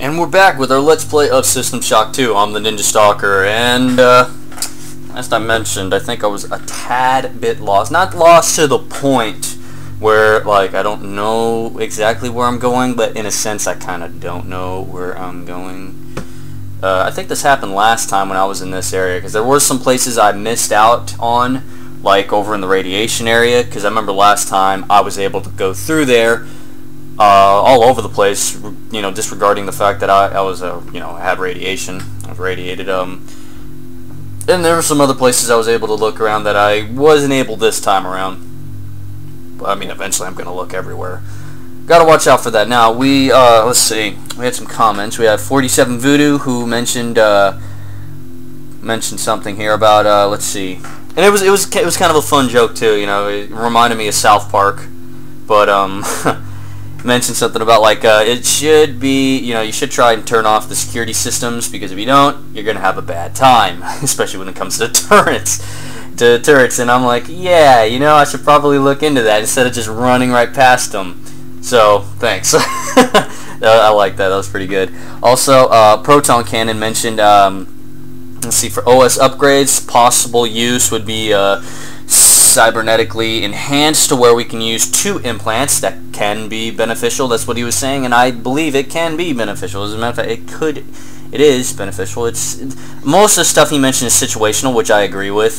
And we're back with our Let's Play of System Shock 2. I'm the Ninja Stalker, and as I mentioned, I think I was a tad bit lost. Not lost to the point where, like, I don't know exactly where I'm going, but in a sense I kind of don't know where I'm going. I think this happened last time when I was in this area, because there were some places I missed out on, like over in the radiation area, because I remember last time I was able to go through there all over the place, you know, disregarding the fact that I was, you know, had radiation. I was radiated. And there were some other places I was able to look around that I wasn't able this time around. But I mean, eventually I'm going to look everywhere. Got to watch out for that. Now we, let's see. We had some comments. We have 47 Voodoo who mentioned something here about let's see. And it was kind of a fun joke too. You know, it reminded me of South Park, but mentioned something about like it should be, you know, you should try and turn off the security systems, because if you don't, you're gonna have a bad time, especially when it comes to turrets. And I'm like, yeah, you know, I should probably look into that instead of just running right past them. So thanks. I like that. That was pretty good. Also, Proton Cannon mentioned, let's see, for OS upgrades, possible use would be cybernetically enhanced, to where we can use 2 implants. That can be beneficial. That's what he was saying, and I believe it can be beneficial. As a matter of fact, it is beneficial. It's most of the stuff he mentioned is situational, which I agree with.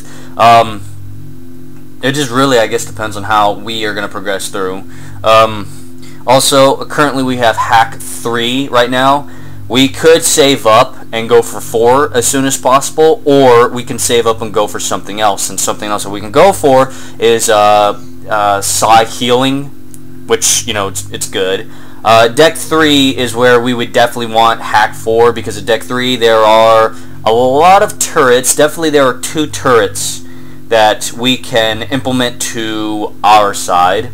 It just really, I guess, depends on how we are going to progress through. Also, currently we have Hack 3 right now. We could save up and go for 4 as soon as possible, or we can save up and go for something else. And something else that we can go for is Psi Healing, which, you know, it's good. Deck 3 is where we would definitely want Hack 4, because at Deck 3 there are a lot of turrets. Definitely there are 2 turrets that we can implement to our side.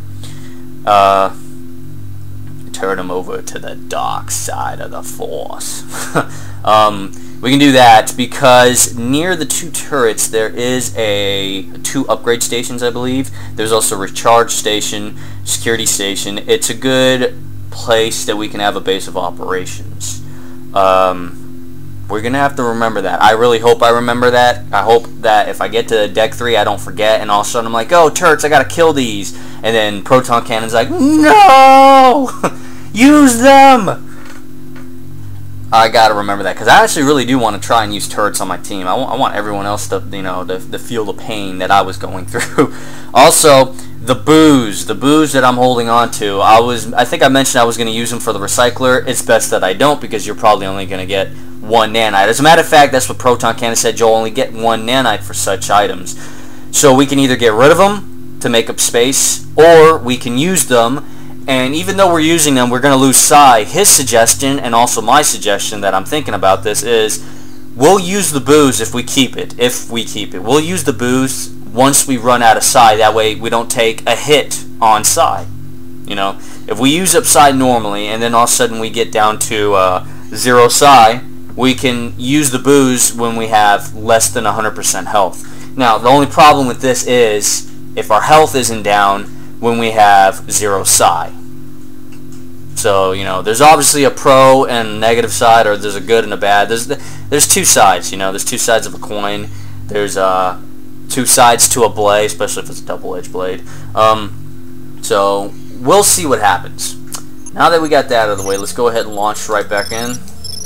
Turn them over to the dark side of the Force. We can do that because near the 2 turrets there is 2 upgrade stations, I believe. There's also a recharge station, security station. It's a good place that we can have a base of operations. We're gonna have to remember that. I really hope I remember that. I hope that if I get to Deck 3 I don't forget, and all of a sudden I'm like, oh, turrets, I gotta kill these. And then Proton Cannon's like, no! Use them! I gotta remember that, because I actually really do want to try and use turrets on my team. I want everyone else to, you know, to feel the pain that I was going through. Also, the booze that I'm holding on to. I think I mentioned I was going to use them for the recycler. It's best that I don't, because you're probably only going to get 1 nanite. As a matter of fact, that's what Proton Cannon said. You'll only get 1 nanite for such items. So we can either get rid of them to make up space, or we can use them. And even though we're using them, we're going to lose Psi. His suggestion, and also my suggestion that I'm thinking about this, is we'll use the booze if we keep it. We'll use the booze once we run out of Psi. That way we don't take a hit on Psi. You know, if we use up Psi normally, and then all of a sudden we get down to 0 Psi, we can use the booze when we have less than 100% health. Now, the only problem with this is if our health isn't down when we have 0 Psi. So, you know, there's obviously a pro and negative side, or there's a good and a bad. There's 2 sides, you know, there's 2 sides of a coin. There's 2 sides to a blade, especially if it's a double-edged blade. So, we'll see what happens. Now that we got that out of the way, let's go ahead and launch right back in.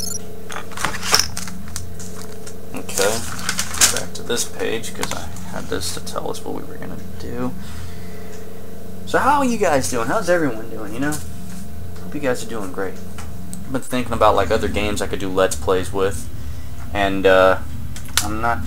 Okay, back to this page, because I had this to tell us what we were going to do. So how are you guys doing? How's everyone doing, you know? Hope you guys are doing great. I've been thinking about like other games I could do Let's Plays with, and I'm not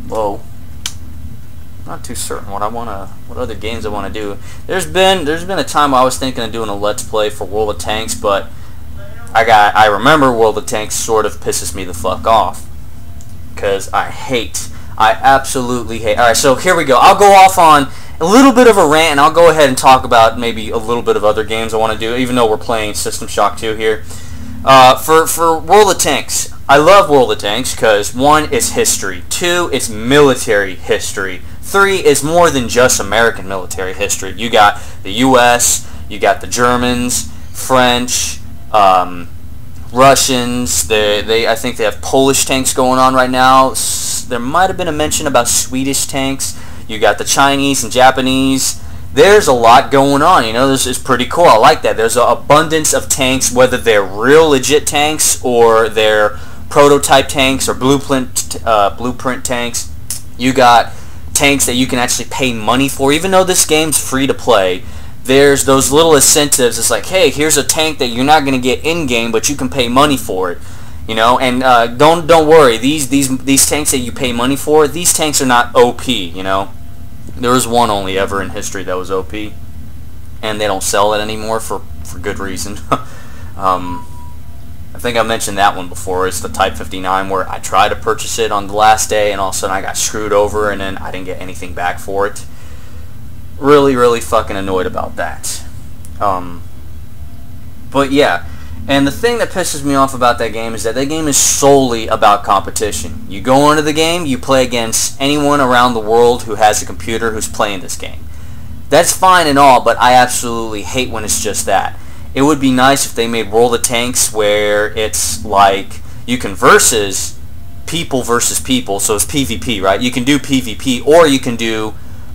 too certain what other games I want to do. There's been a time I was thinking of doing a Let's Play for World of Tanks, but I remember World of Tanks sort of pisses me the fuck off, because I absolutely hate. Alright, so here we go. I'll go off on a little bit of a rant, and I'll go ahead and talk about maybe a little bit of other games I want to do, even though we're playing System Shock 2 here. For World of Tanks, I love World of Tanks because 1, it's history. 2, it's military history. 3 is more than just American military history. You got the U.S., you got the Germans, French, Russians. I think they have Polish tanks going on right now. There might have been a mention about Swedish tanks. You got the Chinese and Japanese. There's a lot going on. You know, this is pretty cool. I like that. There's an abundance of tanks, whether they're real legit tanks or they're prototype tanks or blueprint tanks. You got tanks that you can actually pay money for. Even though this game's free to play, there's those little incentives. It's like, hey, here's a tank that you're not going to get in game, but you can pay money for it. You know, and don't worry. These tanks that you pay money for, these tanks are not OP. You know, there was one only ever in history that was OP, and they don't sell it anymore for good reason. I think I mentioned that one before. It's the Type 59, where I tried to purchase it on the last day, and all of a sudden I got screwed over, and then I didn't get anything back for it. Really fucking annoyed about that. But yeah, and the thing that pisses me off about that game is that game is solely about competition. You go into the game, you play against anyone around the world who has a computer who's playing this game. That's fine and all, but I absolutely hate when it's just that. It would be nice if they made World of Tanks where it's like you can versus people, so it's PvP, right? You can do PvP, or you can do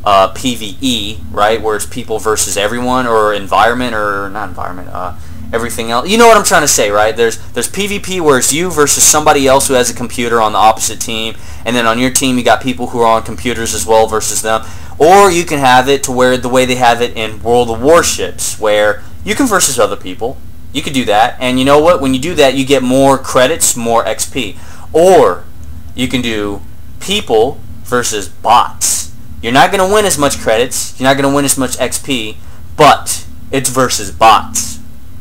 PvE, right, where it's people versus everyone, or environment, or not environment, everything else. You know what I'm trying to say, right? There's PvP where it's you versus somebody else who has a computer on the opposite team, and then on your team you got people who are on computers as well versus them. Or you can have it to where the way they have it in World of Warships, where you can versus other people. You could do that, and you know what? When you do that, you get more credits, more XP. Or you can do people versus bots. You're not going to win as much credits, you're not going to win as much XP, but it's versus bots.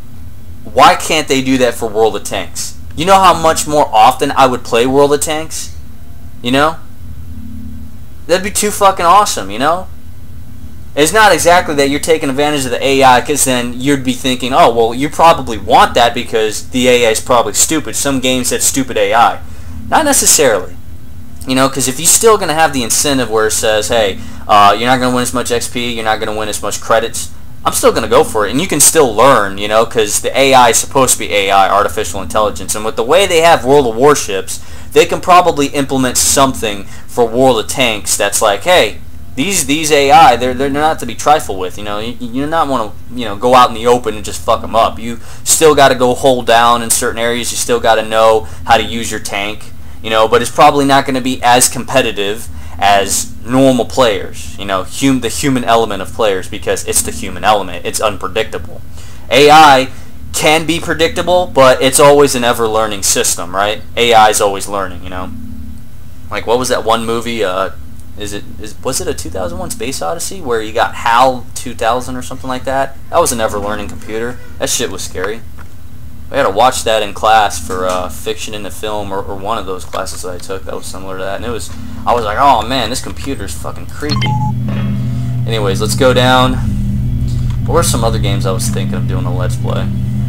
Why can't they do that for World of Tanks? You know how much more often I would play World of Tanks? You know? That'd be too fucking awesome, you know? It's not exactly that you're taking advantage of the AI, because then you'd be thinking, oh, well, you probably want that because the AI is probably stupid. Some games have stupid AI. Not necessarily. You know, because if you're still going to have the incentive where it says, hey, you're not going to win as much XP, you're not going to win as much credits, I'm still going to go for it. And you can still learn, you know, because the AI is supposed to be AI, artificial intelligence. And with the way they have World of Warships, they can probably implement something for World of Tanks that's like, hey, these AI, they're not to be trifled with. You know, you not want to go out in the open and just fuck them up. You still got to go hold down in certain areas. You still got to know how to use your tank. You know, but it's probably not going to be as competitive as normal players. You know, the human element of players, because it's the human element. It's unpredictable. AI can be predictable, but it's always an ever-learning system, right? AI is always learning. You know, like what was that one movie? Was it a 2001 Space Odyssey where you got HAL 2000 or something like that? That was an ever-learning computer. That shit was scary. I had to watch that in class for fiction in the film, or one of those classes that I took that was similar to that, and I was like, oh man, this computer's fucking creepy. Anyways, let's go down. What were some other games I was thinking of doing a Let's Play?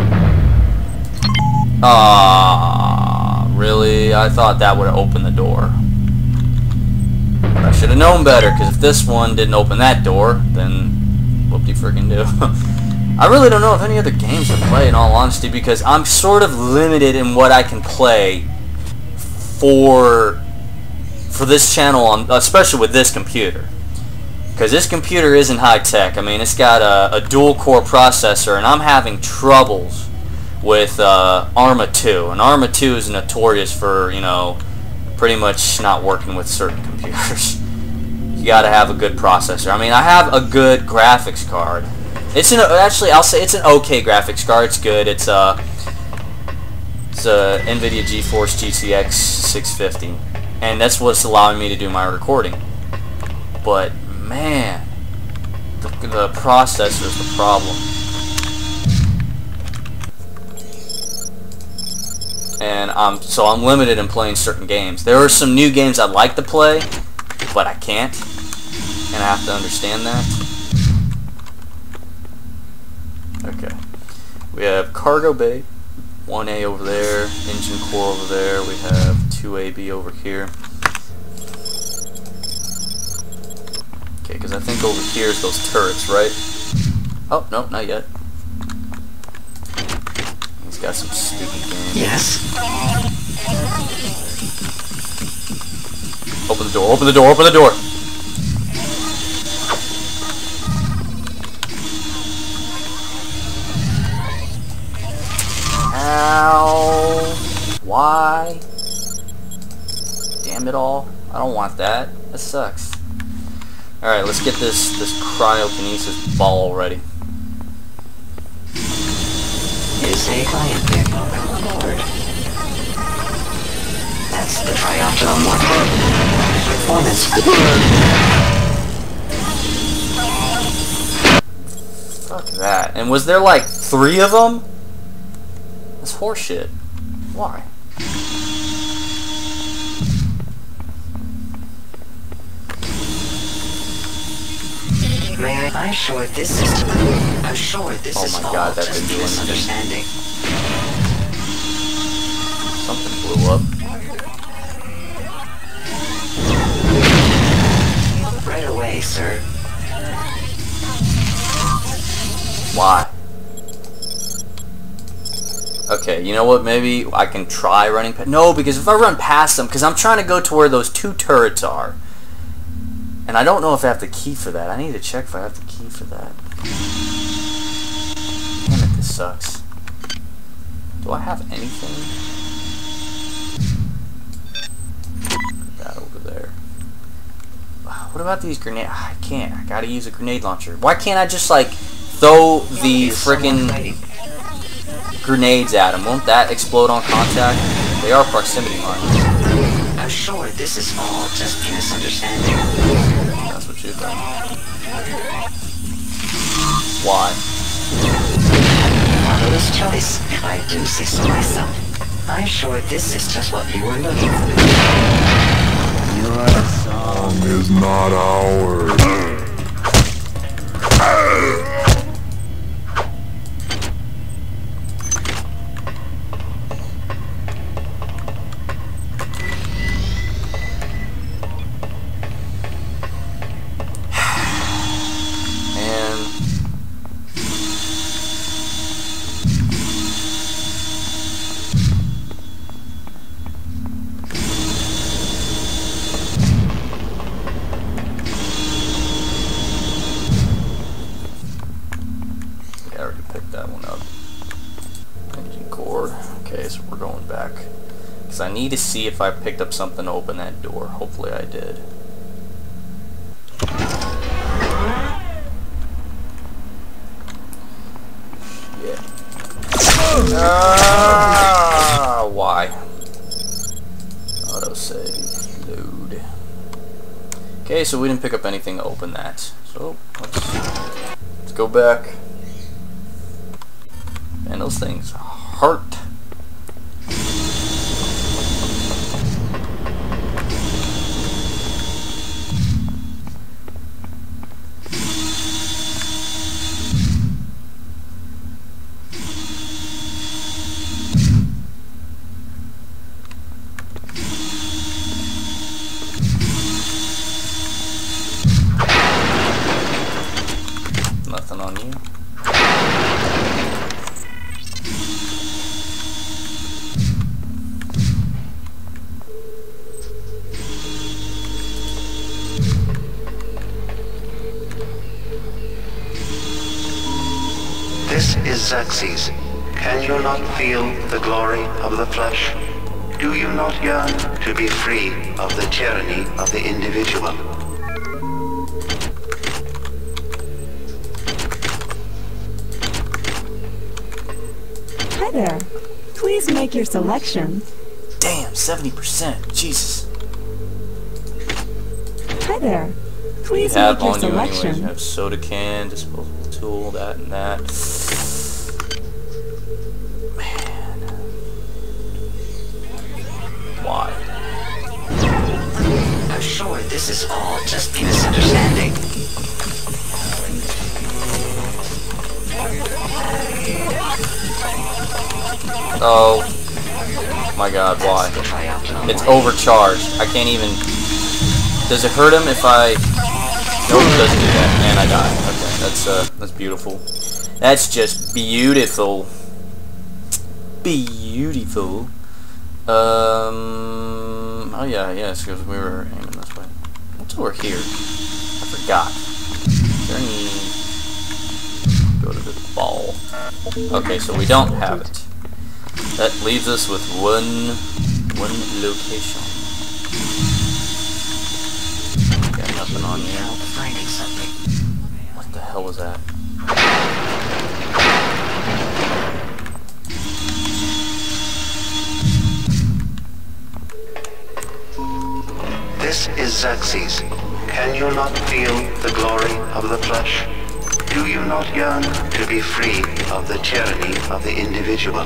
Really? I thought that would have opened the door. But I should have known better, because if this one didn't open that door, then whoop-de-friggin-do. I really don't know of any other games to play, in all honesty, because I'm sort of limited in what I can play for this channel, especially with this computer. Because this computer isn't high-tech. I mean, it's got a dual-core processor, and I'm having troubles with ARMA 2. And ARMA 2 is notorious for, you know, pretty much not working with certain computers. You gotta have a good processor. I mean, I have a good graphics card. Actually, I'll say it's an okay graphics card. It's good. It's a NVIDIA GeForce GTX 650, and that's what's allowing me to do my recording. But man, the processor is the problem. And so I'm limited in playing certain games. There are some new games I'd like to play, but I can't, and I have to understand that. Okay, we have cargo bay, 1A over there, engine core over there, we have 2AB over here. Okay, because I think over here is those turrets, right? Oh, no, not yet. Let's got some stupid game. Yes. Open the door, open the door, open the door! Ow! Why? Damn it all. I don't want that. That sucks. Alright, let's get this cryokinesis ball ready. Is a client vehicle on board. That's the trioptimum one. Performance. Fuck that. And was there like 3 of them? That's horseshit. Why? I'm sure this system. I'm sure this is all God, that just didn't do misunderstanding. Something blew up. Right away, sir. Why? Okay, you know what? Maybe I can try running past. No, because if I run past them, because I'm trying to go to where those 2 turrets are. And I don't know if I have the key for that. I need to check if I have the key for that. Damn it, this sucks. Do I have anything? That over there. What about these grenades? I can't. I gotta use a grenade launcher. Why can't I just, like, throw the frickin' grenades at them? Won't that explode on contact? They are proximity mines. I'm sure this is all just misunderstanding. That's what you think. Why? Marvelous choice, if I do say so myself. I'm sure this is just what you were looking for. Your song is not ours. I need to see if I picked up something to open that door. Hopefully I did. Yeah. Why? Autosave. Load. Okay, so we didn't pick up anything to open that. So let's go back. And those things hurt. Nothing on you. This is Xerxes. Can you not feel the glory of the flesh? Do you not yearn to be free of the tyranny of the individual? Hi there. Please make your selection. Damn, 70%. Jesus. Hi there. Please You have make your on you anyways. selection. You have soda can, disposable tool, that and that. Man. Why? I'm sure this is all just misunderstanding. Oh my god, why? It's overcharged. I can't even... Does it hurt him if I... Nope, it doesn't do that. And I died. Okay, that's beautiful. That's just beautiful. Beautiful. Oh yeah, yes, because we were aiming this way. What's over here? I forgot. Is there any... Go to the ball. Okay, so we don't have it. That leaves us with one location. Got nothing on here. Finding something. What the hell was that? This is Xerxes. Can you not feel the glory of the flesh? Do you not yearn to be free of the tyranny of the individual?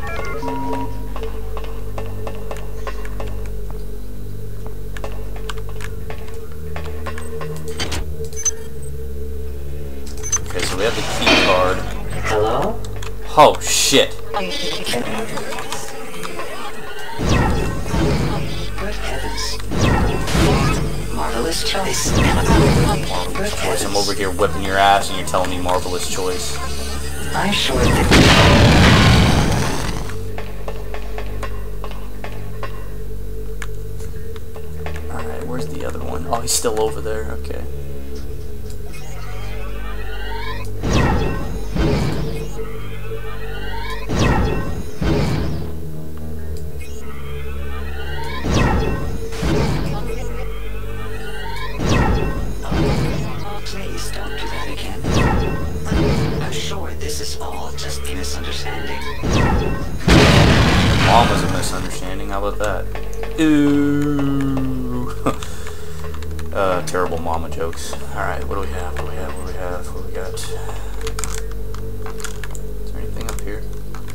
Okay, so we have the key card. Hello? Oh shit! Good heavens. Marvelous choice. Good Choice. I'm heavens. over here whipping your ass and you're telling me marvelous choice. I sure did. Alright, where's the other one? Oh, he's still over there. Okay. Please don't do that again. I'm sure this is all just a misunderstanding. Mom was a misunderstanding. How about that? Ooh. Terrible mama jokes. Alright, what do we have? What do we have? What do we have? What do we got? Is there anything up here?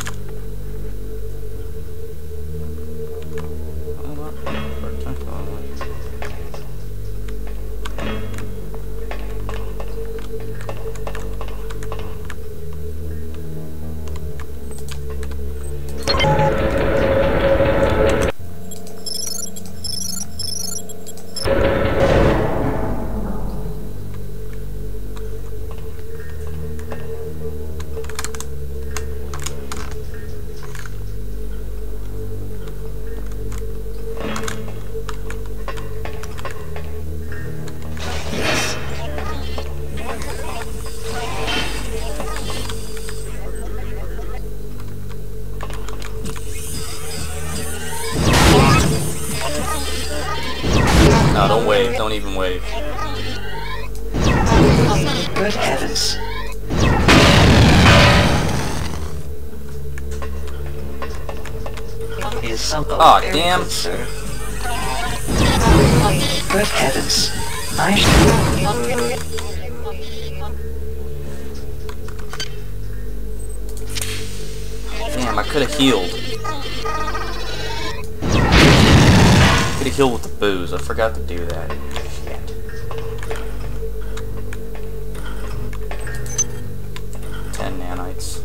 No, don't wave. Don't even wave. Good heavens. Is something Aw, very damn. good, sir. Good heavens. I Damn, I could have healed. Could have healed with the booze. I forgot to do that. Shit. 10 nanites.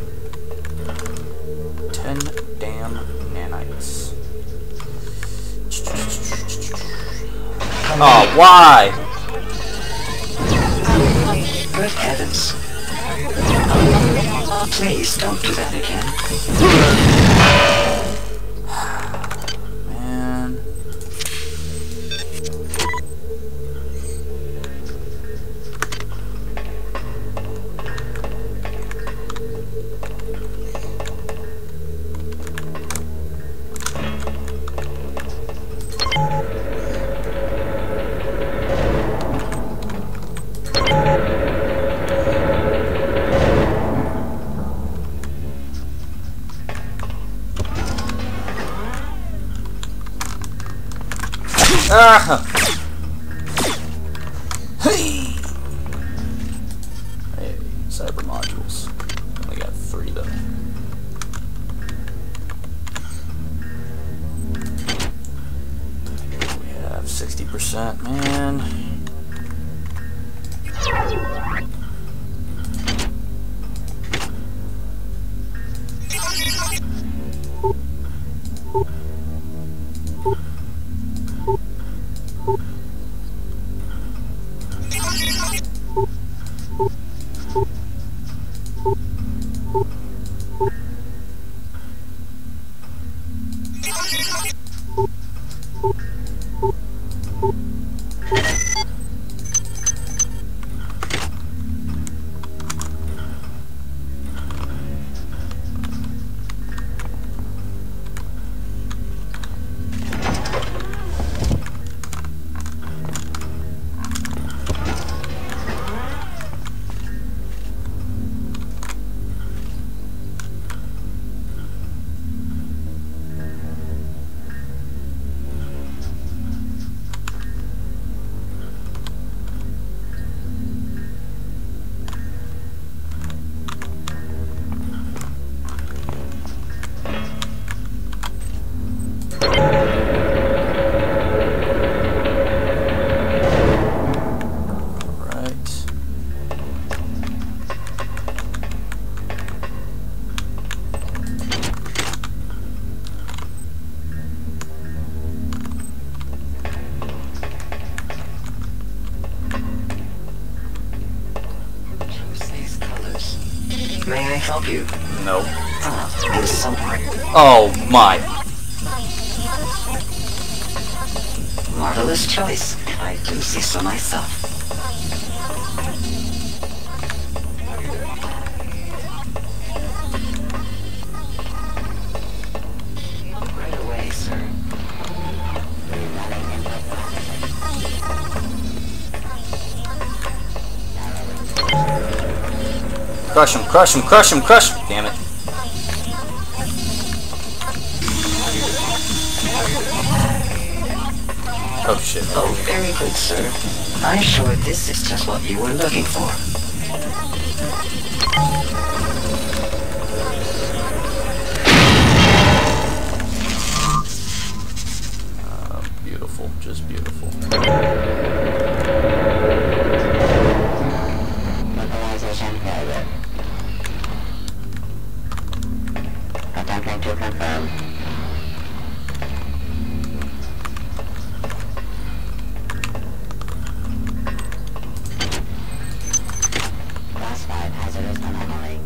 10 damn nanites. Oh, why? Good heavens. Please don't do that again. Man. Ah! Hey! Hey, cyber modules. Only got 3 though. We have 60%, man. help you? No. Is someone Oh my. marvelous choice. I do see so myself. Right away, sir. Crush him, crush him, crush him, crush him. Damn it. Oh shit. Oh, very good, sir. I'm sure this is just what you were looking for. Beautiful, just beautiful. Localization failure. Attempting to confirm. Class 5 hazardous anomaly.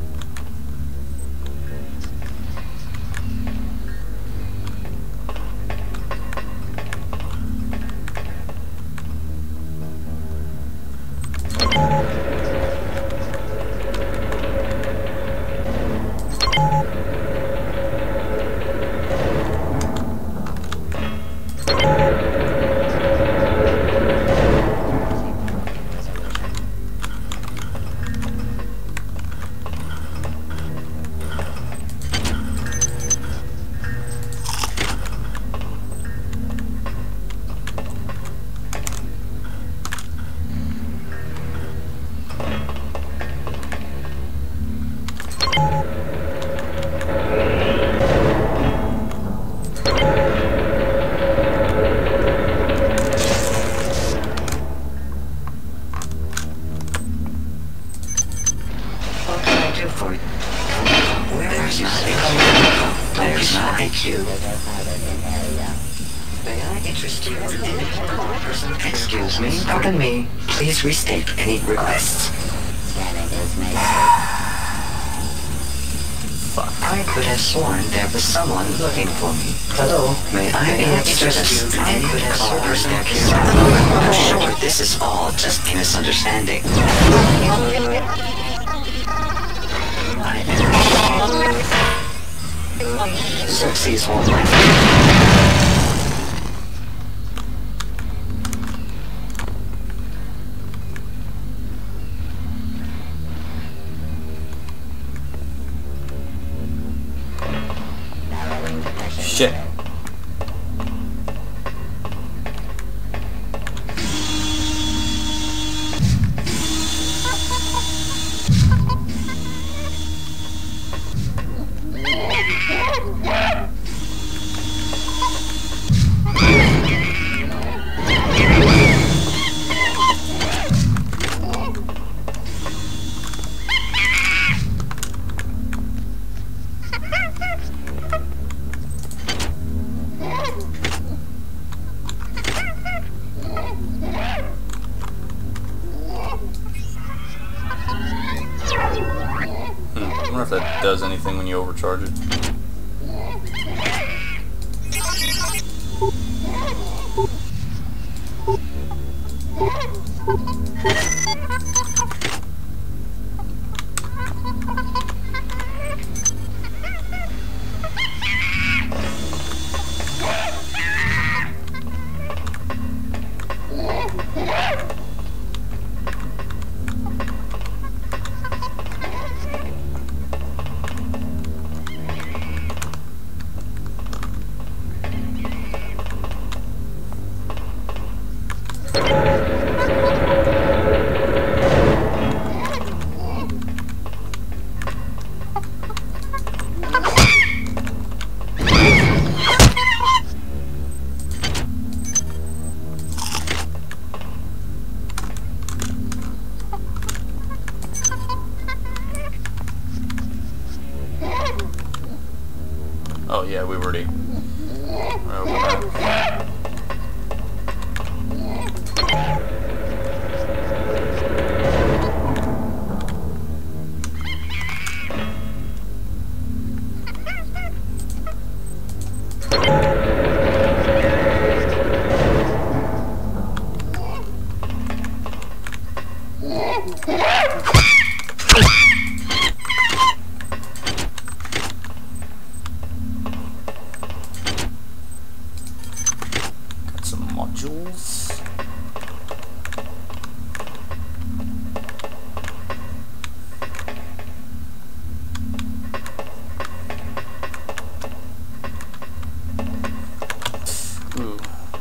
There's no IQ. May I interest you in any person? Excuse me, pardon me. Please restate any requests. Fuck. I could have sworn there was someone looking for me. Hello, may I be of service? I could have sworn there was someone. I'm sure this is all just a misunderstanding. Xerxes won't let me. Shit. I wonder if that does anything when you overcharge it. Oh yeah, we already opened that. angels. Ooh.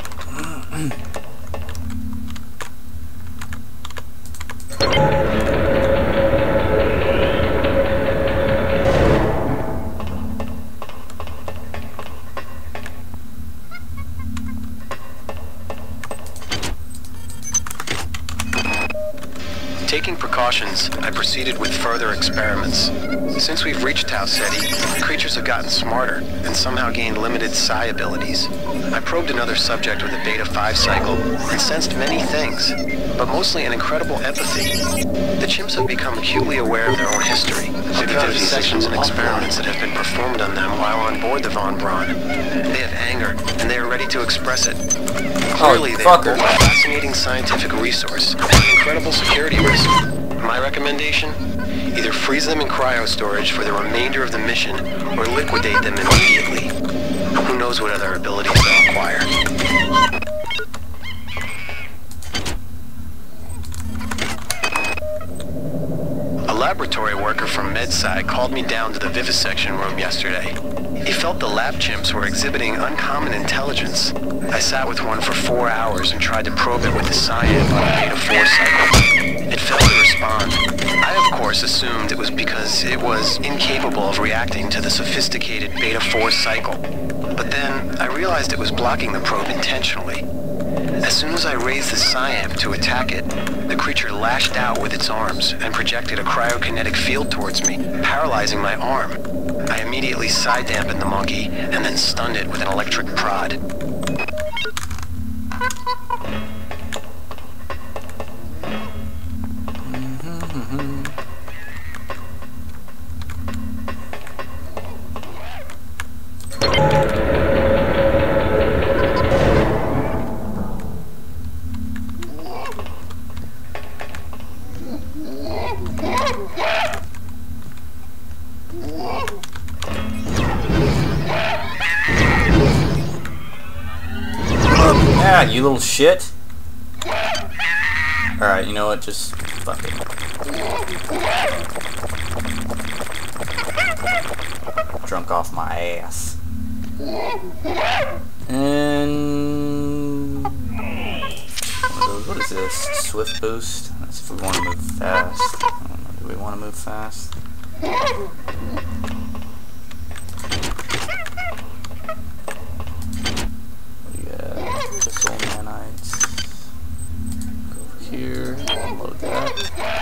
Taking precautions, I proceeded with further experiments. Since we've reached Tau Ceti, creatures have gotten smarter and somehow gained limited psi abilities. I probed another subject with a Beta 5 cycle and sensed many things, but mostly an incredible empathy. The chimps have become acutely aware of their own history, due to vivisections and experiments that have been performed on them while on board the Von Braun. They have anger, and they are ready to express it. Clearly, they are both a fascinating scientific resource and an incredible security risk. My recommendation? Either freeze them in cryo storage for the remainder of the mission, or liquidate them immediately. Who knows what other abilities they'll acquire. A laboratory worker from MedSci called me down to the vivisection room yesterday. He felt the lab chimps were exhibiting uncommon intelligence. I sat with one for 4 hours and tried to probe it with the cyan on a Beta 4 cycle. It failed to respond. I, of course, assumed it was because it was incapable of reacting to the sophisticated Beta 4 cycle. But then, I realized it was blocking the probe intentionally. As soon as I raised the cyan to attack it, the creature lashed out with its arms and projected a cryokinetic field towards me, paralyzing my arm. I immediately psi-dampened the monkey and then stunned it with an electric prod. Yeah, you little shit. Alright, you know what? Just fuck it. Drunk off my ass. And what is this? Swift boost? That's if we want to move fast. I don't know, do we want to move fast? Here, unload that.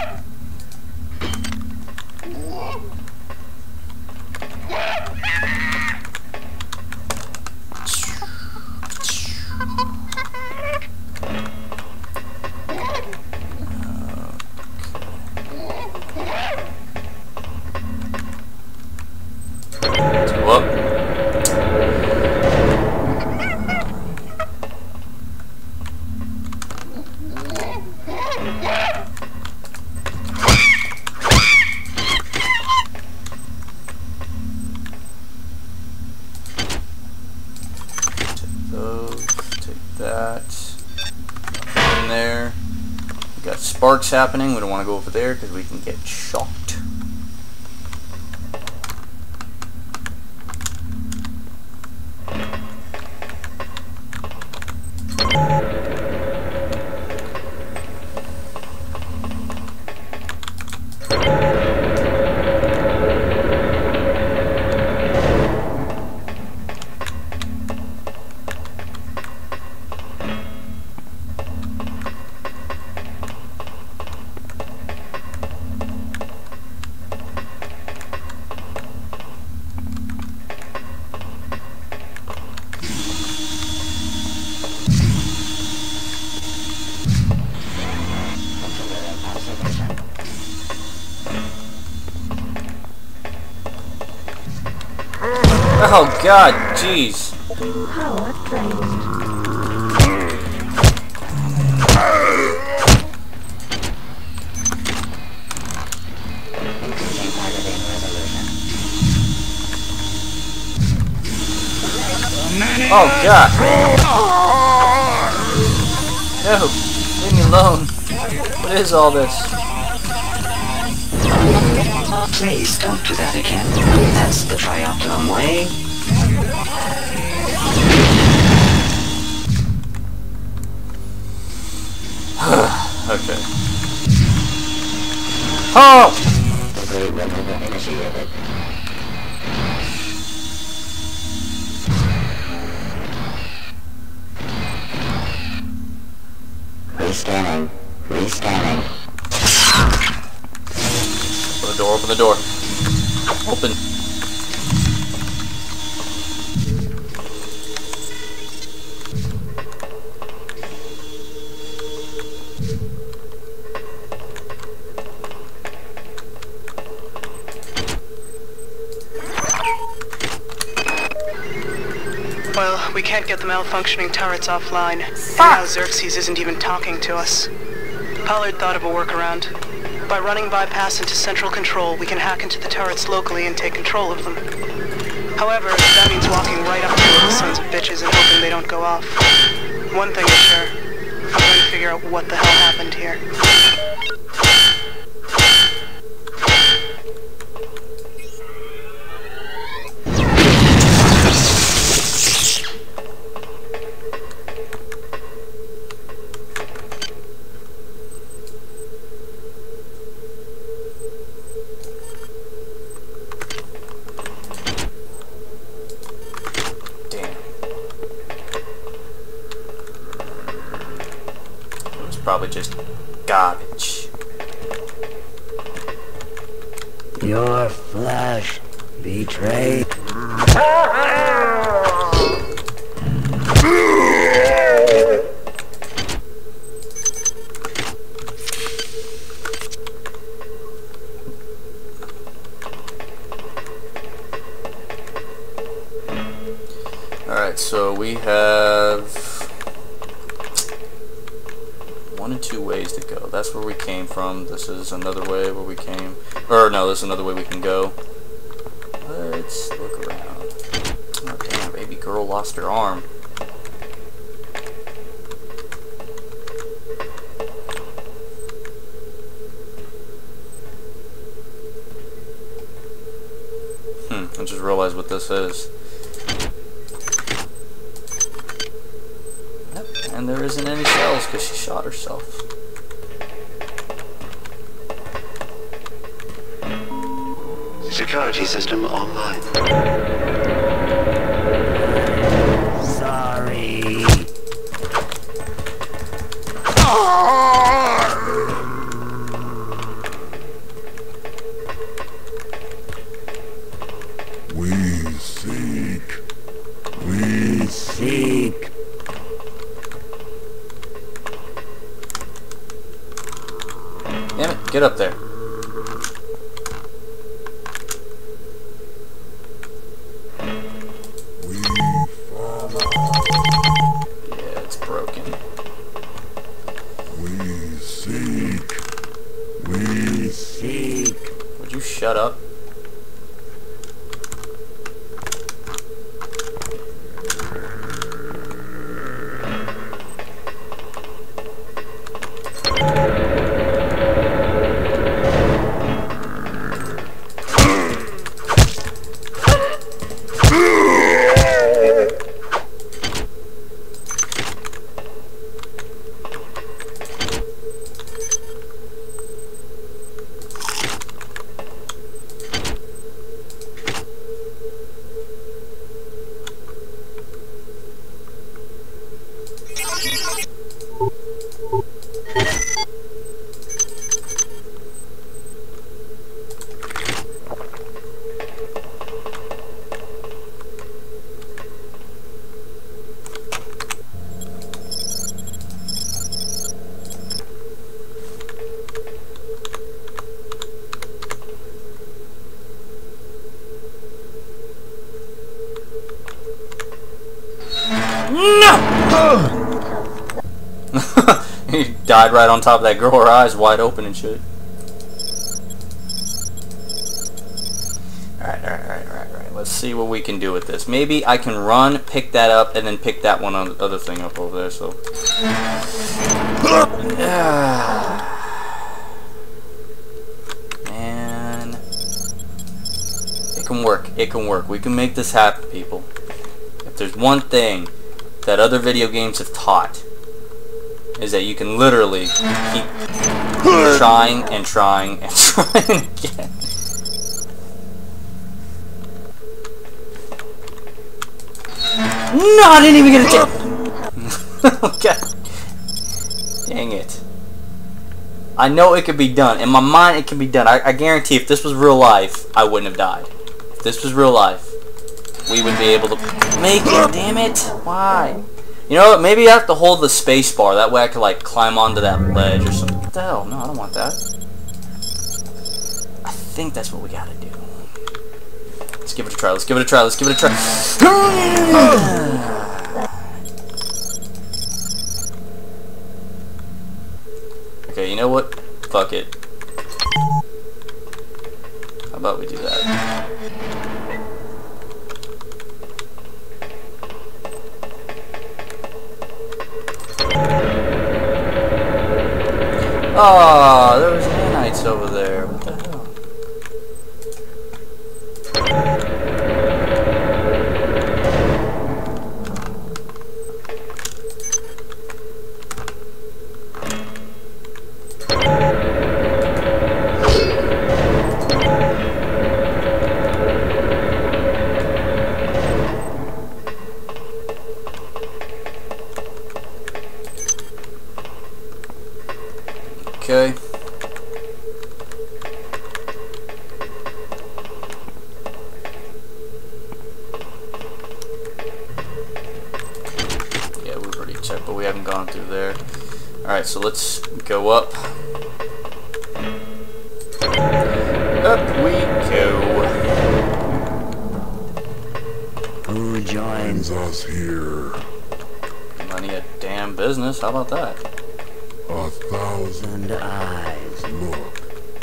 Sparks happening. We don't want to go over there because we can get shocked. Oh god, jeez. Power drained. Oh god. No! Leave me alone! What is all this? Please don't do that again. That's the trioptimum way. Okay. Oh! Rescanning. Rescanning. Open the door, open the door. Open. Well, we can't get the malfunctioning turrets offline. And now Xerxes isn't even talking to us. Pollard thought of a workaround. By running bypass into central control, we can hack into the turrets locally and take control of them. However, that means walking right up to the sons of bitches and hoping they don't go off. One thing is sure, I'm going to figure out what the hell happened here. Probably just garbage. Your flesh betrayed. Alright, so we have one and two ways to go. That's where we came from. This is another way where we came. Or no, this is another way we can go. Let's look around. Oh damn, baby girl lost her arm. I just realized what this is. Yep, and there isn't any cells because she shot herself. Security system online. Sorry. We seek. Damn it, get up there. Yeah, it's broken. We seek. Would you shut up? He died right on top of that girl, her eyes wide open and shit. Alright. Let's see what we can do with this. Maybe I can run pick that up and then pick that one on the other thing up over there. So. Man, it can work. It can work. We can make this happen, people. If there's one thing that other video games have taught, is that you can literally keep trying and trying and trying again. No, I didn't even get a chance. Okay. Dang it. I know it could be done. In my mind, it can be done. I guarantee if this was real life, I wouldn't have died. If this was real life, we would be able to make it. Damn it. Why? You know what? Maybe I have to hold the space bar. That way I could, like, climb onto that ledge or something. What the hell? No, I don't want that. I think that's what we gotta do. Let's give it a try. Let's give it a try. Let's give it a try. Okay, you know what? Fuck it. How about we do that? Oh, there was nanites over there. What the hell? Okay. Yeah, we've already checked, but we haven't gone through there. Alright, so let's go up. Up we go. Who joins us here? Money a damn business, how about that? 1,000 eyes look.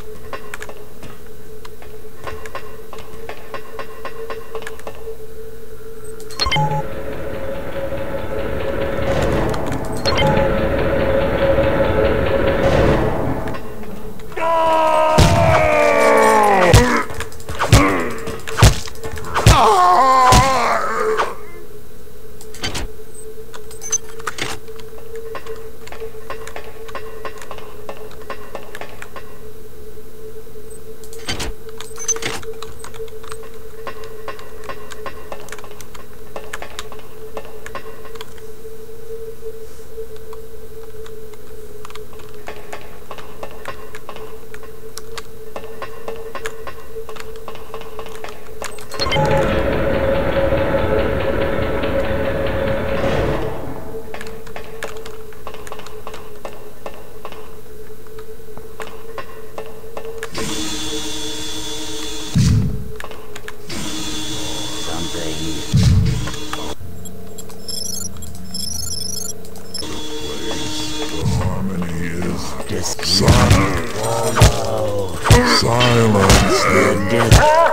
Silence the dead.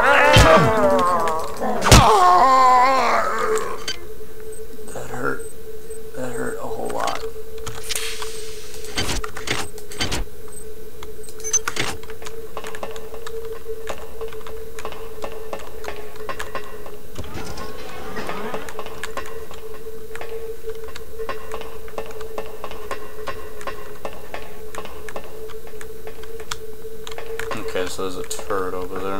That hurt. That hurt a whole lot. Okay, so there's a turret over there.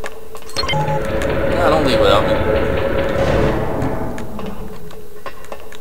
No, don't leave without me.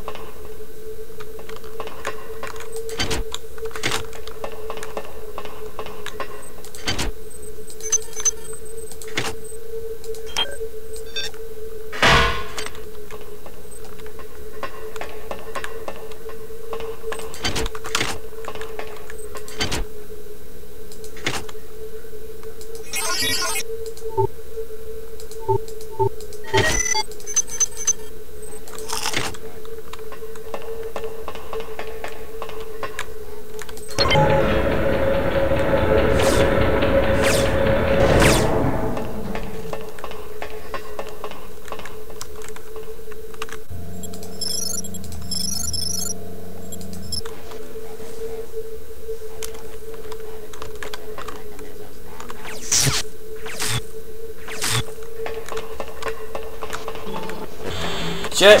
Shit!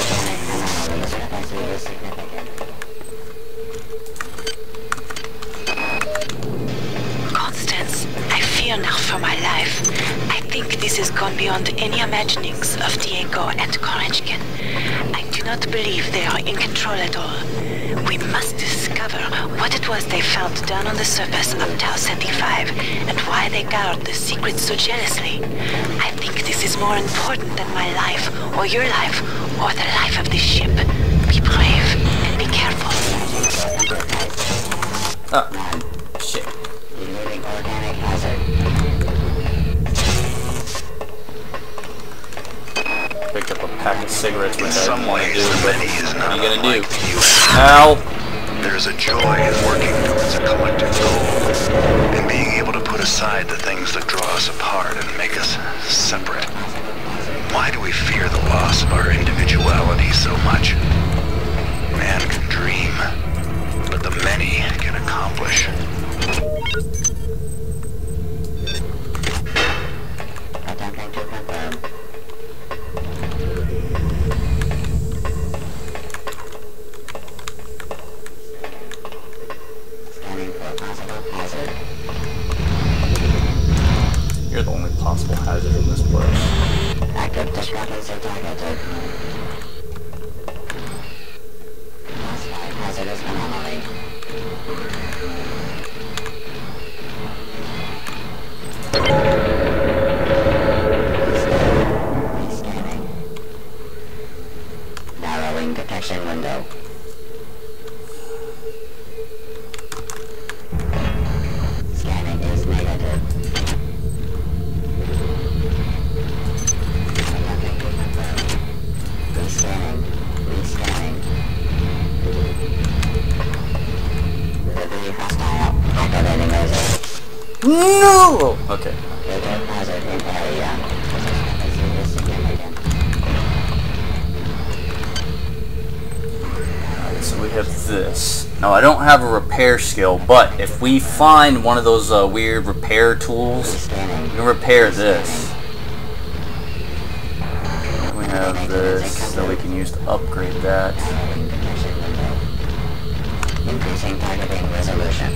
Constance, I fear now for my life. I think this has gone beyond any imaginings of Diego and Korechkin. I do not believe they are in control at all. We must discover what it was they found down on the surface of Tau 75 and why they guard the secret so jealously. I think this is more important than my life, or your life, or the life of this ship. Be brave and be careful. Oh, shit. Picked up a pack of cigarettes, which I didn't want to do, but what are you gonna do? Ow! There's a joy in working towards a collective goal, and being able to put aside the things that draw us apart and make us separate. Why do we fear the loss of our individuality so much? Man can dream, but the many can accomplish. You're the only possible hazard in this place. Active discrepancy targeted. Classified hazardous anomaly. Scanning. Narrowing detection window. Scanning is negative. Rescanning. Rescanning. Debris hostile. Activating laser. No! Okay. Radar hazard in area. Discrepancy is significant. Alright, so we have this. Now, I don't have a repair skill, but if we find one of those weird repair tools, we can repair this. We have this that we can use to upgrade that. Narrowing detection window. Increasing targeting resolution.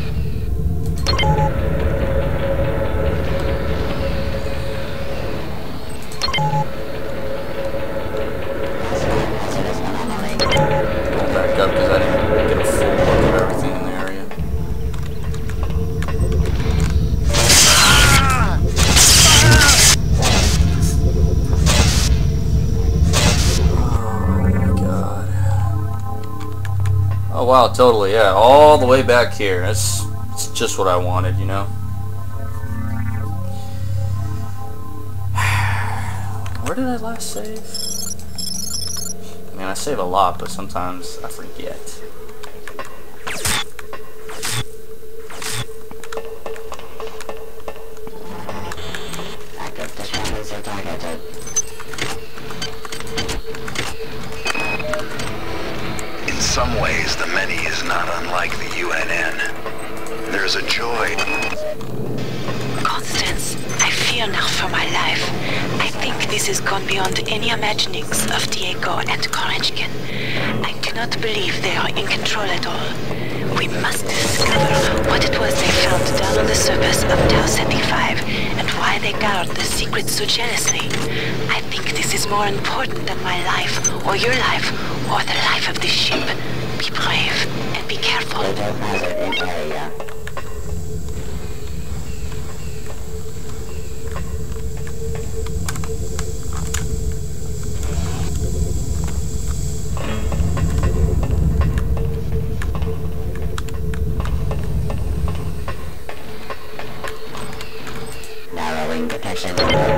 Hazardous anomaly. Go back up because I didn't get a full look of everything in the area. Oh my god. Oh wow, totally, yeah. All the way back here. That's just what I wanted, you know? Where did I last save? I mean, I save a lot, but sometimes I forget. Active discrepancy targeted. In some ways, the many is not unlike the UNN. There's a joy. Constance, I fear now for my life. I think this has gone beyond any imaginings of Diego and Korechkin. I do not believe they are in control at all. We must discover what it was they found down on the surface of Tau 75 and why they guard the secret so jealously. I think this is more important than my life, or your life, or the life of this ship. Be brave and be careful. Radar hazard in area. Narrowing detection window.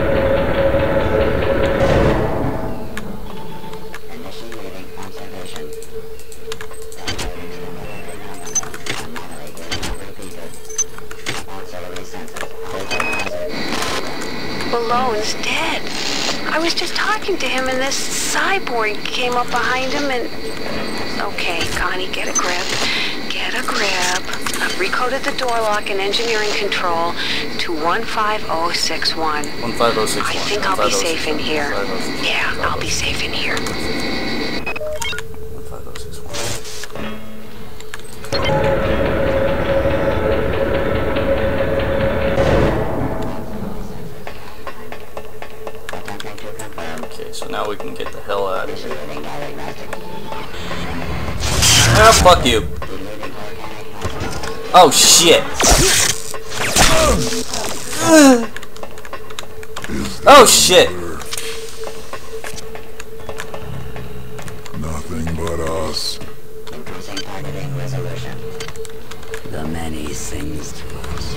Initiating observation. Downloading similar phenomena. Anomaly is not repeated. Auxiliary sensors. Radar hazard. Malone's dead. I was just talking to him and this cyborg came up behind him and... Okay, Connie, get a grip. Get a grip. I've recoded the door lock and engineering control to 15061. 15061. I think I'll be safe in here. Yeah, I'll be safe in here. 15061. Okay, so now we can get the hell out of here. Ah, fuck you. Oh shit. Oh shit. Nothing but us. Increasing targeting resolution. The many sings to us.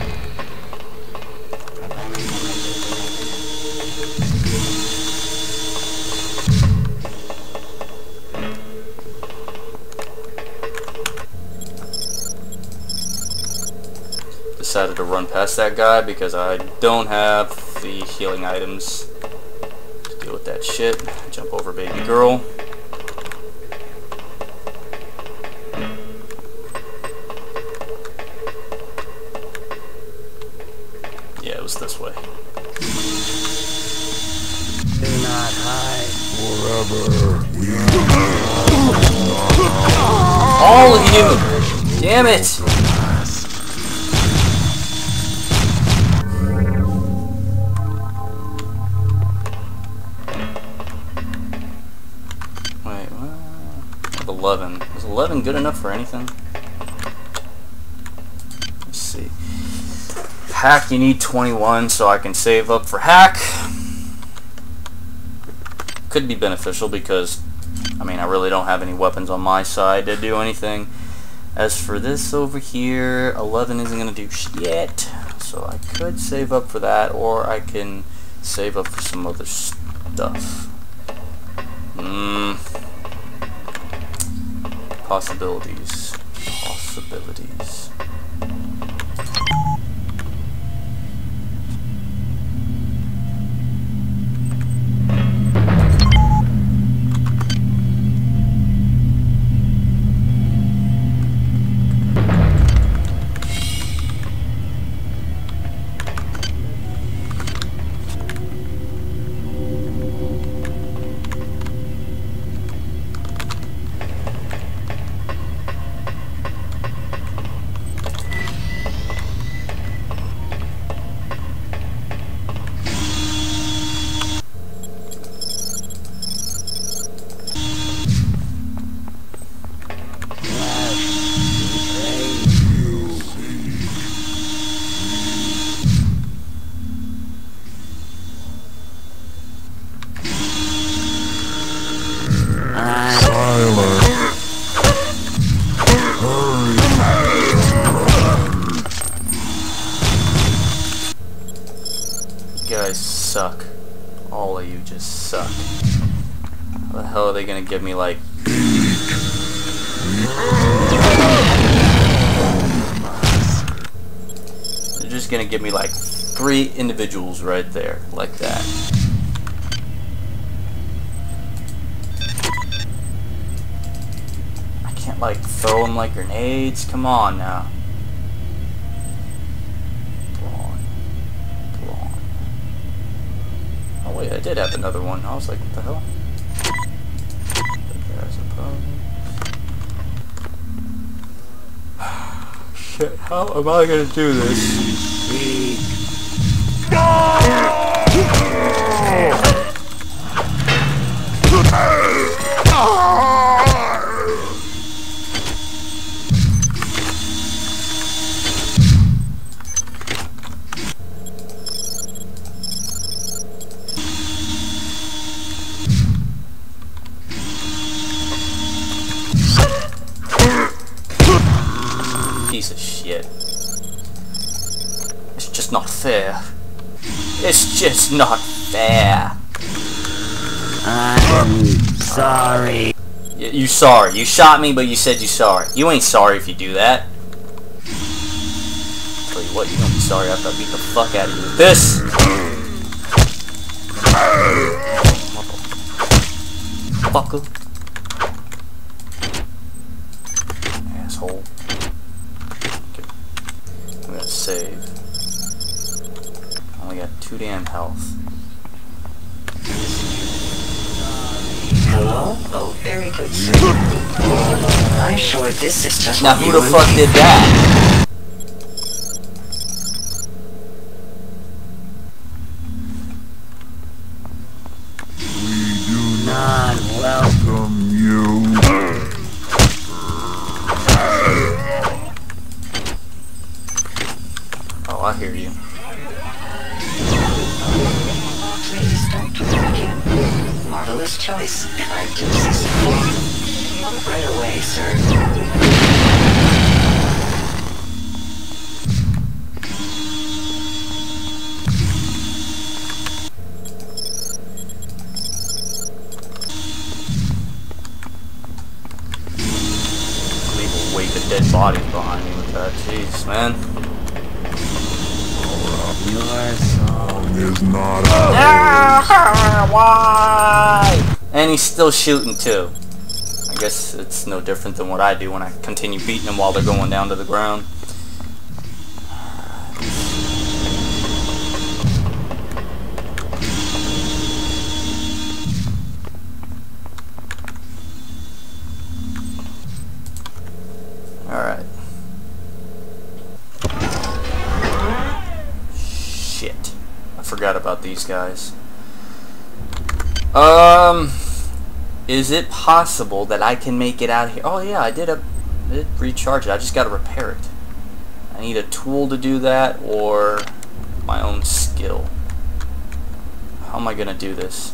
Decided to run past that guy because I don't have the healing items to deal with that shit. Jump over baby girl. Yeah, it was this way. Do not hide. Forever. All of you! Damn it! Wait, what? 11. Is 11 good enough for anything? Let's see. Hack, you need 21, so I can save up for hack. Could be beneficial because, I mean, I really don't have any weapons on my side to do anything. As for this over here, 11 isn't going to do shit. So I could save up for that, or I can save up for some other stuff. Possibilities. Possibilities. You guys suck. All of you just suck. How the hell are they gonna give me like... They're just gonna give me like 3 individuals right there, like that. I can't like throw them like grenades. Come on now. Oh wait, I did have another one. I was like, what the hell? Shit, how am I gonna do this? Piece of shit. It's just not fair. It's just not fair. I'm sorry. You sorry. You shot me, but you said you sorry. You ain't sorry if you do that. Tell you what, you gonna be sorry after I beat the fuck out of you with this. Fucker. Asshole. Let's save. Only got 2 damn health. Hello? Oh, very good, sir. I'm sure this is just Now who the fuck did that? We do not welcome you. Oh, I hear you. Please don't do that again. Marvelous choice. I do see something. Right away, sir. Leave a weight of dead bodies behind me with that. Jeez, man. Your song is not Why? And he's still shooting too. I guess it's no different than what I do when I continue beating them while they're going down to the ground. Alright. Shit. I forgot about these guys. Is it possible that I can make it out of here? Oh yeah, I did recharge it. I just gotta repair it. I need a tool to do that or my own skill. How am I gonna do this?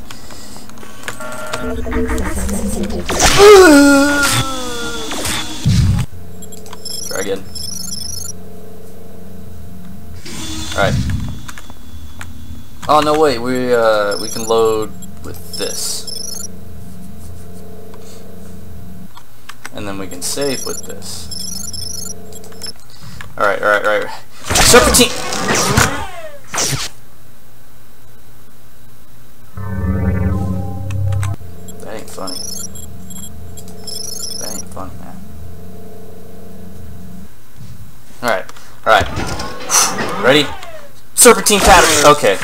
Try again. Alright. Oh no, wait, we can load with this. And then we can save with this. Alright. Serpentine! That ain't funny. That ain't funny, man. Alright. Ready? Serpentine pattern! Okay.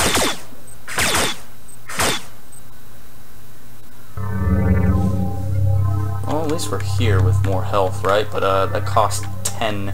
Well, at least we're here with more health, right? But that costs 10.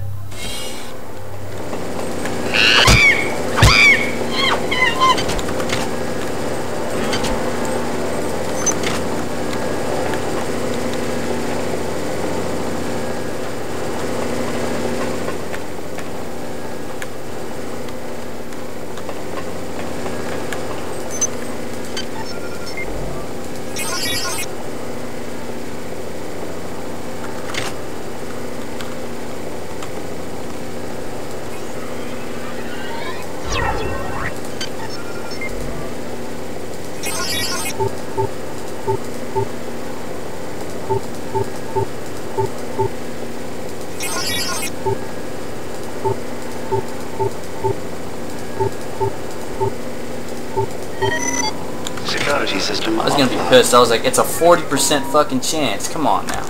Security system. I was gonna be pissed. I was like, it's a 40% fucking chance. Come on now.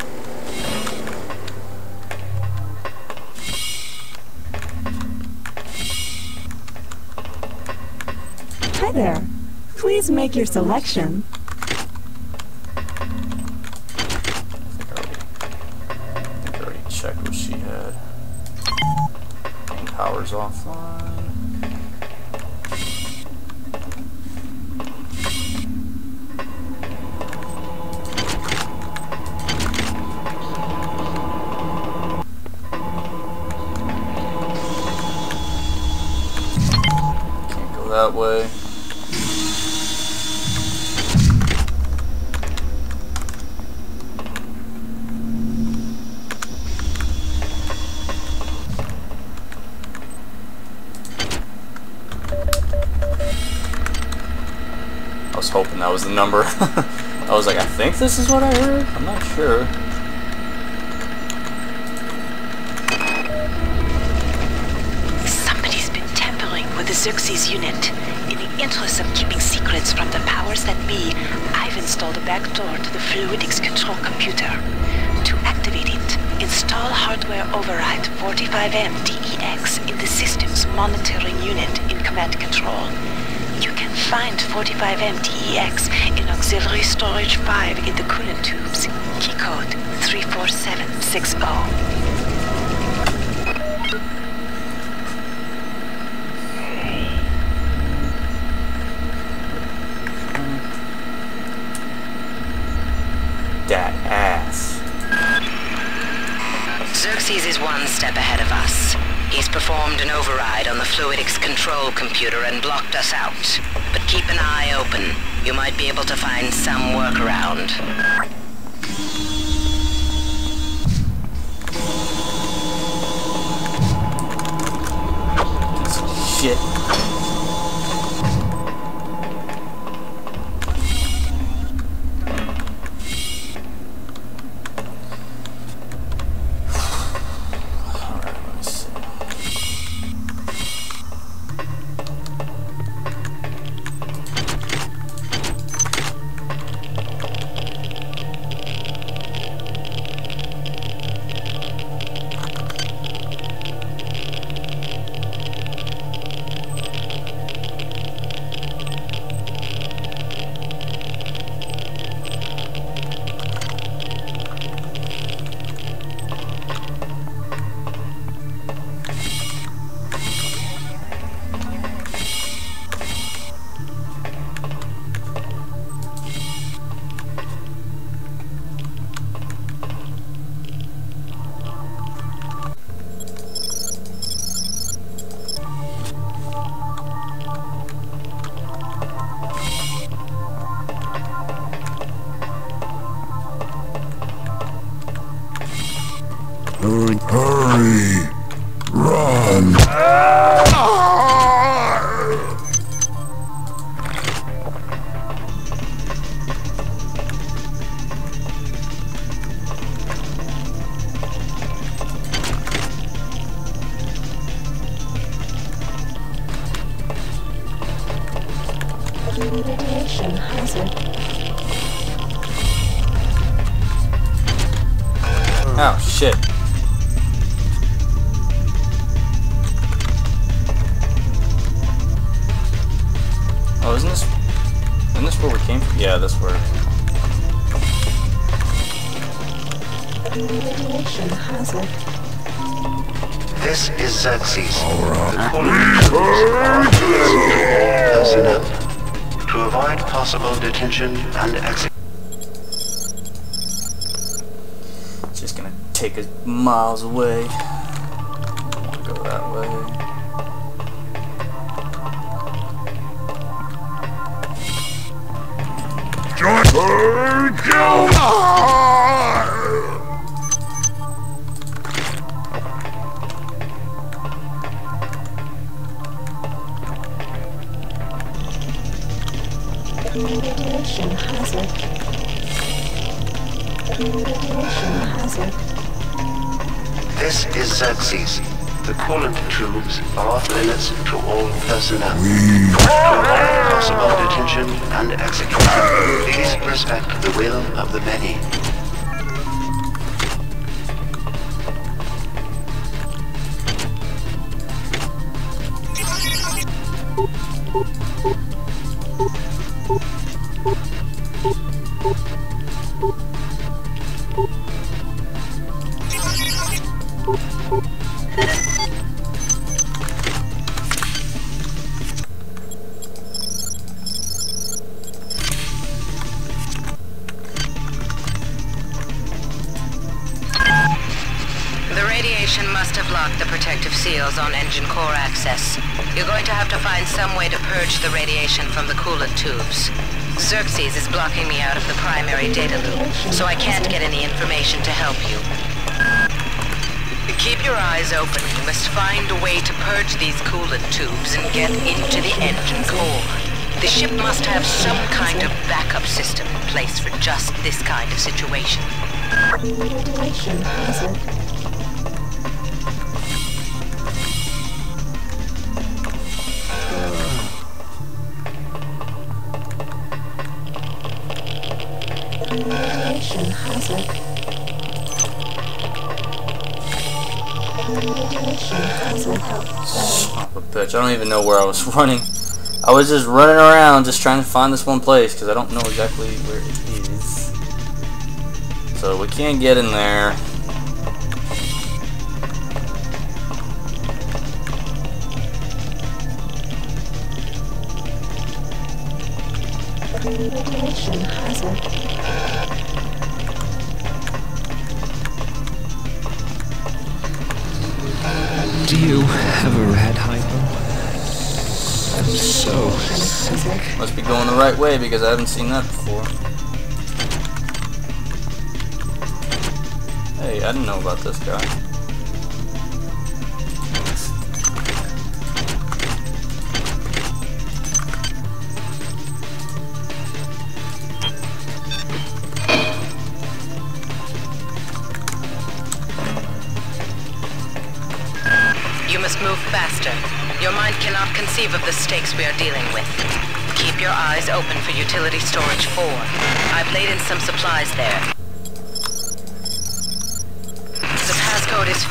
Hi there. Please make your selection. I think I already checked what she had. Main power's offline. Can't go that way. I was hoping that was the number. I was like, I think this is what I heard. I'm not sure. Somebody's been tampering with the Xerxes unit. In the interest of keeping secrets from the powers that be, I've installed a backdoor to the fluidics control computer. To activate it, install hardware override 45M DEF. MTEX in the system's monitoring unit in command control. You can find 45 MTEX in auxiliary storage 5 in the coolant tubes. Key code 34760. That ass. Xerxes is one step ahead of us. He's performed an override on the fluidics control computer and blocked us out. But keep an eye open. You might be able to find some workaround. Shit. Hurry! Run! Radiation hazard. Oh, shit. Oh, isn't this where we came from? Yeah, this where. Radiation hazard. This is Xerxes. Alright. Personnel. To avoid possible detention and execution. Just gonna take us miles away. Go that way. Join her! Go! Radiation hazard. Radiation hazard. This is Xerxes. The coolant tubes are off limits to all personnel. To avoid possible detention and execution, please respect the will of the many. Must have locked the protective seals on engine core access. You're going to have to find some way to purge the radiation from the coolant tubes. Xerxes is blocking me out of the primary data loop, so I can't get any information to help you. Keep your eyes open. You must find a way to purge these coolant tubes and get into the engine core. The ship must have some kind of backup system in place for just this kind of situation. Radiation hazard. Radiation hazard. Radiation hazard. hazard. Son of a bitch, I don't even know where I was running. I was just running around just trying to find this one place because I don't know exactly where it is. So we can't get in there. Radiation hazard. Do you have a red hypo? I'm so sick. Must be going the right way because I haven't seen that before. Hey, I didn't know about this guy. You must move faster. Your mind cannot conceive of the stakes we are dealing with. Keep your eyes open for utility storage 4. I've laid in some supplies there. The passcode is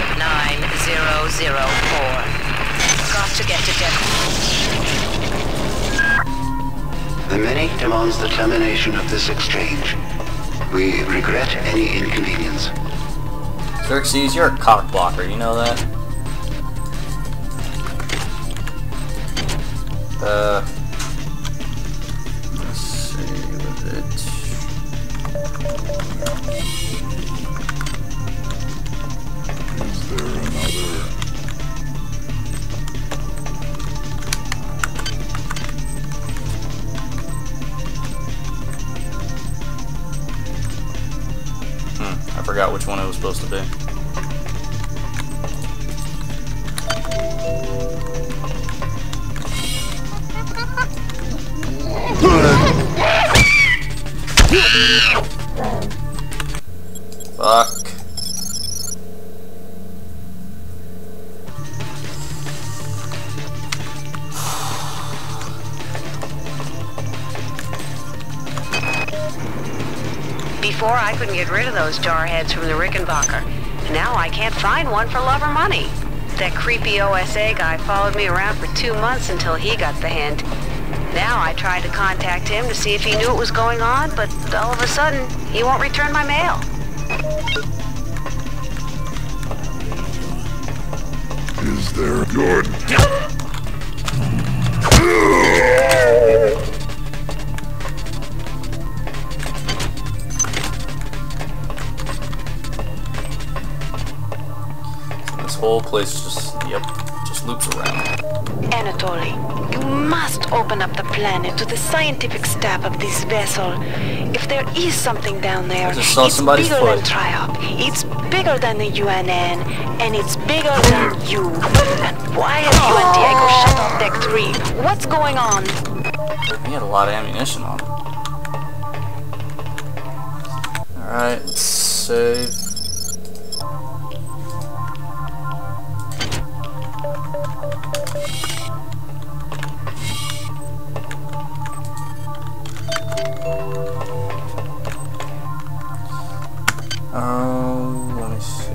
59004. Got to get to deck. The many demands the termination of this exchange. We regret any inconvenience. Xerxes, you're a cock blocker, you know that? Let's see with it. Is there another? I forgot which one it was supposed to be. Fuck. Before, I couldn't get rid of those jarheads from the Rickenbacker. Now I can't find one for love or money. That creepy OSA guy followed me around for 2 months until he got the hint. Now I tried to contact him to see if he knew what was going on, but all of a sudden, he won't return my mail. Is there good? This whole place just, yep, just loops around. Anatoly, you must open up the planet to the scientific staff of this vessel. If there is something down there, I just saw it's somebody's bigger foot. than Triop. It's bigger than the UNN, and it's bigger than you. And why have you and Diego shut off Deck 3? What's going on? He had a lot of ammunition on him. Alright, let's save. Let me see.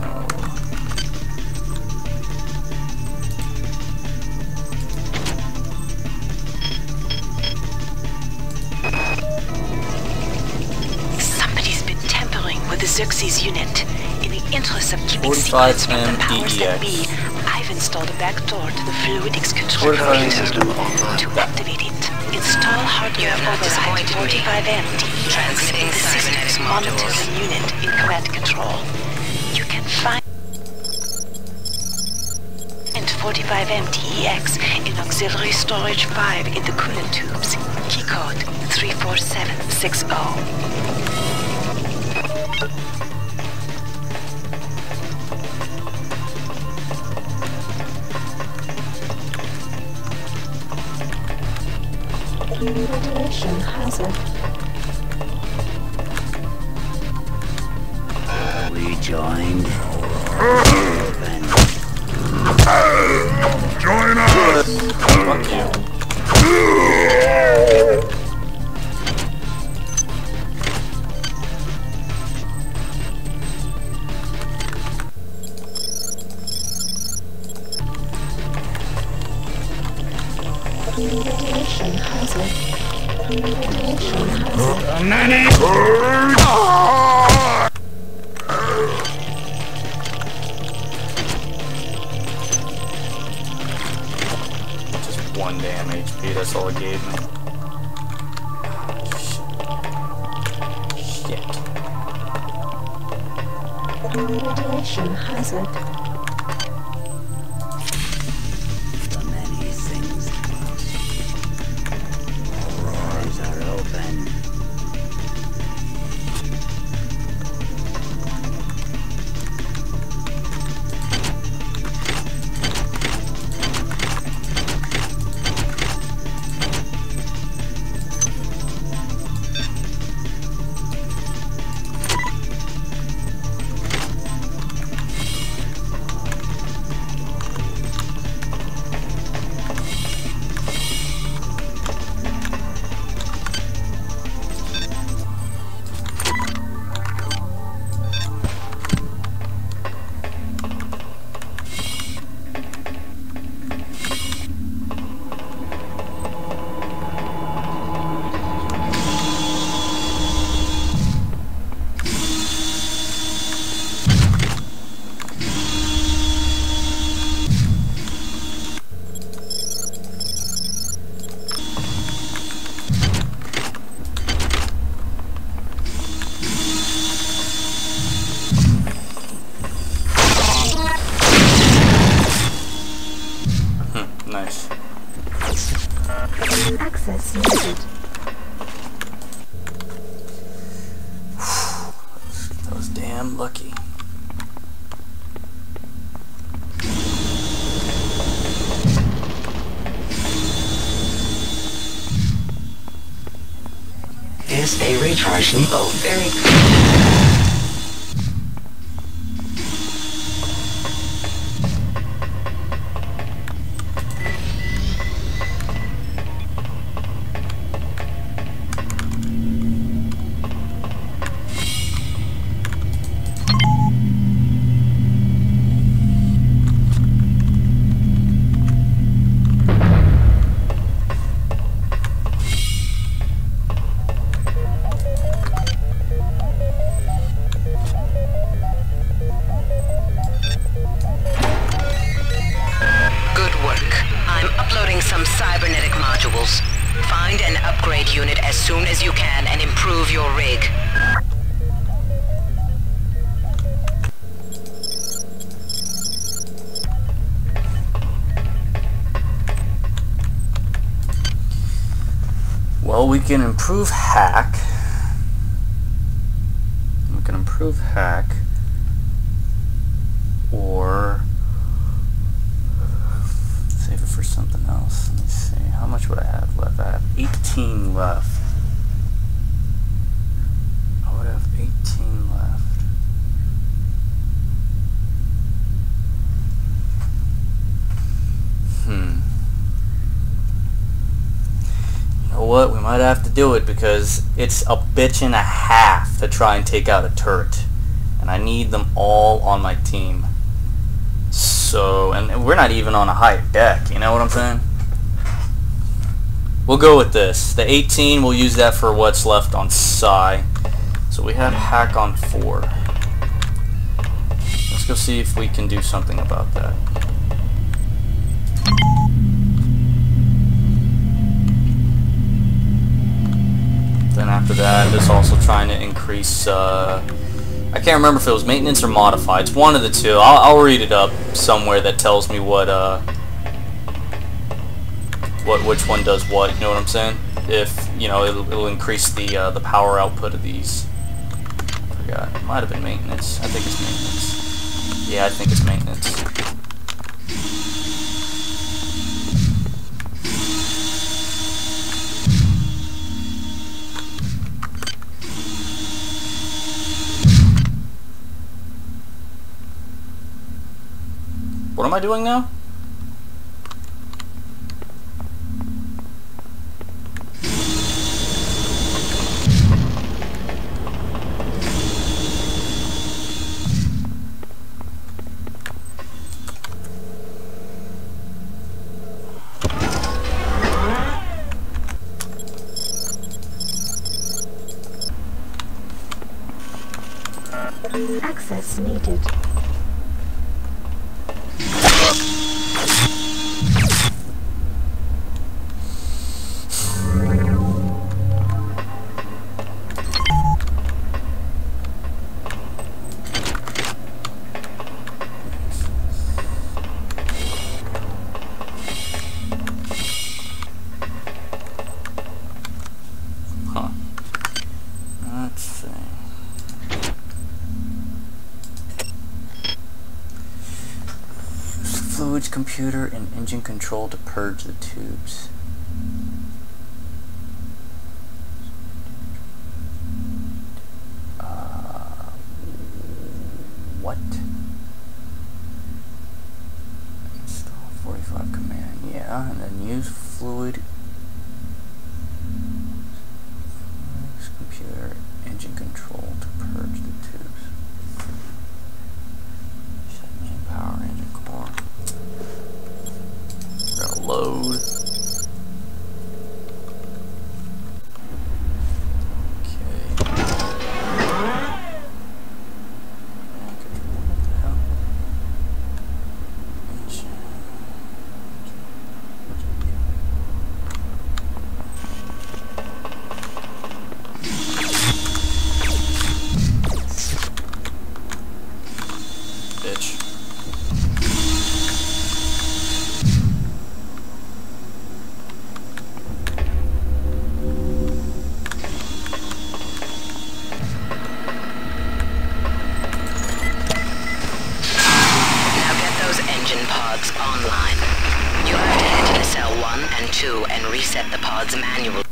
Somebody's been tampering with the Xerxes unit. In the interest of keeping 45 secrets from the powers that be, DEX. I've installed a backdoor to the fluidics control Security system. system online. To activate it, install hardware have not override disappointed me. 45M DEX Transmitting in the systems cybernetics modules. monitoring unit in command control. You can find 45M DEX in auxiliary storage 5 in the coolant tubes. Keycode 34760. Radiation hazard. Rejoined. Join us! Fuck you. Radiation hazard. Radiation Just 1 damn HP, that's all it gave me. Shit. Radiation hazard. The many things. Our eyes are open. Nice. Access needed. That was damn lucky. Is a recharge depot very Some cybernetic modules. Find an upgrade unit as soon as you can and improve your rig. Well, we can improve hack. We can improve hack. Or save it for something else. Let me see. How much would I have left? I have 18 left. I would have 18 left. You know what? We might have to do it because it's a bitch and a half to try and take out a turret. And I need them all on my team. So, and we're not even on a higher deck, you know what I'm saying? We'll go with this. The 18, we'll use that for what's left on Psi. So we have hack on 4. Let's go see if we can do something about that. Then after that, it's also trying to increase, I can't remember if it was maintenance or modified. It's one of the two. I'll read it up somewhere that tells me which one does what. You know what I'm saying? If you know, it'll increase the power output of these. I forgot. It might have been maintenance. I think it's maintenance. Yeah, I think it's maintenance. What am I doing now? access needed. Fluids, computer, and engine control to purge the tubes. What? Install 45 command, yeah, and then use fluid, computer, engine control to purge the tubes. Shut main power engine core. We're gonna load. Online. You'll have to head to cell 1 and 2 and reset the pods manually.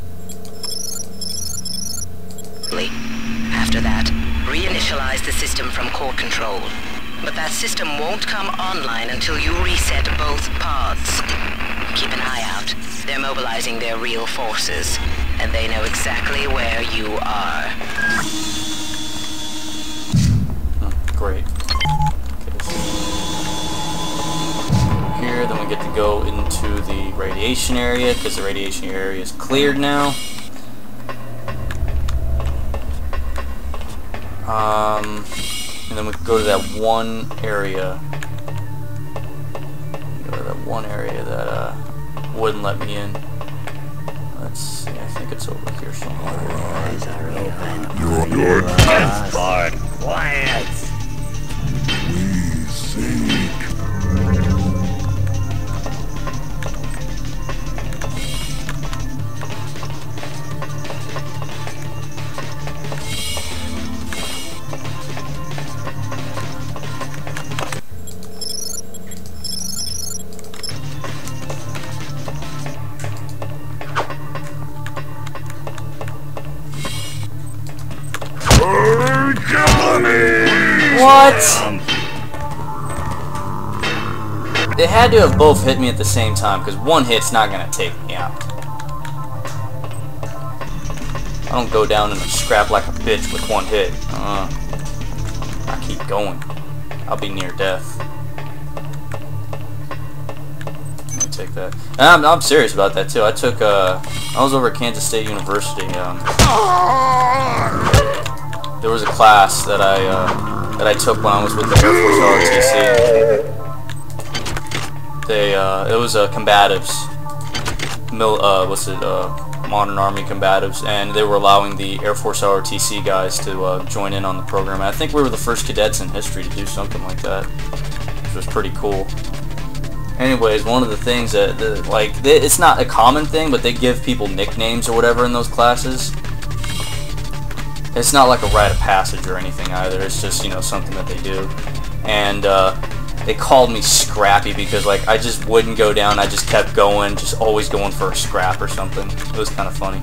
After that, reinitialize the system from core control. But that system won't come online until you reset both pods. Keep an eye out. They're mobilizing their real forces, and they know exactly where you are. Great. Here, then we get to go into the radiation area because the radiation area is cleared now. And then we go to that one area. Go to that one area that wouldn't let me in. Let's see. I think it's over here somewhere. Eyes are open. You're good. Bart, quiet. We seek. What? They had to have both hit me at the same time, because one hit's not gonna take me out. I don't go down and scrap like a bitch with one hit. I keep going. I'll be near death. Let me take that. And I'm serious about that too. I took I was over at Kansas State University. There was a class that I took when I was with the Air Force ROTC. It was combatives, modern Army combatives, and they were allowing the Air Force ROTC guys to join in on the program. And I think we were the first cadets in history to do something like that, which was pretty cool. Anyways, one of the things that, it's not a common thing, but they give people nicknames or whatever in those classes. It's not like a rite of passage or anything either. It's just, you know, something that they do. And they called me Scrappy because, like, I just wouldn't go down. I just kept going, just always going for a scrap or something. It was kind of funny.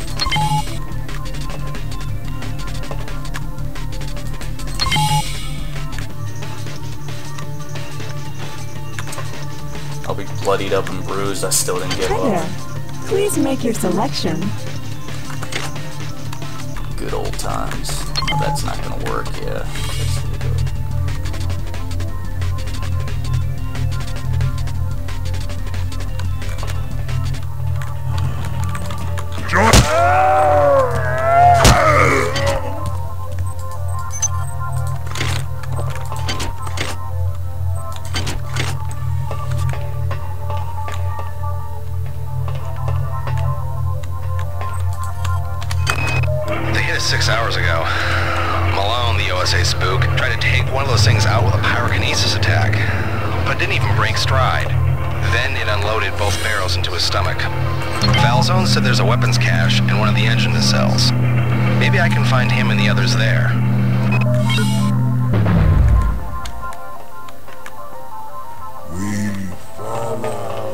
I'll be bloodied up and bruised. I still didn't give up. Hi there. Please make your selection. Good old times. Oh, that's not gonna work, yeah. those things out with a pyrokinesis attack, but it didn't even break stride. Then it unloaded both barrels into his stomach. Valzone said there's a weapons cache in one of the engine nacelles. Maybe I can find him and the others there. We follow.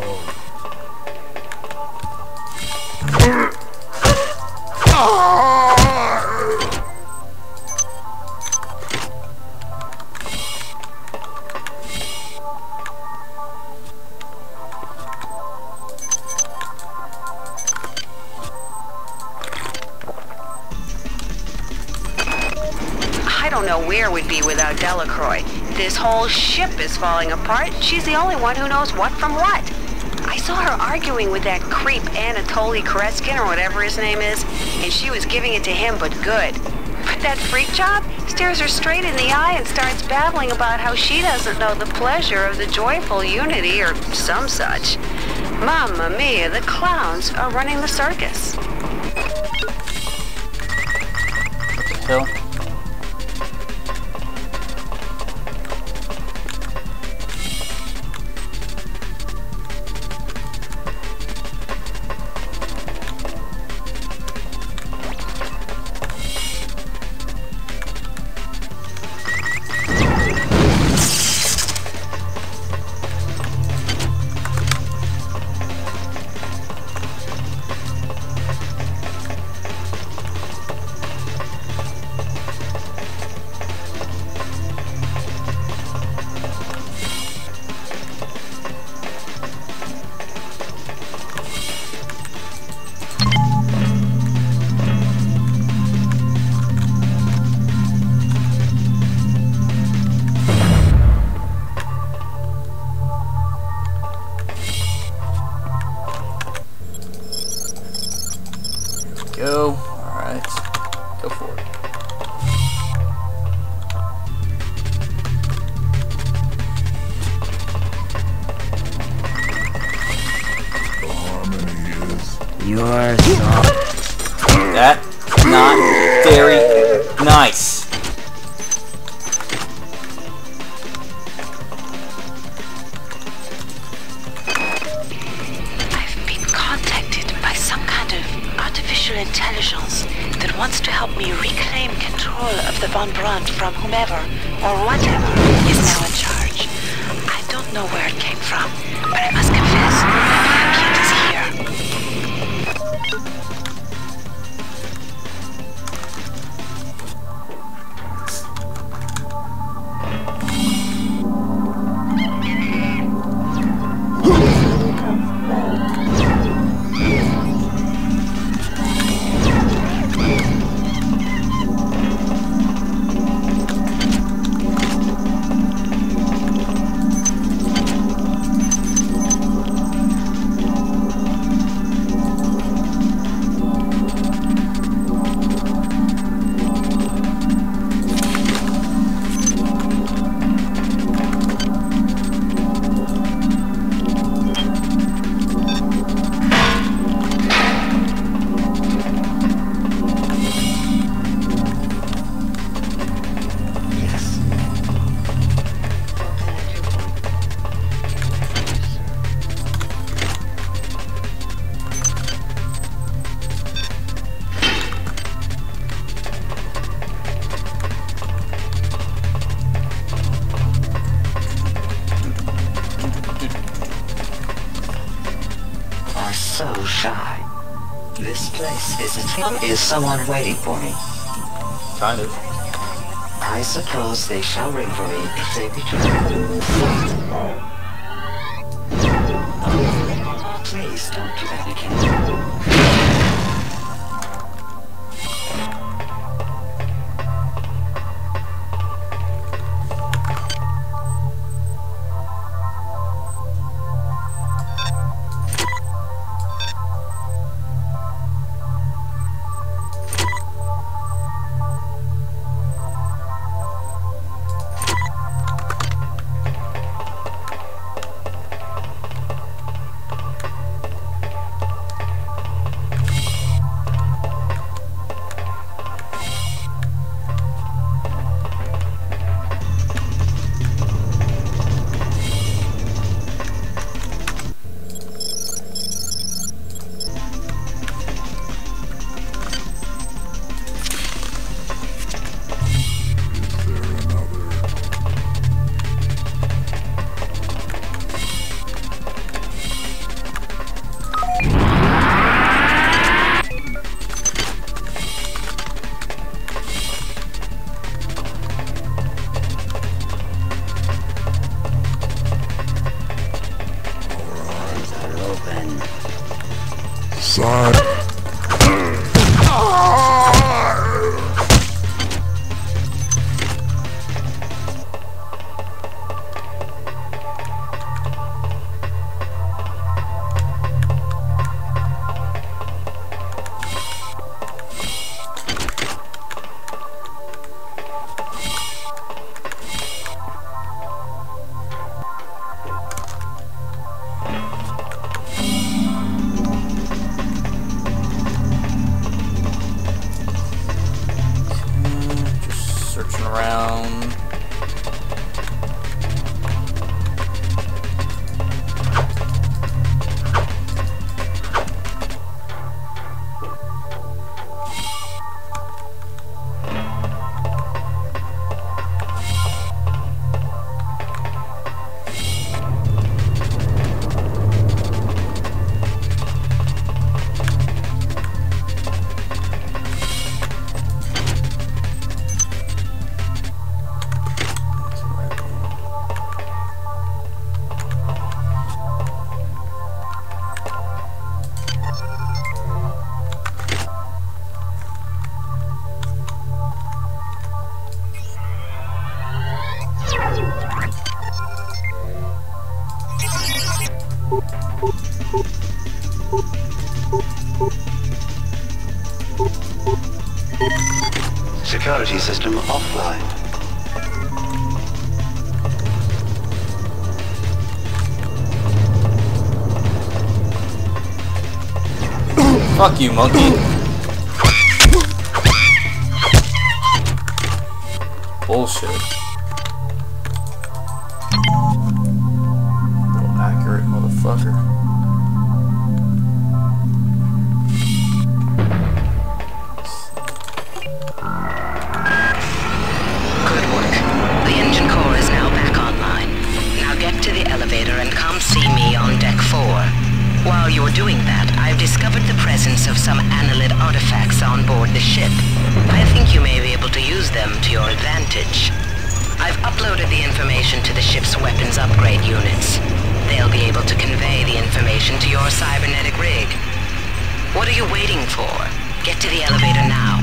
I don't know where we'd be without Delacroix. This whole ship is falling apart. She's the only one who knows what from what. I saw her arguing with that creep Anatoly Koretskin or whatever his name is, and she was giving it to him, but good. But that freak job stares her straight in the eye and starts babbling about how she doesn't know the pleasure of the joyful unity or some such. Mamma mia, the clowns are running the circus. Hill. Go. Alright. Go for it. The harmony is You're so... That's not very nice. I've been contacted by some kind of artificial intelligence that wants to help me reclaim control of the Von Brunt from whomever or whatever is now in charge. I don't know where it came from, but I must confess, my kid is here. so shy. This place isn't... Is someone waiting for me? Kind of. I suppose they shall ring for me if they return. Please don't do that again. again. Side. Searching around. Security system offline. Fuck you, monkey. Bullshit. Little accurate motherfucker. While you're doing that, I've discovered the presence of some analyte artifacts on board the ship. I think you may be able to use them to your advantage. I've uploaded the information to the ship's weapons upgrade units. They'll be able to convey the information to your cybernetic rig. What are you waiting for? Get to the elevator now.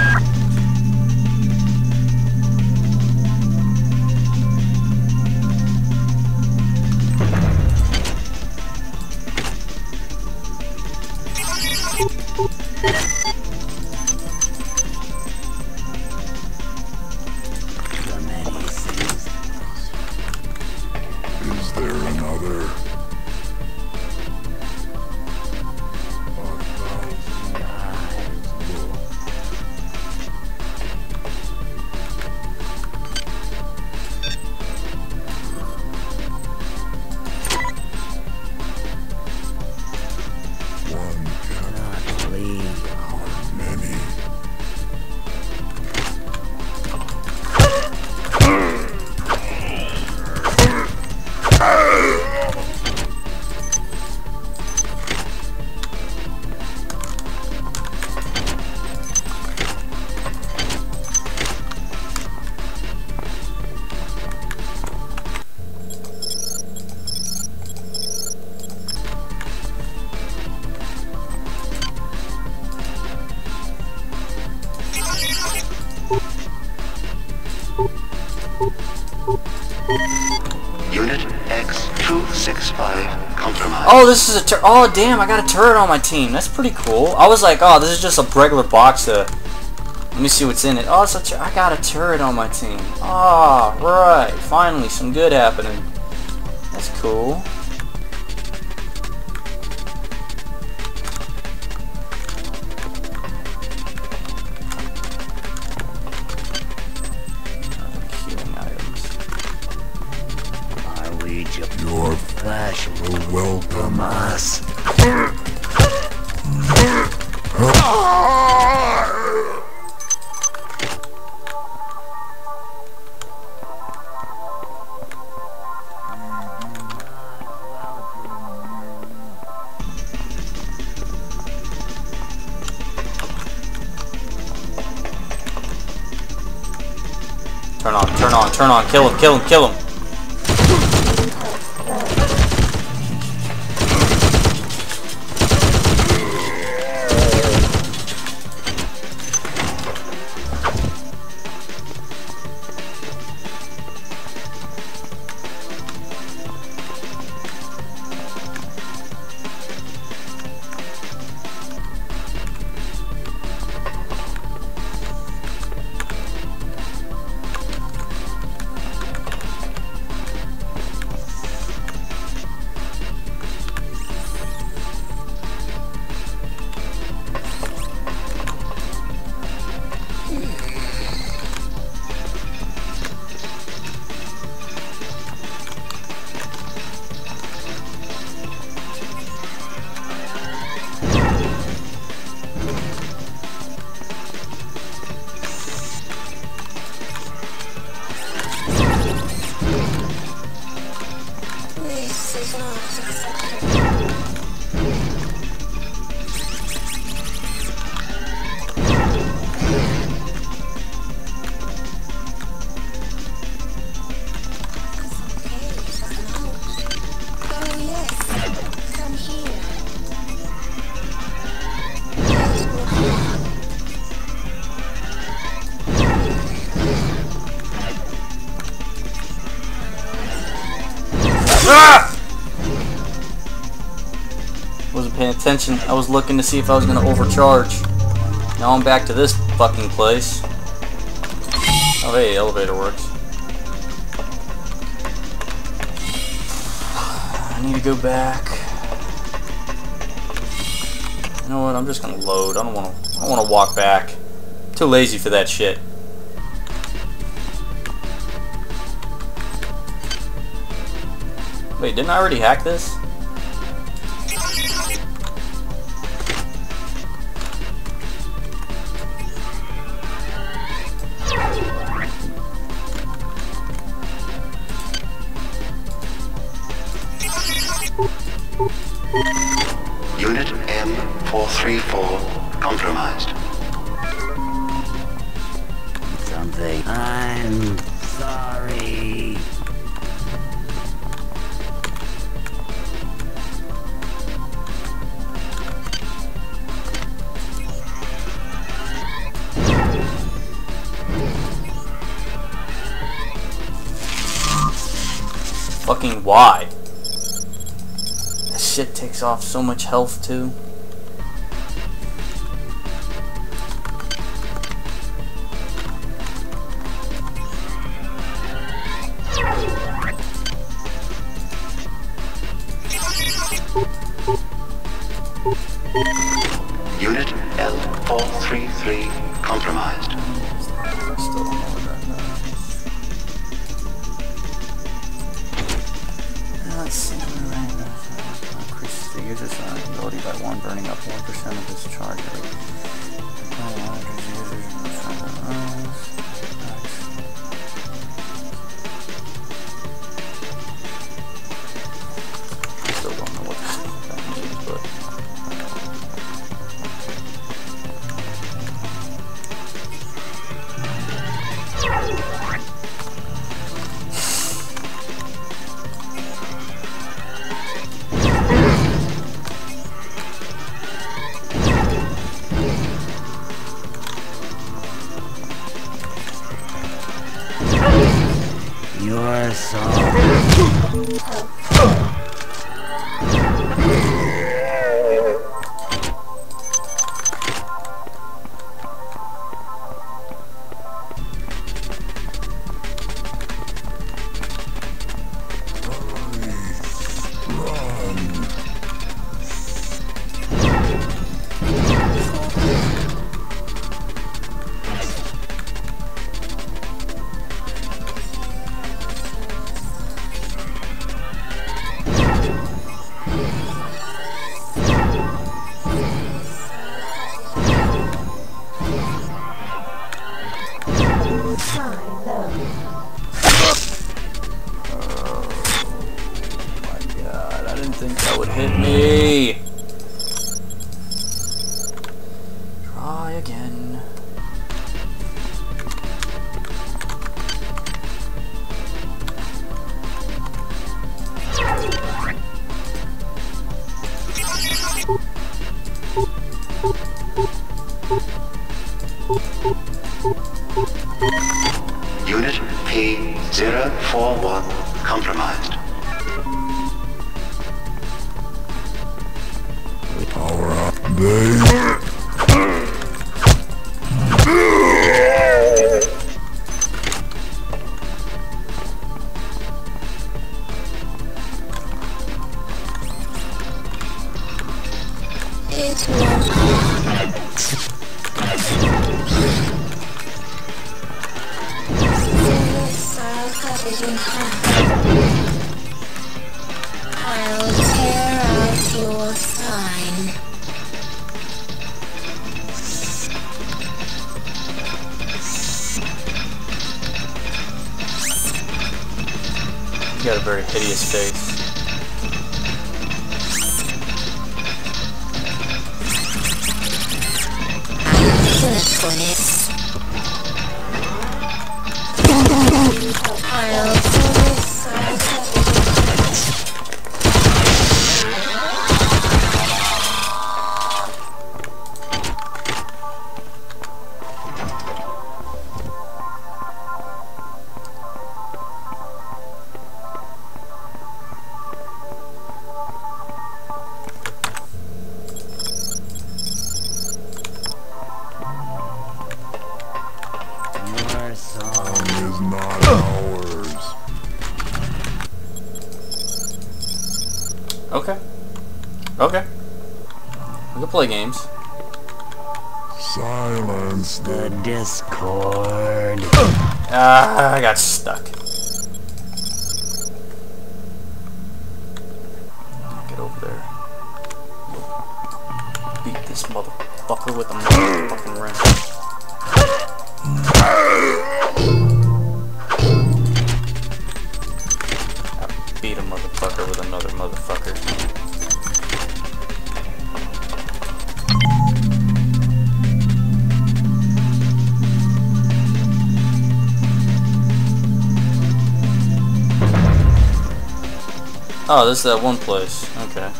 Is there another? One cannot leave. Many. Unit X-265 compromised. Oh, this is a oh, damn, I got a turret on my team. That's pretty cool. I was like, oh, this is just a regular box to... Let me see what's in it. Oh, it's I got a turret on my team. Ah, right. Finally, some good happening. That's cool. Your flesh will welcome us. Turn on, turn on, turn on. Kill him, kill him, kill him. Wasn't paying attention. I was looking to see if I was gonna overcharge. Now I'm back to this fucking place. Oh hey, elevator works. I need to go back. You know what? I'm just gonna load. I don't wanna walk back. Too lazy for that shit. Wait, didn't I already hack this? Unit M434 compromised. Something. I'm sorry. Fucking why? That shit takes off so much health too. Unit L433 compromised. Still don't know what that means. Let's see. Increases the user's ability by 1, burning up 1% of his charge rate. Still don't know what that means, but. You're so... That would hit me. Try again. Unit P041 compromised. Power up, baby. I'll tear out your sign. You got a very hideous face. I'll Okay. We can play games. Silence the discord. I got stuck. Get over there. Beat this motherfucker with a motherfucking wrench. Beat a motherfucker with another motherfucker. Oh, this is that one place. Okay.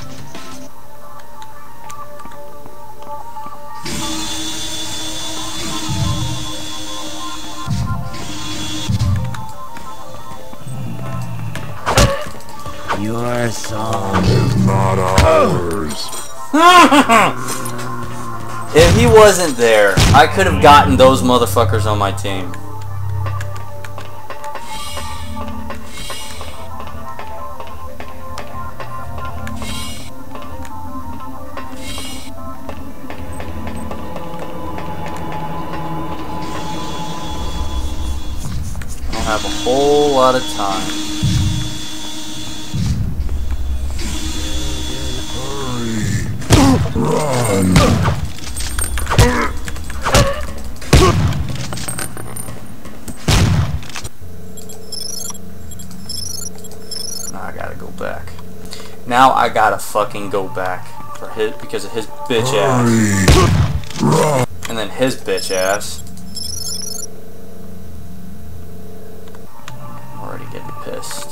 Your song is not ours. If he wasn't there, I could have gotten those motherfuckers on my team. I don't have a whole lot of time. Run! Now I gotta go back. Now I gotta fucking go back for his because of his bitch ass. Run! And then his bitch ass. I'm already getting pissed.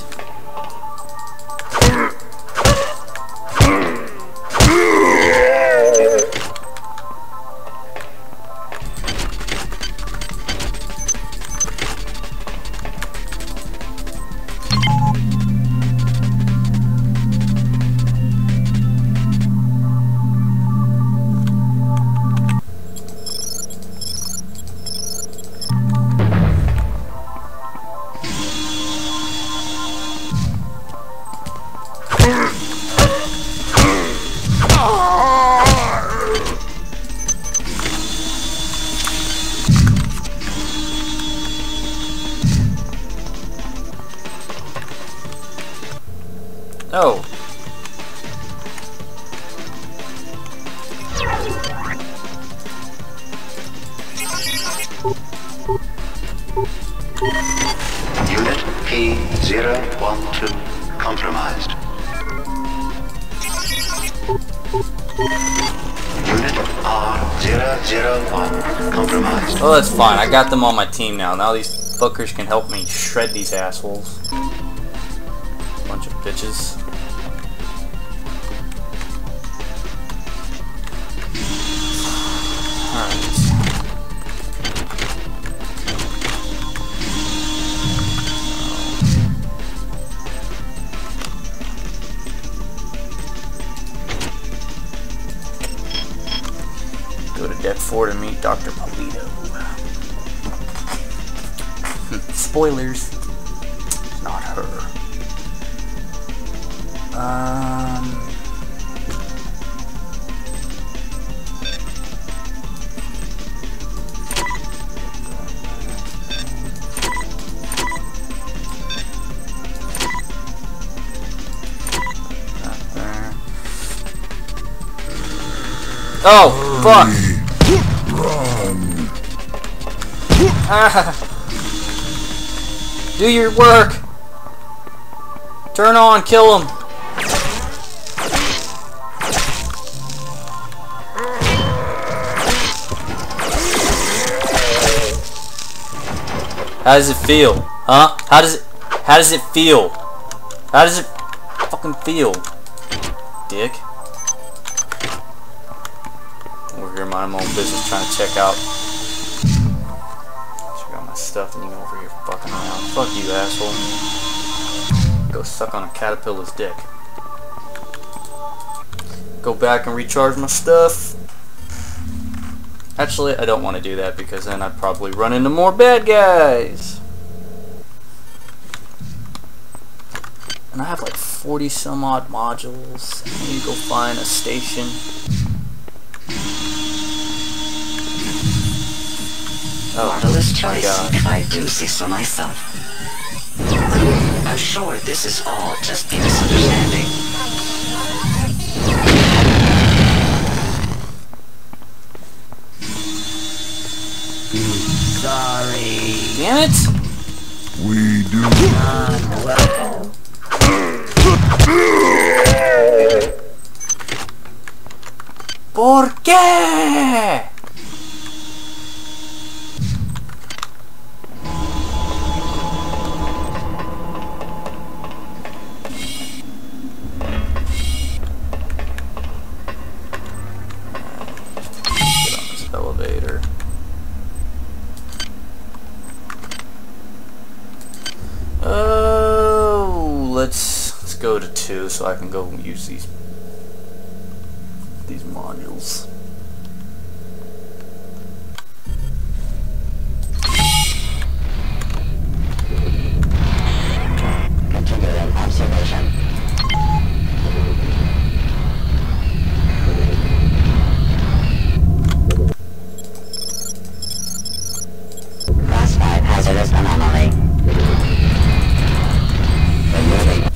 Oh. Unit P-012 compromised. Unit R-001 compromised. Oh, that's fine. I got them on my team now. Now these fuckers can help me shred these assholes. Bunch of bitches. Alright. Go to Deck 4 to meet Dr. Polito. Spoilers. Not her. Not there. Oh, fuck! Run! Ah. Do your work! Turn on, kill him! How does it feel? Huh? How does it feel? How does it fucking feel? Dick. Over here minding my own business trying to check out my stuff and you over here fucking around. Fuck you, asshole. Go suck on a caterpillar's dick. Go back and recharge my stuff. Actually, I don't want to do that because then I'd probably run into more bad guys. And I have like 40 some odd modules. I need to go find a station. Oh Marvelous my choice, god. if I do say so myself. I'm sure this is all just a misunderstanding. Sorry. Damn it! We do. Welcome. ¿Por qué? Get on this elevator. Oh, let's go to 2 so I can go use these modules. Continuing observation. Class 5 hazardous anomaly. Removing.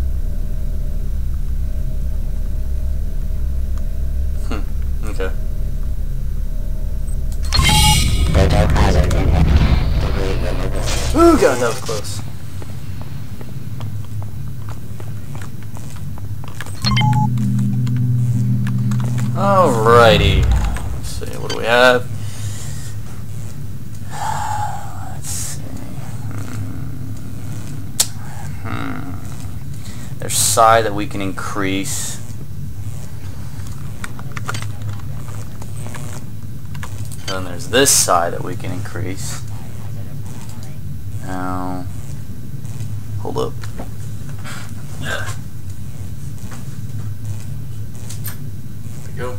Okay. Radar hazard in debris removal. Ooh, God, that was close. Alrighty. Let's see, what do we have? Let's see. There's psi that we can increase. Then there's this side that we can increase. Now, hold up. Yeah. There we go.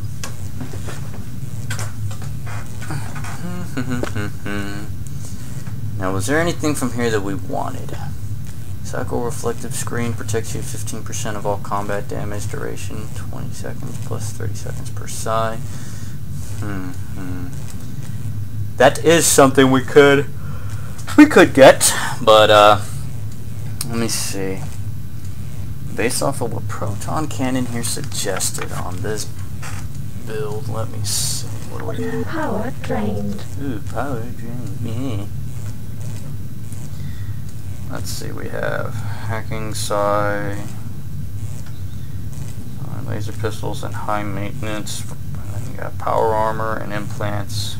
Now, was there anything from here that we wanted? Cycle reflective screen protects you 15% of all combat damage. Duration 20 seconds plus 30 seconds per psi. That is something we could get, but let me see. Based off of what Proton Cannon here suggested on this build, let me see. What do we have? Power drained. Ooh, power drained. Yeah. Let's see. We have hacking psi, laser pistols, and high maintenance. And then you got power armor and implants.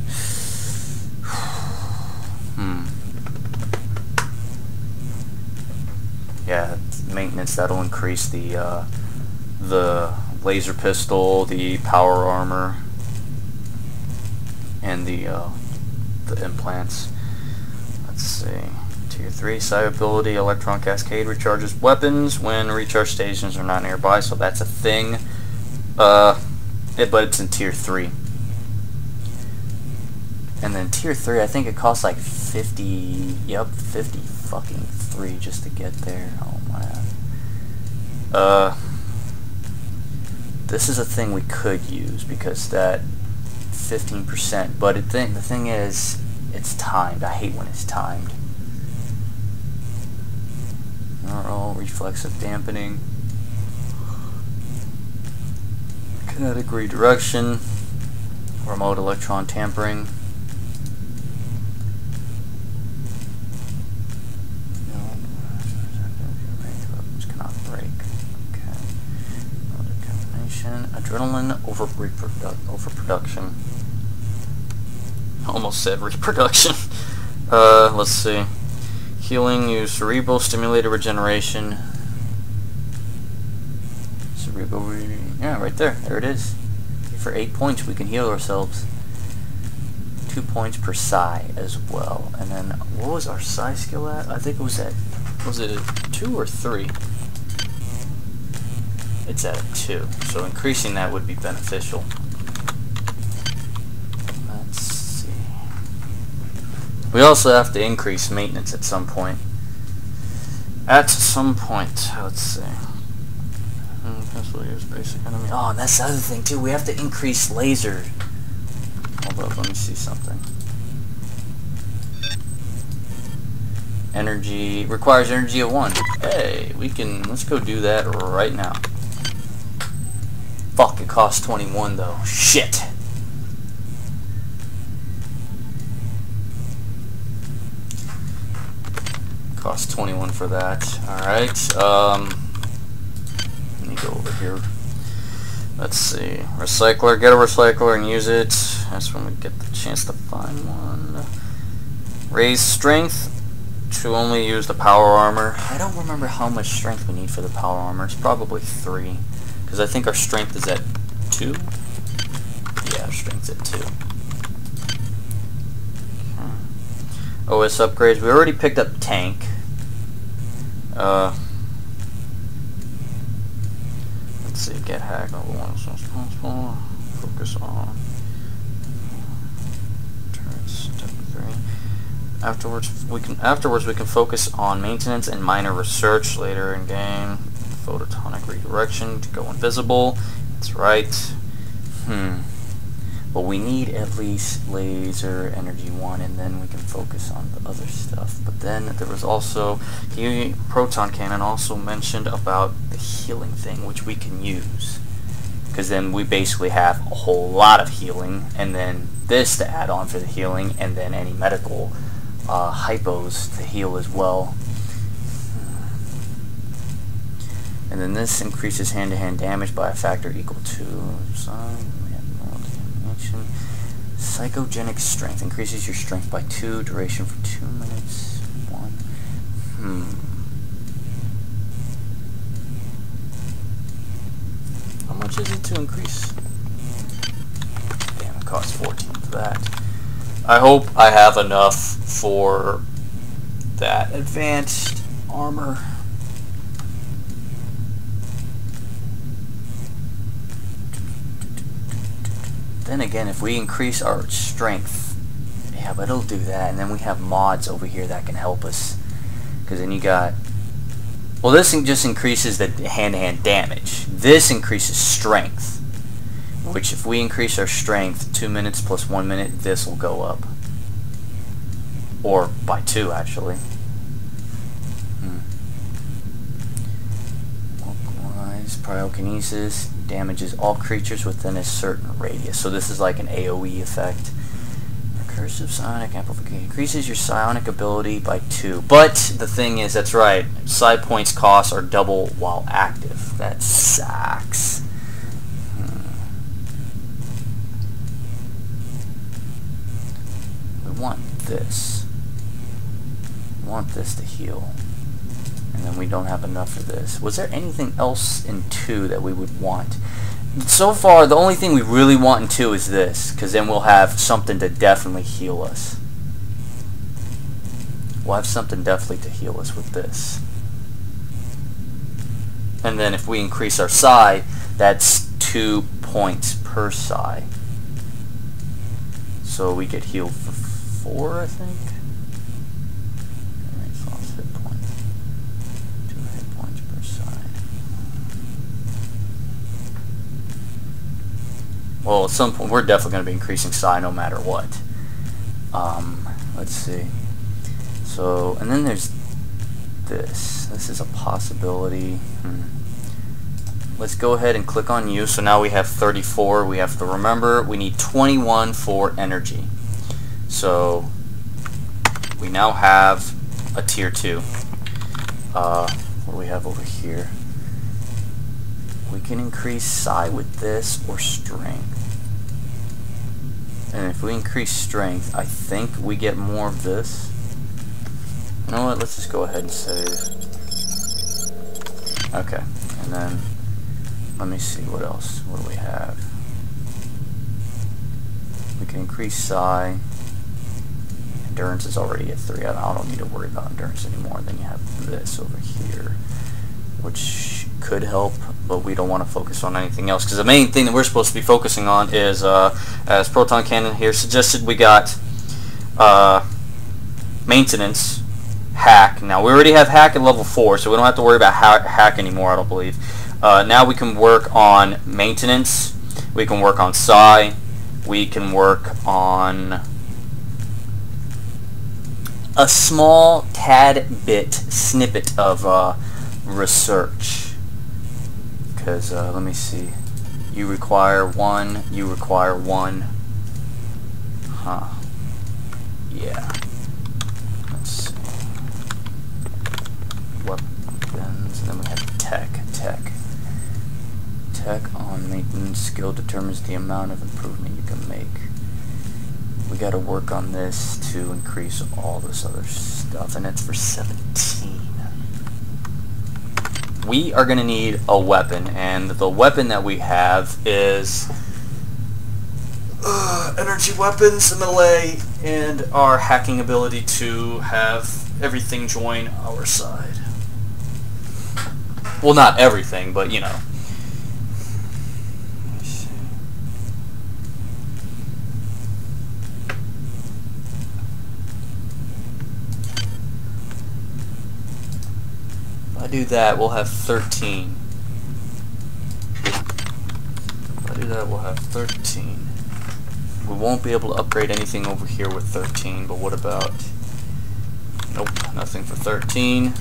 Yeah, maintenance, that'll increase the laser pistol, the power armor, and the implants. Let's see. Tier 3 psi ability, electron cascade recharges weapons when recharge stations are not nearby, so that's a thing. But it's in tier 3. And then tier 3, I think it costs like 50, yep, 50 fucking 3 just to get there. Oh man. This is a thing we could use because that 15%, but the thing is, it's timed. I hate when it's timed. Neural reflexive dampening. Kinetic redirection. Remote electron tampering. Adrenaline overproduction. Almost said reproduction. Let's see. Healing, use cerebral stimulated regeneration. Cerebral, yeah, right there. There it is. For 8 points, we can heal ourselves. 2 points per psi as well. And then, what was our psi skill at? I think it was at, was it a 2 or 3? It's at a 2, so increasing that would be beneficial. Let's see. We also have to increase maintenance at some point. At some point, let's see. Pencil use basic enemy. Oh, and that's the other thing too. We have to increase laser. Hold up, let me see something. Energy requires energy of 1. Hey, we can. Let's go do that right now. Fuck, it costs 21 though. Shit. Costs 21 for that. Alright, let me go over here. Let's see. Recycler, get a recycler and use it. That's when we get the chance to find one. Raise strength to only use the power armor. I don't remember how much strength we need for the power armor. It's probably 3. Because I think our strength is at 2. Yeah, our strength's at 2. OS upgrades. We already picked up tank. Let's see. Get hack level 1 is responsible. Focus on turrets. Step 3. Afterwards we can focus on maintenance and minor research later in game. Photonic redirection to go invisible. That's right. But we need at least laser energy 1, and then we can focus on the other stuff. But then there was also the proton cannon also mentioned about the healing thing, which we can use, because then we basically have a whole lot of healing, and then this to add on for the healing, and then any medical hypos to heal as well. And then this increases hand-to-hand damage by a factor equal to psychogenic strength. Increases your strength by 2, duration for 2 minutes. 1. How much is it to increase? Damn, it costs 14 for that. I hope I have enough for that advanced armor. Then again, if we increase our strength, yeah, but it'll do that, and then we have mods over here that can help us. Because then you got, well, this just increases the hand-to-hand damage. This increases strength, which if we increase our strength 2 minutes plus 1 minute, this will go up. Or by 2, actually. Localized cryokinesis damages all creatures within a certain radius. So this is like an AoE effect. Recursive psionic amplification increases your psionic ability by 2. But the thing is, that's right, psi points costs are double while active. That sucks. We want this. We want this to heal. And then we don't have enough for this. Was there anything else in 2 that we would want? So far, the only thing we really want in 2 is this, because then we'll have something to definitely heal us. We'll have something definitely to heal us with this. And then if we increase our psi, that's 2 points per psi. So we get healed for 4, I think. Well, at some point, we're definitely going to be increasing psi no matter what. Let's see. So, and then there's this. This is a possibility. Let's go ahead and click on use. So now we have 34. We have to remember we need 21 for energy. So, we now have a tier 2. What do we have over here? We can increase psi with this or strength. And if we increase strength, I think we get more of this. You know what? Let's just go ahead and save. Okay. And then, let me see what else. What do we have? We can increase psi. Endurance is already at 3. I don't need to worry about endurance anymore. Then you have this over here, which could help, but we don't want to focus on anything else, because the main thing that we're supposed to be focusing on is, as Proton Cannon here suggested, we got maintenance, hack. Now, we already have hack at level 4, so we don't have to worry about hack anymore, I don't believe. Now we can work on maintenance. We can work on psi. We can work on a small tad bit snippet of research. Because, let me see. You require 1. You require 1. Huh. Yeah. Let's see. Weapons, and then we have tech. Tech on maintenance skill determines the amount of improvement you can make. We gotta work on this to increase all this other stuff, and it's for 17. We are gonna need a weapon, and the weapon that we have is energy weapons, melee, and our hacking ability to have everything join our side. Well, not everything, but you know. Let me see. If I do that, we'll have 13. If I do that, we'll have 13. We won't be able to upgrade anything over here with 13, but what about... Nope, nothing for 13.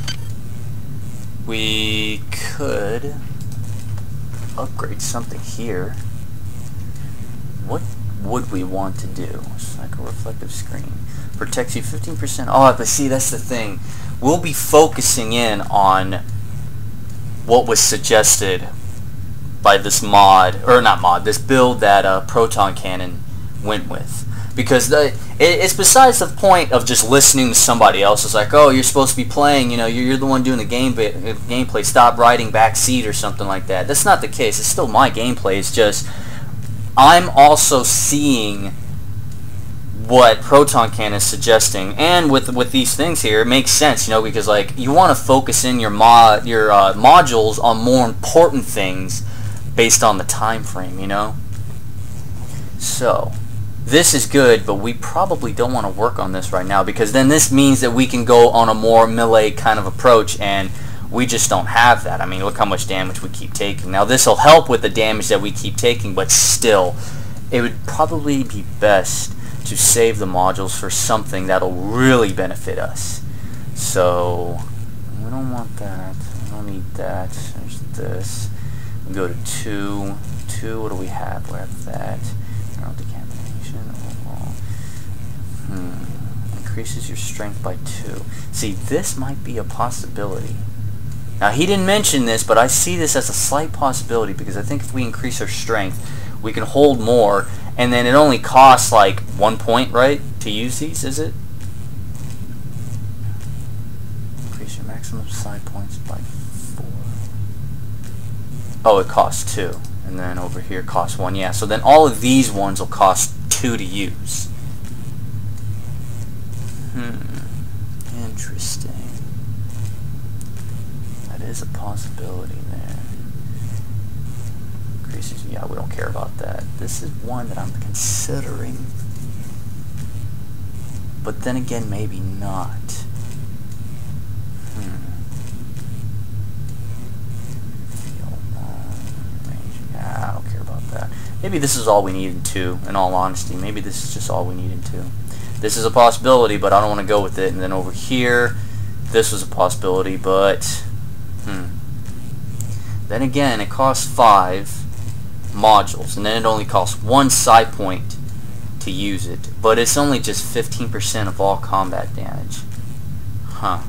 We could upgrade something here. What would we want to do? Psycho-reflective screen. Protects you 15%. Oh, but see, that's the thing. We'll be focusing in on what was suggested by this mod, or not mod, this build that Proton Cannon went with, because it's besides the point of just listening to somebody else. It's like, oh, you're supposed to be playing, you know, you're the one doing the gameplay, stop riding backseat or something like that. That's not the case. It's still my gameplay. It's just I'm also seeing what Proton Cannon is suggesting, and with these things here, it makes sense, you know, because like you want to focus in your modules on more important things based on the time frame, you know. So this is good, but we probably don't want to work on this right now, because then this means that we can go on a more melee kind of approach, and we just don't have that. I mean, look how much damage we keep taking. Now this will help with the damage that we keep taking, but still, it would probably be best to save the modules for something that'll really benefit us. So we don't want that. We don't need that. There's this. We go to 2. 2. What do we have? We have that. Decapitation. Increases your strength by 2. See, this might be a possibility. Now, he didn't mention this, but I see this as a slight possibility, because I think if we increase our strength, we can hold more, and then it only costs like 1 point, right, to use these, is it? Increase your maximum side points by 4. Oh, it costs 2. And then over here costs 1. Yeah, so then all of these ones will cost 2 to use. Interesting. That is a possibility there. Increases, yeah, we don't care about that. This is one that I'm considering. But then again, maybe not. I don't care about that. Maybe this is all we needed to, in all honesty. Maybe this is just all we needed to. This is a possibility, but I don't want to go with it. And then over here, this was a possibility, but then again, it costs 5 modules, and then it only costs 1 psi point to use it. But it's only just 15% of all combat damage. Huh.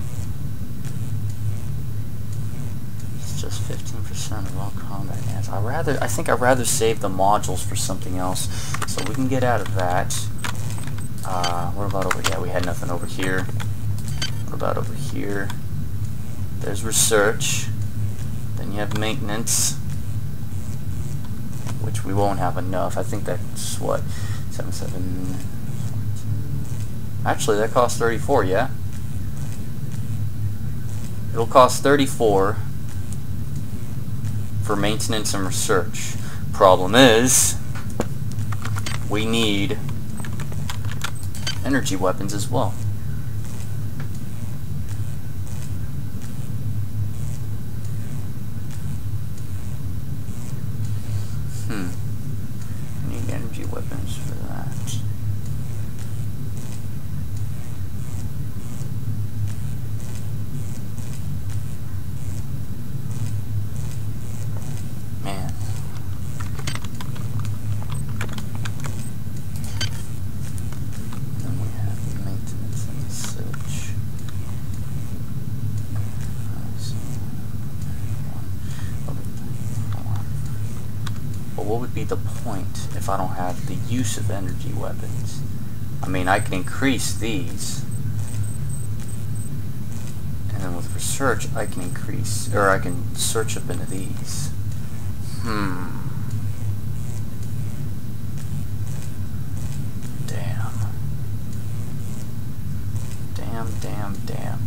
It's just 15% of all combat damage. I think I'd rather save the modules for something else, so we can get out of that. What about over here? We had nothing over here. What about over here? There's research. Then you have maintenance, which we won't have enough. I think that's what, 7. Actually, that costs 34. Yeah, it'll cost 34 for maintenance and research. Problem is, we need energy weapons as well. But what would be the point if I don't have the use of energy weapons? I mean, I can increase these. And then with research, I can increase, or I can search up into these. Damn.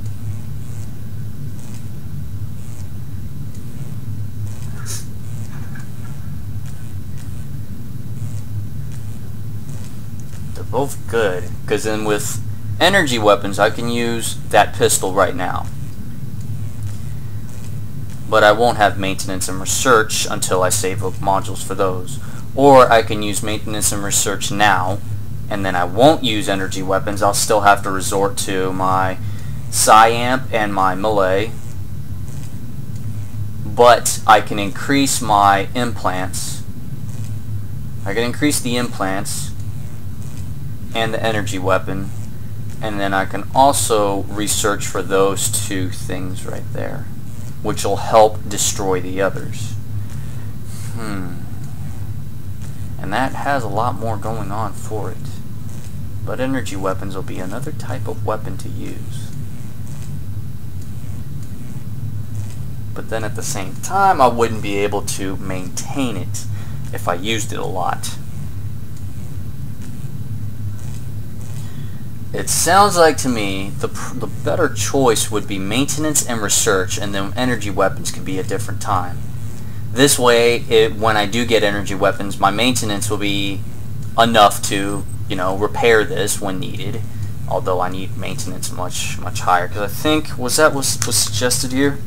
They're both good, because then with energy weapons, I can use that pistol right now. But I won't have maintenance and research until I save up modules for those. Or I can use maintenance and research now, and then I won't use energy weapons. I'll still have to resort to my Psi-Amp and my melee. But I can increase my implants. I can increase the implants and the energy weapon. And then I can also research for those two things right there, which will help destroy the others. And that has a lot more going on for it. But energy weapons will be another type of weapon to use. But then at the same time, I wouldn't be able to maintain it if I used it a lot. It sounds like to me the better choice would be maintenance and research, and then energy weapons could be a different time. This way, when I do get energy weapons, my maintenance will be enough to, you know, repair this when needed. Although I need maintenance much higher, because I think was suggested here.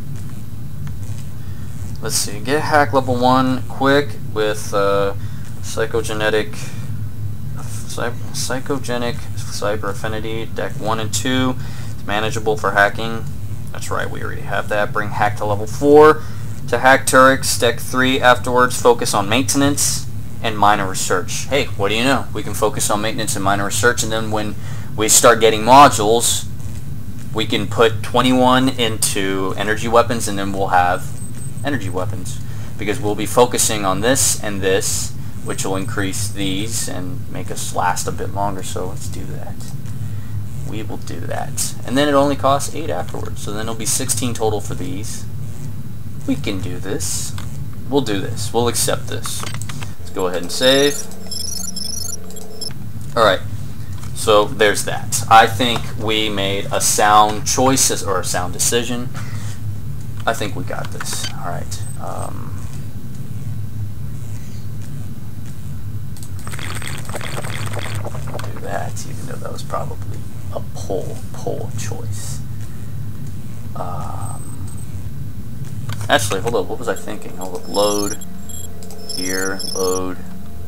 Let's see, get hack level 1 quick with psychogenic cyber affinity, deck 1 and 2. It's manageable for hacking. That's right, we already have that. Bring hack to level 4. To hack turrets, deck 3 afterwards. Focus on maintenance and minor research. Hey, what do you know? We can focus on maintenance and minor research, and then when we start getting modules, we can put 21 into energy weapons, and then we'll have energy weapons, because we'll be focusing on this and this, which will increase these and make us last a bit longer. So let's do that. We will do that. And then it only costs 8 afterwards, so then it'll be 16 total for these. We can do this. We'll do this. We'll accept this. Let's go ahead and save. Alright, so there's that. I think we made a sound choice, or a sound decision. I think we got this. Alright. Do that, even though that was probably a poor choice. Actually, hold up. What was I thinking? Hold up. Load. Here. Load.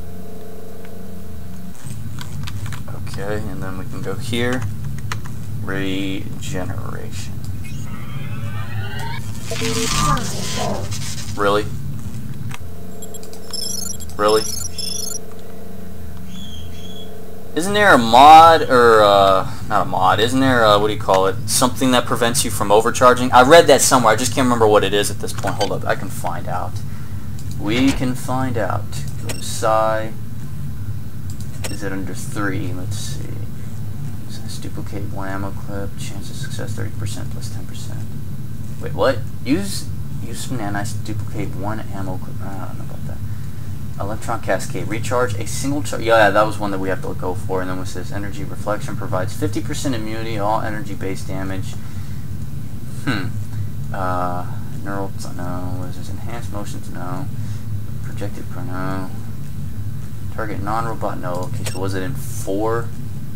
Okay, and then we can go here. Regeneration. Really? Really? Isn't there a mod, or, not a mod, isn't there, what do you call it, something that prevents you from overcharging? I read that somewhere, I just can't remember what it is at this point. Hold up, I can find out. We can find out. Go to Psi. Is it under 3? Let's see. It says duplicate 1 ammo clip, chance of success 30% plus 10%. Wait, what? Use some nanites to duplicate 1 ammo clip. I don't know about that. Electron cascade. Recharge a single charge. Yeah, that was one that we have to go for. And then what says energy reflection provides 50% immunity, all energy based damage. Neural, no. What is this? Enhanced motions, no. Projected pro, no. Target non-robot, no. Okay, so was it in 4?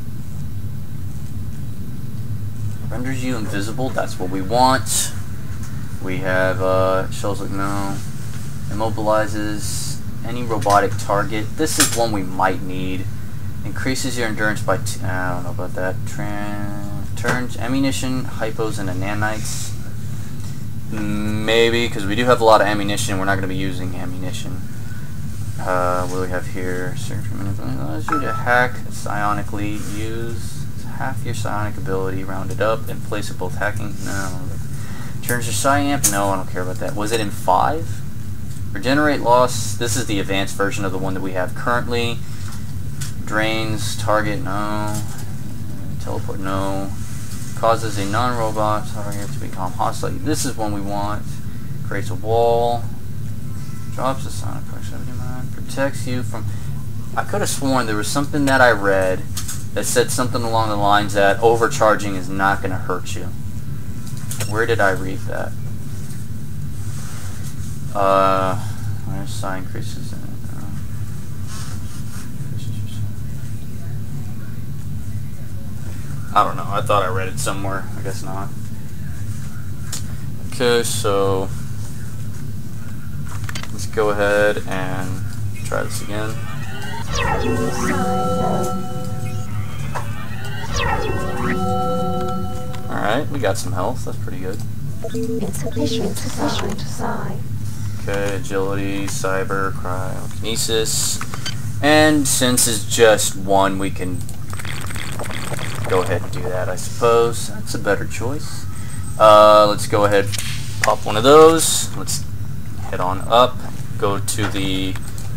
Renders you invisible. That's what we want. We have shells like no. Immobilizes any robotic target. This is one we might need. Increases your endurance by I don't know about that. Turns ammunition, hypos, into nanites. Maybe, because we do have a lot of ammunition. We're not going to be using ammunition. What do we have here? Search for manipulation allows you to hack psionically. Use half your psionic ability rounded up in place of both hacking. No. Turns your Psi-Amp? No, I don't care about that. Was it in 5? Regenerate loss. This is the advanced version of the one that we have currently. Drains target, no. Teleport, no. Causes a non-robot target to become hostile. This is one we want. Creates a wall. Drops a sonic proximity mine. Protects you from... I could have sworn there was something that I read that said something along the lines that overcharging is not going to hurt you. Where did I read that? Where's psi increases in it? I don't know. I thought I read it somewhere. I guess not. Okay, so let's go ahead and try this again. Alright, we got some health. That's pretty good. Insufficient psi. Okay, agility, cyber, cryokinesis. And since it's just one, we can go ahead and do that, I suppose. That's a better choice. Let's go ahead, pop one of those. Let's head on up. Go to the...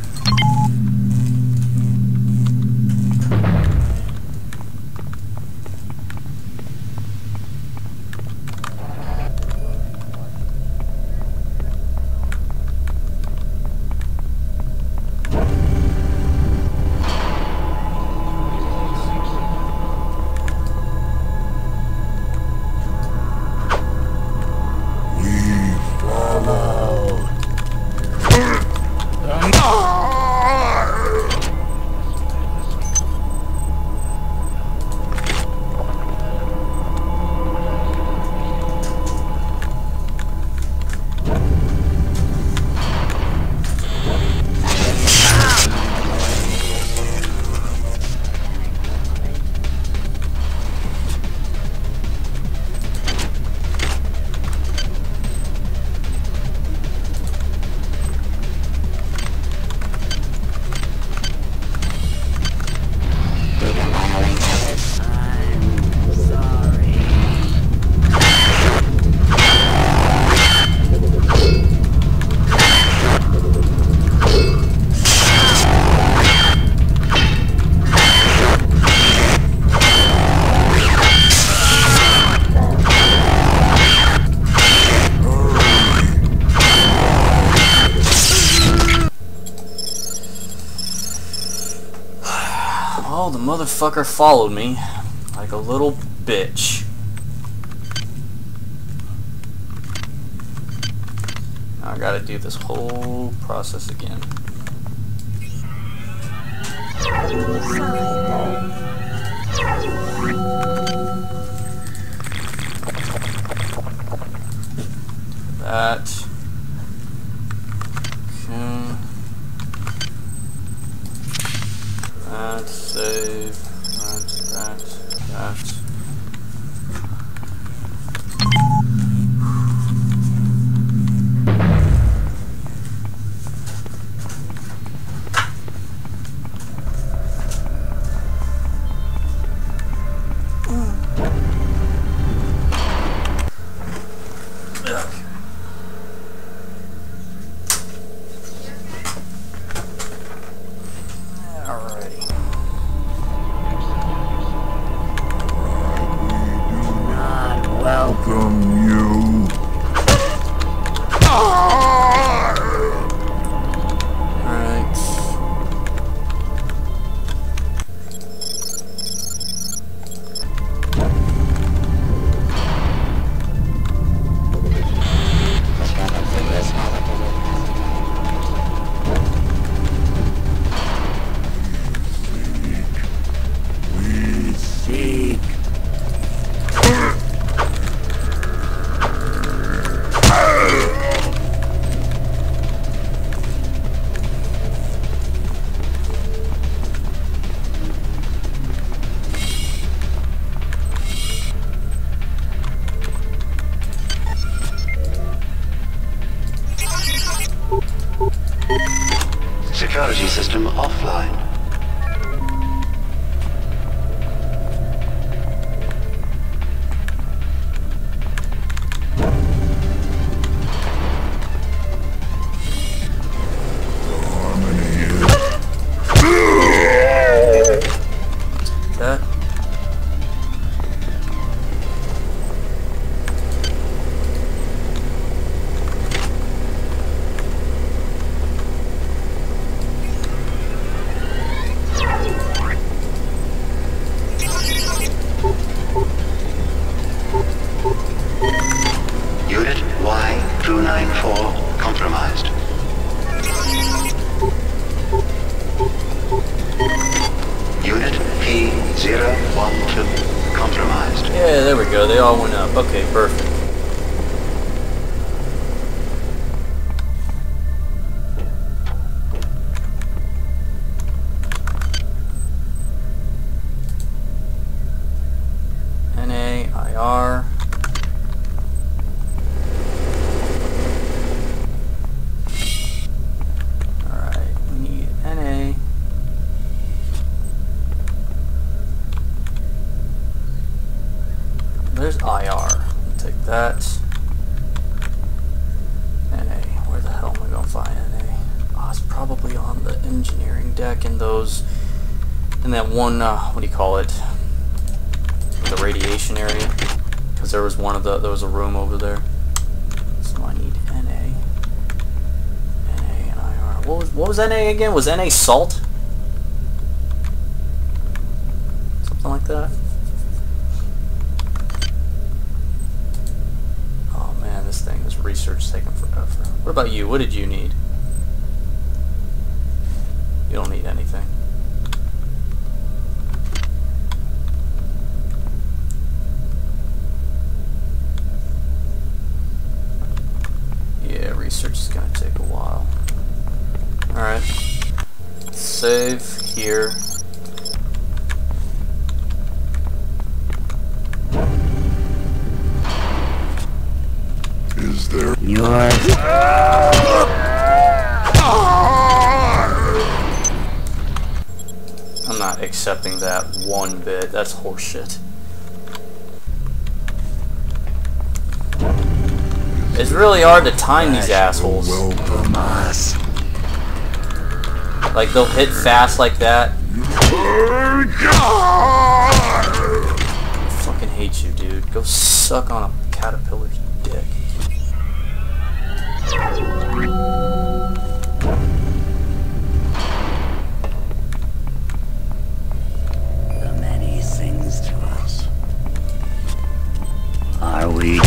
Oh, the motherfucker followed me like a little bitch. Now I gotta do this whole process again. That. Okay. That, save, that. Welcome you. We seek. Security system offline. Unit P012 compromised. Yeah, there we go. They all went up. Okay, perfect. NA, IR. Alright, we need NA. There's IR. I'll take that. NA. Where the hell am I going to find NA? Oh, it's probably on the engineering deck in those... in that one, what do you call it? The radiation area. Because there was one of the... there was a room over there. So I need NA. NA and IR. What was NA again? Was NA salt? Something like that? This thing, this research taking forever. What about you? What did you need? You don't need anything. Yeah, research is gonna take a while. Alright. Save here. Is there I'm not accepting that one bit. That's horseshit. It's really hard to time these assholes. Like, they'll hit fast like that. I fucking hate you, dude. Go suck on a caterpillar's dick. The many things to us. Are we?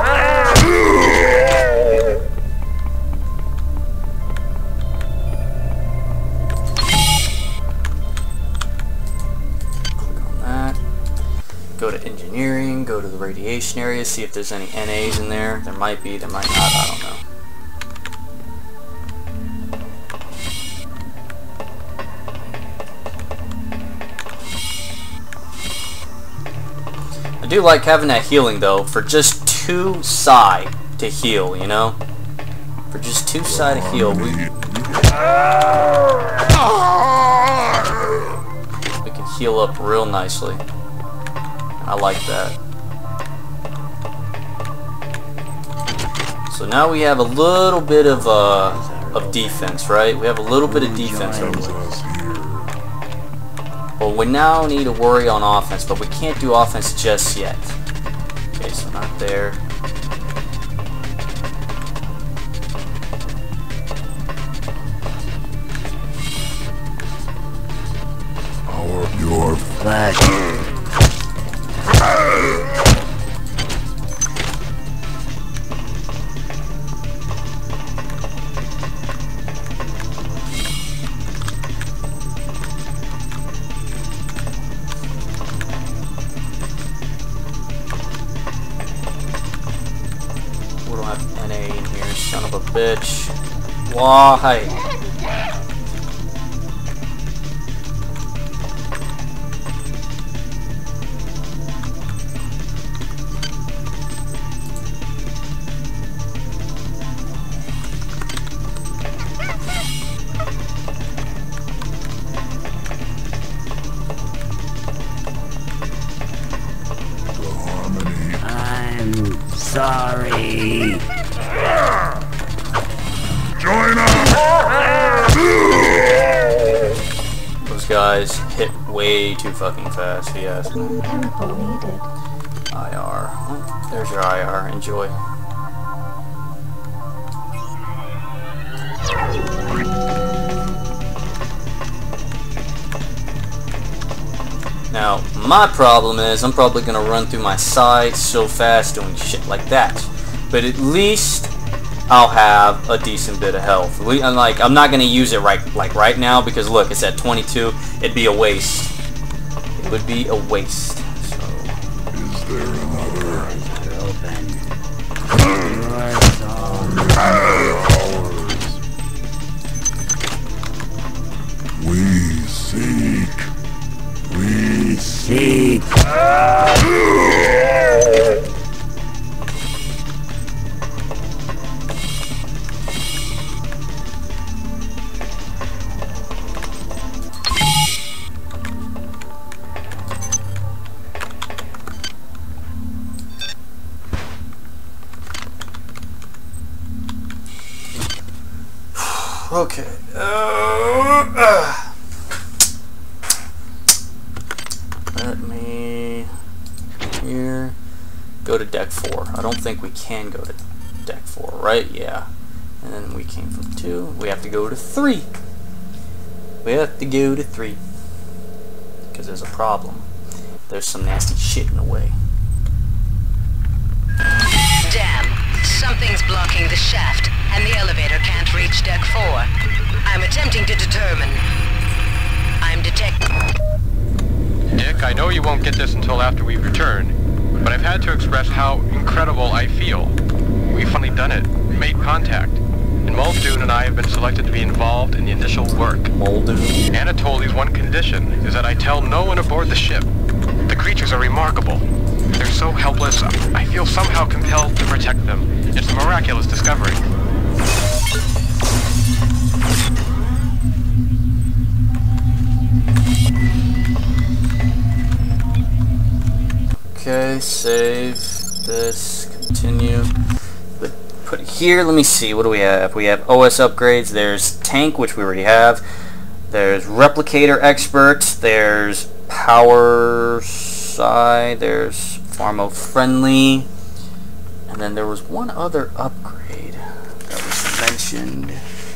Click on that. Go to engineering, go to the radiation area, see if there's any NAs in there. There might be, there might not, I don't know. I do like having that healing though, for just 2 psi to heal, you know? For just 2 psi to heal, we can heal up real nicely. I like that. So now we have a little bit of defense, right? We have a little bit of defense over there. Well, we now need to worry on offense, but we can't do offense just yet. Okay, so not there. your flesh? We don't have NA in here, son of a bitch. Why? I'm sorry. Join us! Those guys hit way too fucking fast, if you ask me. Chemical needed. IR. Well, there's your IR. Enjoy. Now, my problem is I'm probably going to run through my sides so fast doing shit like that. But at least I'll have a decent bit of health. I'm not gonna use it right now because look, it's at 22. It'd be a waste. It would be a waste. So. Is there another? Open. We seek. We seek. Okay. Let me here go to deck 4. I don't think we can go to deck 4, right? Yeah. And then we came from 2. We have to go to 3. We have to go to 3 because there's a problem. There's some nasty shit in the way. Damn. Something's blocking the shaft, and the elevator can't reach deck 4. I'm attempting to determine. I'm detecting. Nick, I know you won't get this until after we've returned, but I've had to express how incredible I feel. We've finally done it, made contact, and Muldoon and I have been selected to be involved in the initial work. Muldoon. Anatoli's one condition is that I tell no one aboard the ship. The creatures are remarkable. They're so helpless, I feel somehow compelled to protect them. It's a miraculous discovery. Okay, save this, continue. Put it here, let me see, what do we have? We have OS upgrades, there's tank, which we already have. There's replicator expert, there's power side, there's pharma friendly. And then there was one other upgrade that was mentioned.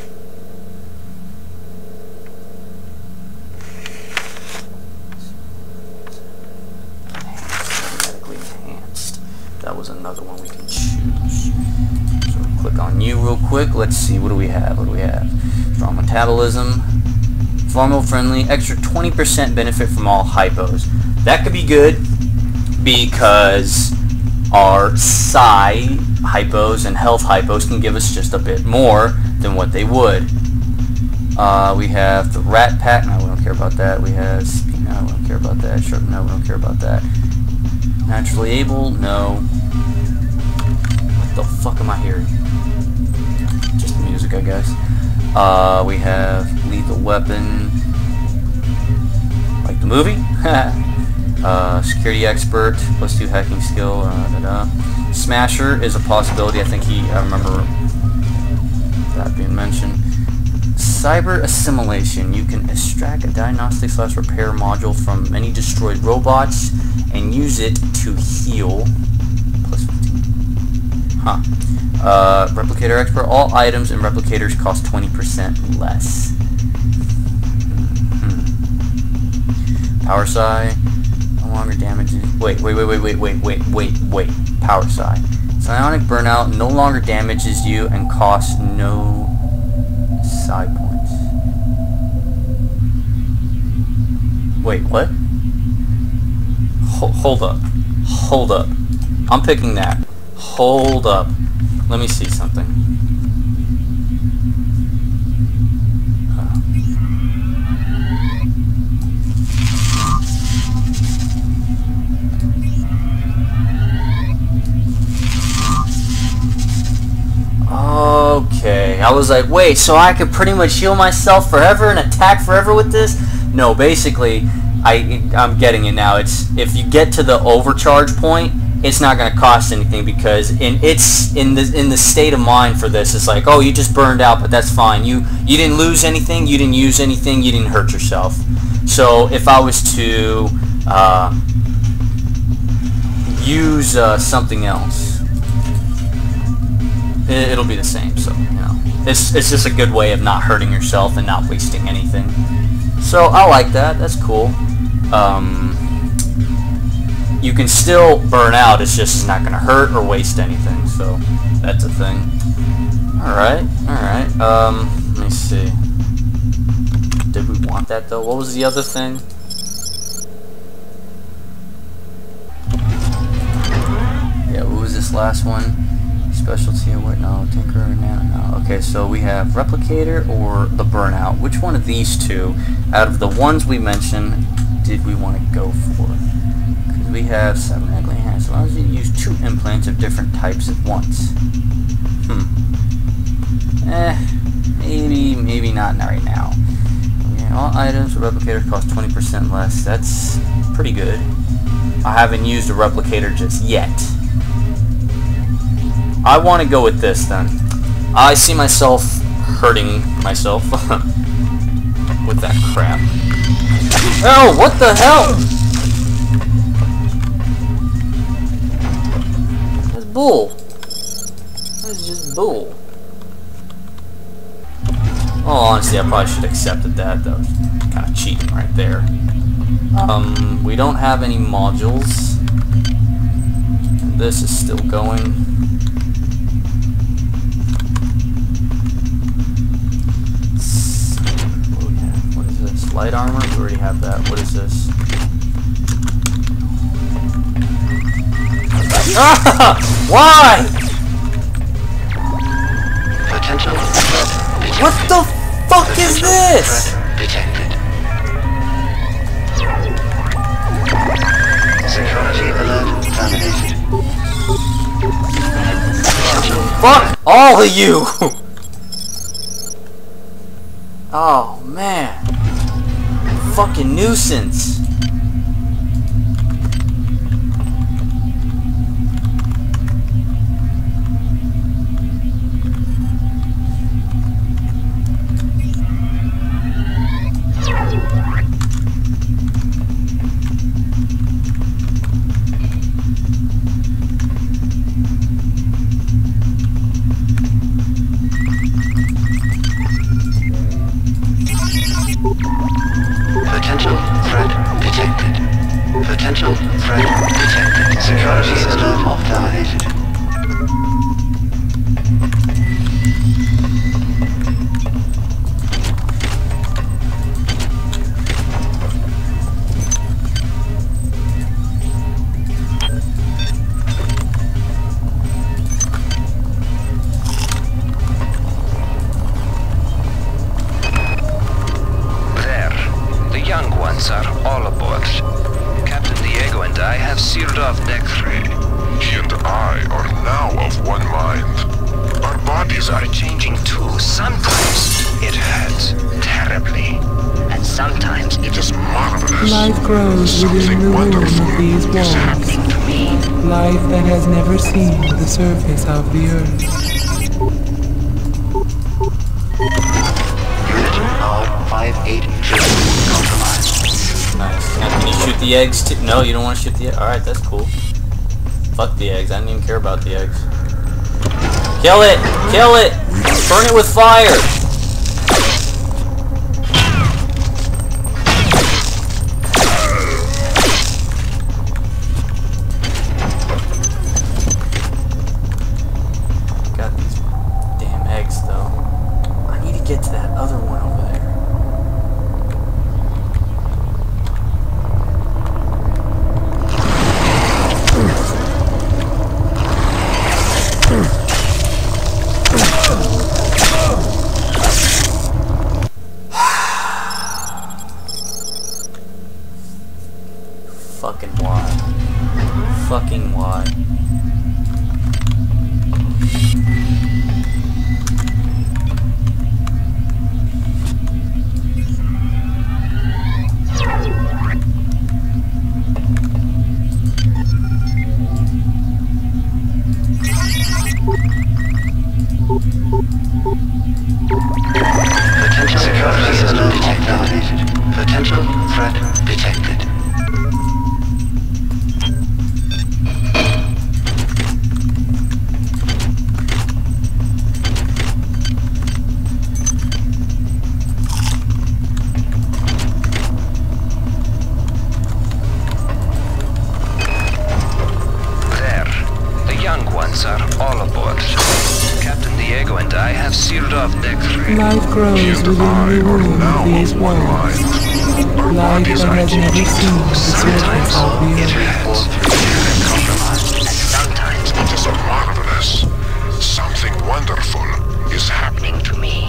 Medically enhanced. That was another one we can choose. So we click on you real quick. Let's see, what do we have? What do we have? Strong metabolism. Pharma friendly. Extra 20% benefit from all hypos. That could be good because our psi hypos and health hypos can give us just a bit more than what they would. We have the rat pack. No, we don't care about that. We have speed. No, we don't care about that. Sharp. No, we don't care about that. Naturally able. No. What the fuck am I hearing? Just music, I guess. We have lethal weapon. Like the movie. Security expert, +2 hacking skill, Smasher is a possibility. I think I remember that being mentioned. Cyber assimilation. You can extract a diagnostic/repair module from many destroyed robots and use it to heal. +15. Huh. Replicator expert. All items and replicators cost 20% less. Power psi. No longer damages. Wait. Power psi. Psionic burnout no longer damages you and costs no psi points. Wait, what? Hold up. Hold up. I'm picking that. Hold up. Let me see something. Okay, I was like, wait, so I could pretty much heal myself forever and attack forever with this? No, basically, I'm getting it now. It's if you get to the overcharge point, it's not going to cost anything because in the state of mind for this, it's like, oh, you just burned out, but that's fine. You didn't lose anything, you didn't use anything, you didn't hurt yourself. So if I was to use something else, it'll be the same. So you know, it's just a good way of not hurting yourself and not wasting anything. So I like that. That's cool. You can still burn out. It's just not going to hurt or waste anything. So that's a thing. Alright, alright. Let me see. Did we want that though? What was the other thing? Yeah, what was this last one? Specialty or what? No, Tinker, no. Okay, so we have Replicator or the Burnout. Which one of these two, out of the ones we mentioned, did we want to go for? Because we have 7 medically enhanced. As long as you use 2 implants of different types at once. Maybe not right now. Okay, all items with Replicator cost 20% less. That's pretty good. I haven't used a Replicator just yet. I want to go with this then. I see myself hurting myself with that crap. Oh, what the hell? That's bull. That's just bull. Oh, honestly, I probably should have accepted that. That was kind of cheating right there. We don't have any modules. This is still going. What is this? Light armor? We already have that. What is this? Ah! Why? Potential. What the fuck is this? Detected. Security alert terminated. Fuck all of you! Oh man. Fucking nuisance. Potential threat detected. Potential threat detected. Security system off terminated. Are all aboard. Captain Diego and I have sealed off deck 3. He and I are now of one mind. Our bodies are changing too. Sometimes it hurts terribly. And sometimes it is marvelous. Life grows within the womb of these walls. Happening to me. Life that has never seen the surface of the earth. Unit R58 compromised. Nice. Now, can you shoot the eggs too? No, you don't want to shoot the eggs? Alright, that's cool. Fuck the eggs. I didn't even care about the eggs. Kill it! Kill it! Burn it with fire! Got these damn eggs, though. I need to get to that other one over there. Fucking why? Fucking why? Potential security system detected. Potential threat detected. and I have sealed off Deck 3. Life grows within the womb of these walls. Life that has never seen the surface of the earth. And sometimes it is marvelous. Something wonderful is happening to me.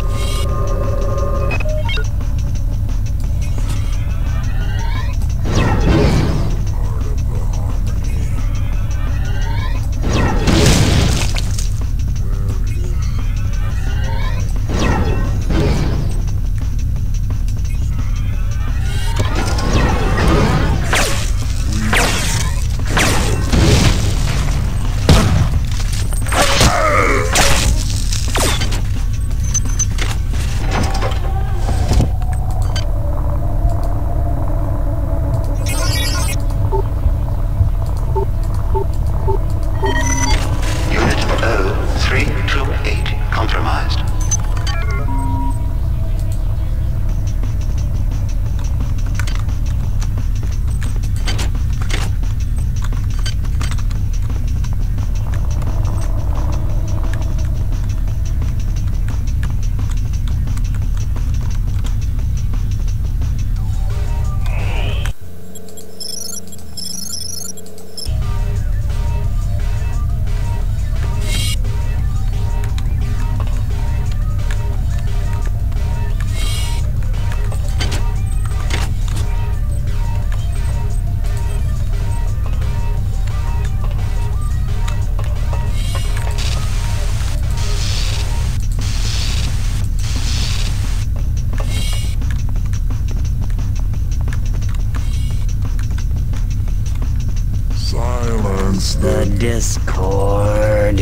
The Discord.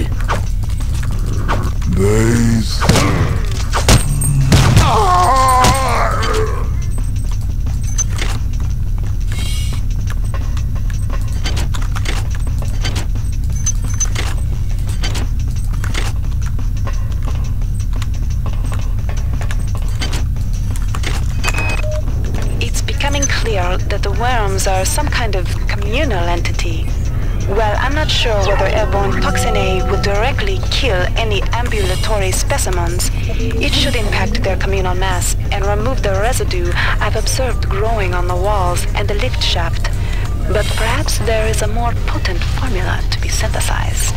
Days. It's becoming clear that the worms are some kind of communal entity. Well, I'm not sure whether airborne toxin A would directly kill any ambulatory specimens. It should impact their communal mass and remove the residue I've observed growing on the walls and the lift shaft. But perhaps there is a more potent formula to be synthesized.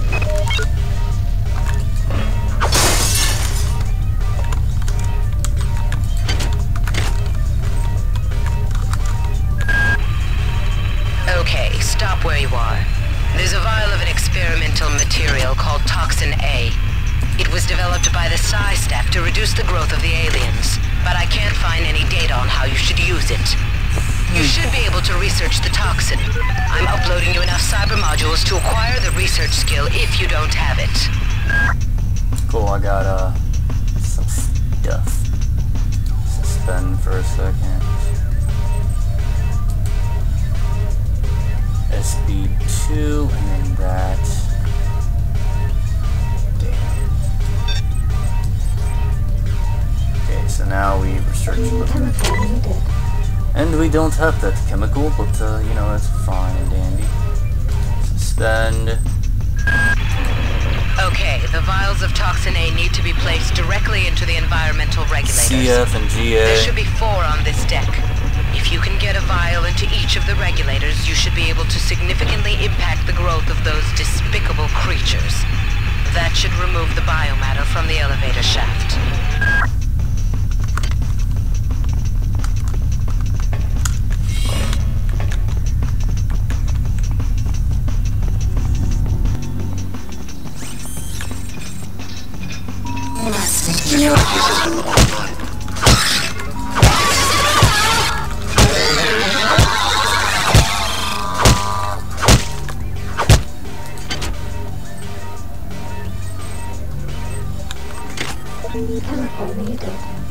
Okay, stop where you are. There's a vial of an experimental material called Toxin A. It was developed by the Psi staff to reduce the growth of the aliens, but I can't find any data on how you should use it. You should be able to research the toxin. I'm uploading you enough cyber modules to acquire the research skill if you don't have it. Cool, I got some stuff. Suspend for a second. SB2 and then that. Damn. Okay, so now we research a little bit. And we don't have that chemical, but you know, it's fine and dandy. Suspend. Okay, the vials of Toxin A need to be placed directly into the environmental regulators. CF and GA. There should be 4 on this deck. If you can get a vial into each of the regulators, you should be able to significantly impact the growth of those despicable creatures. That should remove the biomatter from the elevator shaft. Chemical needed.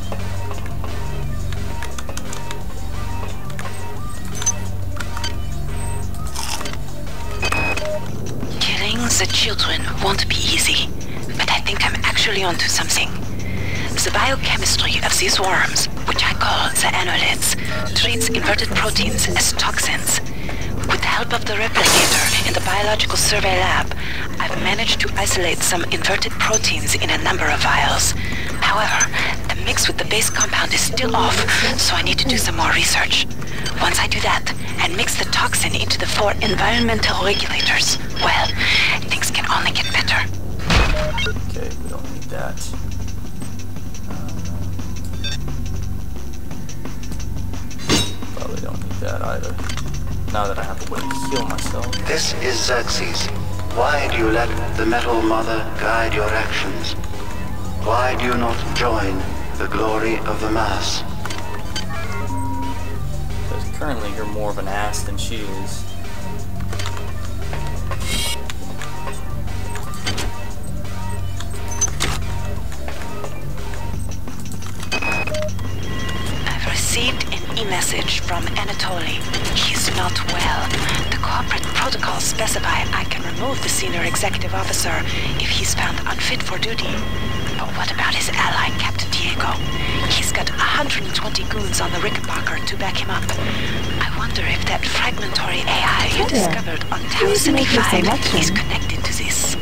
Killing the children won't be easy, but I think I'm actually onto something. The biochemistry of these worms, which I call the annelids, treats inverted proteins as toxins. With help help of the replicator in the biological survey lab, I've managed to isolate some inverted proteins in a number of vials. However, the mix with the base compound is still off, so I need to do some more research. Once I do that, and mix the toxin into the 4 environmental regulators, well, things can only get better. Okay, we don't need that. Probably don't need that either. Now that I have a way to heal myself. This is Xerxes. Why do you let the Metal Mother guide your actions? Why do you not join the glory of the mass? Because currently you're more of an ass than she is. Received an e-message from Anatoly. He's not well. The corporate protocols specify I can remove the senior executive officer if he's found unfit for duty. But what about his ally, Captain Diego? He's got 120 goons on the Rickenbacker to back him up. I wonder if that fragmentary AI you discovered on Tau 75 is connected to this.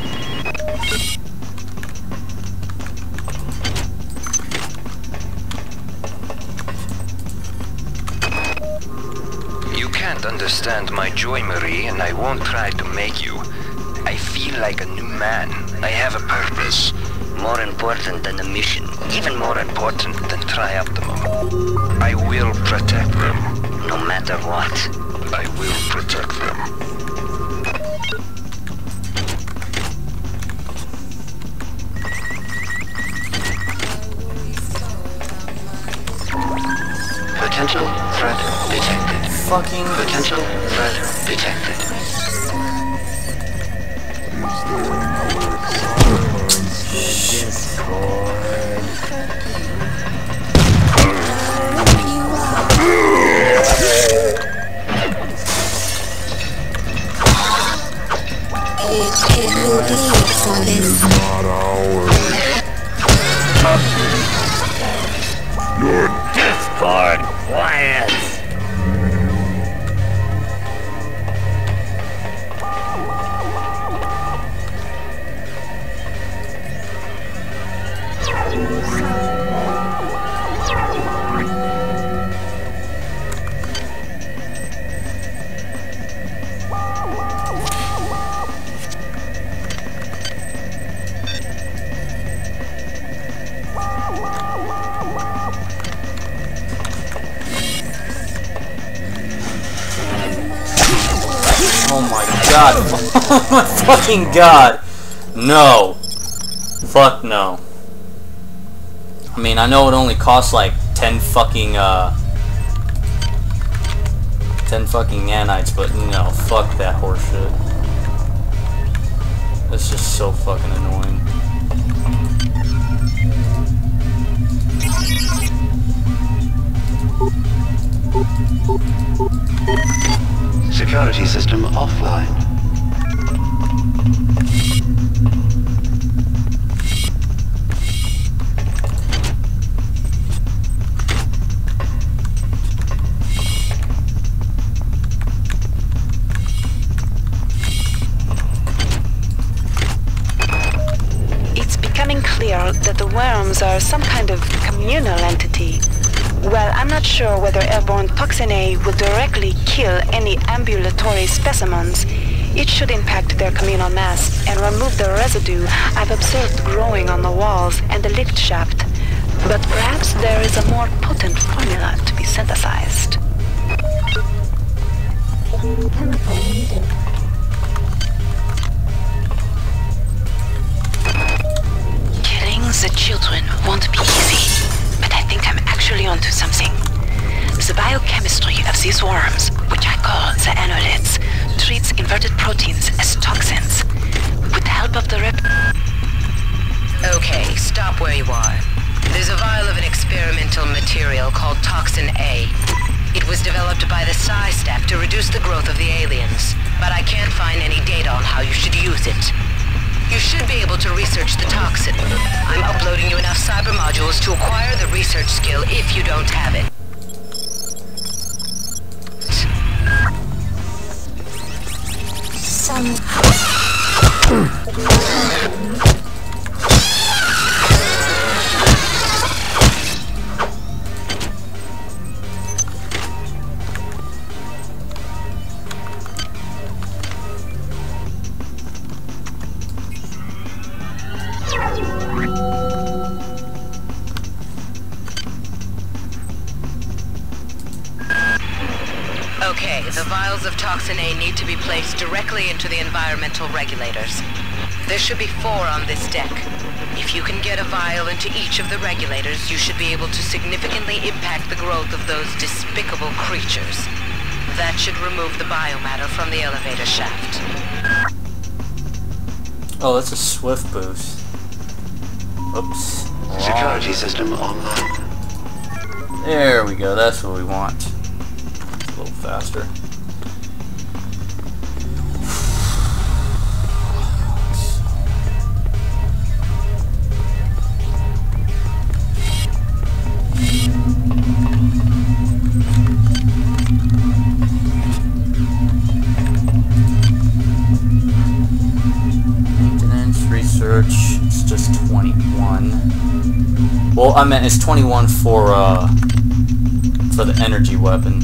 Understand my joy, Marie, and I won't try to make you. I feel like a new man. I have a purpose. More important than the mission. Even more important than Trioptimum. I will protect them. No matter what. I will protect them. Potential threat detected. Fucking potential threat detected. Not ours. Your Discord quiet. Oh my god. Oh my fucking god. No. Fuck no. I mean, I know it only costs like 10 fucking nanites, but no, fuck that horseshit. That's just so fucking annoying. Security system offline. It's becoming clear that the worms are some kind of communal entity. Well, I'm not sure whether airborne toxin A will directly kill any ambulatory specimens. It should impact their communal mass and remove the residue I've observed growing on the walls and the lift shaft. But perhaps there is a more potent formula to be synthesized. Killing the children won't be easy, but I think I'm actually onto something. The biochemistry of these worms, which I call the annelids, treats inverted proteins as toxins. With the help of the Okay, stop where you are. There's a vial of an experimental material called Toxin A. It was developed by the Psi Staff to reduce the growth of the aliens, but I can't find any data on how you should use it. You should be able to research the toxin. I'm uploading you enough cyber modules to acquire the research skill if you don't have it. Okay, the vials of Toxin A need to be placed directly into the environmental regulators. There should be 4 on this deck. If you can get a vial into each of the regulators, you should be able to significantly impact the growth of those despicable creatures. That should remove the biomatter from the elevator shaft. Oh, that's a swift boost. Oops. Security system online. There we go, that's what we want. It's a little faster. It's just 21. Well, I meant it's 21 for the energy weapon.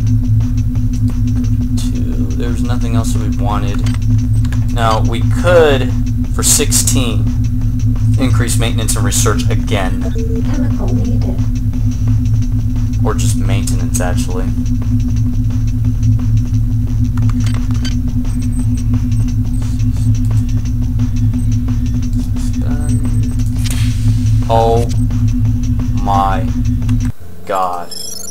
2. There's nothing else that we wanted. Now we could, for 16, increase maintenance and research again. Chemical needed. Or just maintenance, actually. Oh my god.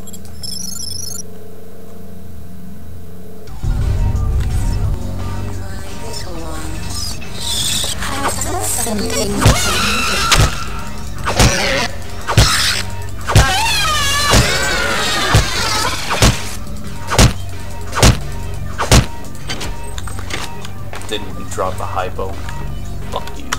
Didn't even drop the hypo. Fuck you.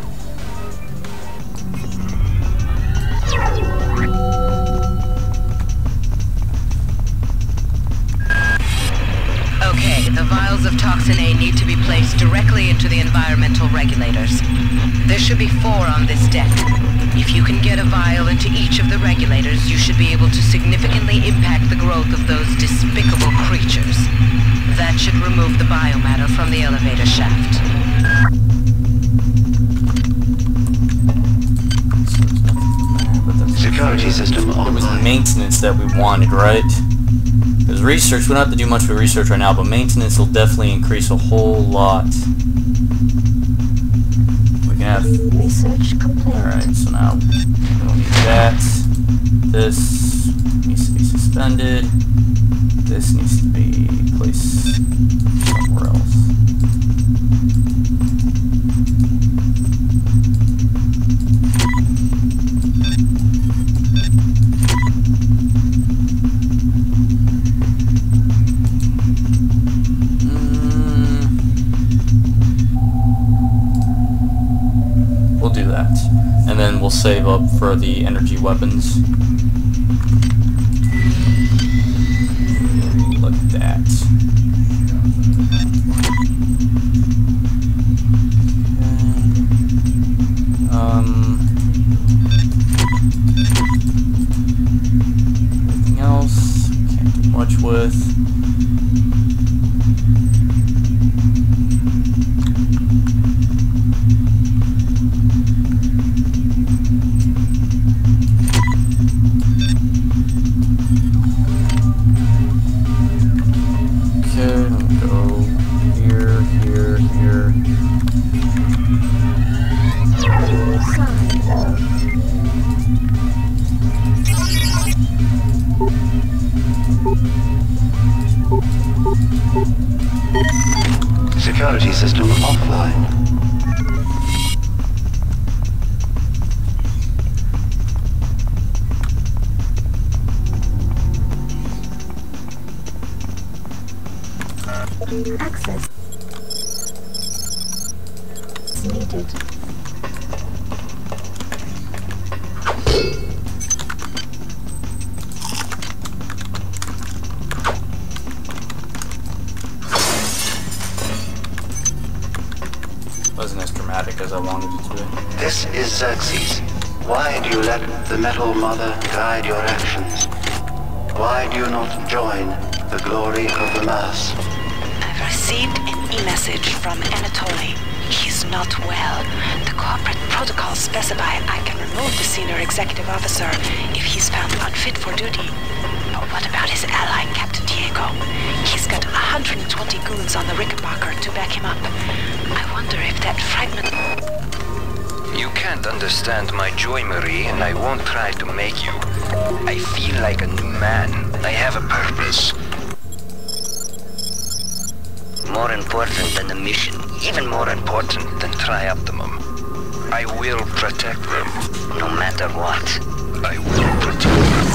Okay, the vials of Toxin A need to be placed directly into the environmental regulators. There should be 4 on this deck. If you can get a vial into each of the regulators, you should be able to significantly impact the growth of those despicable creatures. That should remove the biomatter from the elevator shaft. Security system online. It was maintenance that we wanted, right? Because research, we don't have to do much for research right now, but maintenance will definitely increase a whole lot. We can have... Research complete. Alright, so now we don't need that. This needs to be suspended. This needs to be placed somewhere else. We'll do that. And then we'll save up for the energy weapons. Look at that. Anything else? Can't do much with. Security system offline. Access needed. Wasn't as dramatic as I wanted it to be. This is Xerxes. Why do you let the Metal Mother guide your actions? Why do you not join the glory of the Mass? I've received an e-message from Anatoly. He's not well. The corporate protocols specify I can remove the senior executive officer if he's found unfit for duty. But what about his ally, Captain Diego? evidence on the Rickenbacker to back him up. I wonder if that fragment... You can't understand my joy, Marie, and I won't try to make you. I feel like a new man. I have a purpose. More important than the mission. Even more important than Trioptimum. I will protect them. No matter what. I will protect them.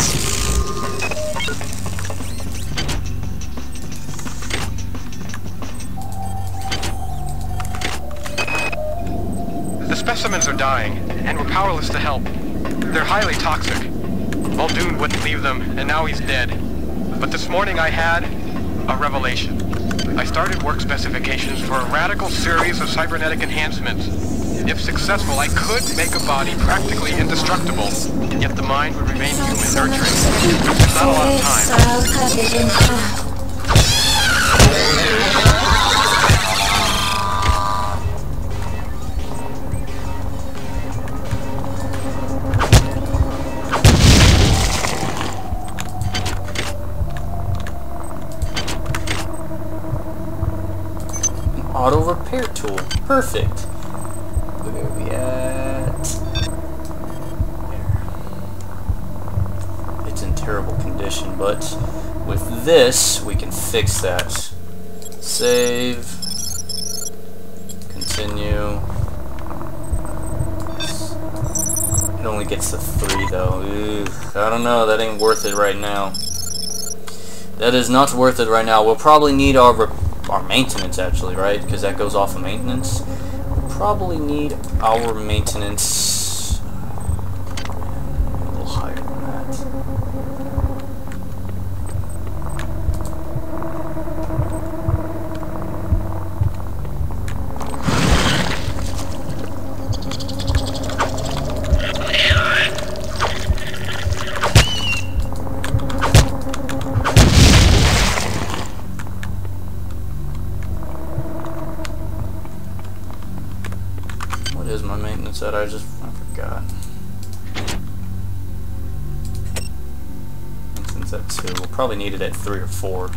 The specimens are dying, and we're powerless to help. They're highly toxic. Muldoon wouldn't leave them, and now he's dead. But this morning I had a revelation. I started work specifications for a radical series of cybernetic enhancements. If successful, I could make a body practically indestructible, yet the mind would remain human, nurturing. There's not a lot of time. Auto repair tool. Perfect. Where are we at? There. It's in terrible condition, but with this, we can fix that. Save. Continue. It only gets to 3 though. Ugh, I don't know, that ain't worth it right now. That is not worth it right now. We'll probably need our maintenance actually, right? Because that goes off of maintenance. We'll probably need our maintenance a little higher than that. Is my maintenance at? I forgot. Maintenance at 2. We'll probably need it at 3 or 4.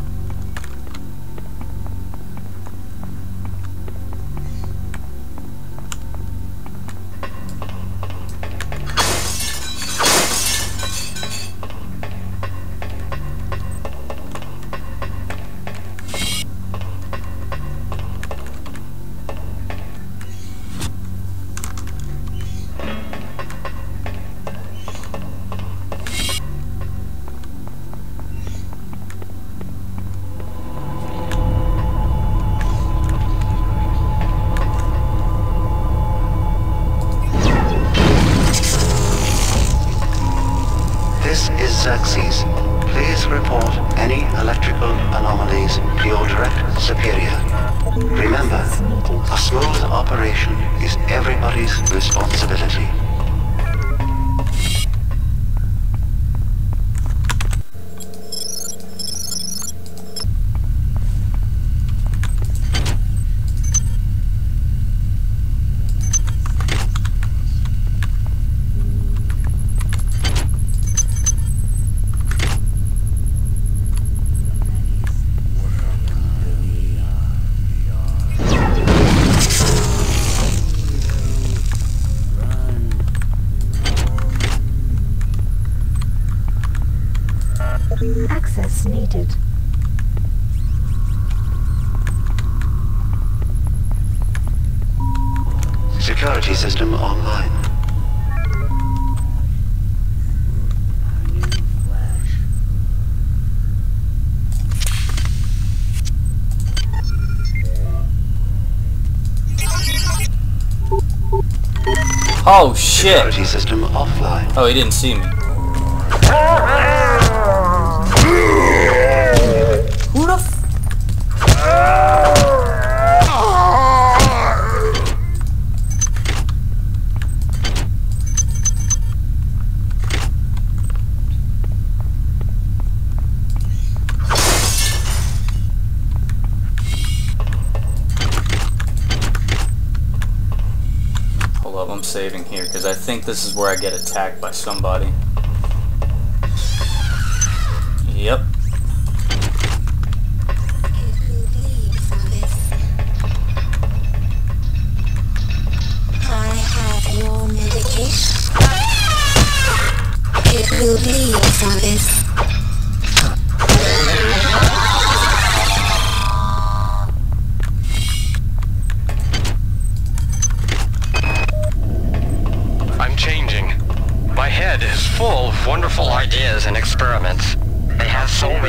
Xerxes, please report any electrical anomalies to your direct superior. Remember, a smooth operation is everybody's responsibility. Access needed. Security system online. Oh shit! Security system offline. Oh, he didn't see me. Who the f... Hold up, I'm saving here because I think this is where I get attacked by somebody. Yep.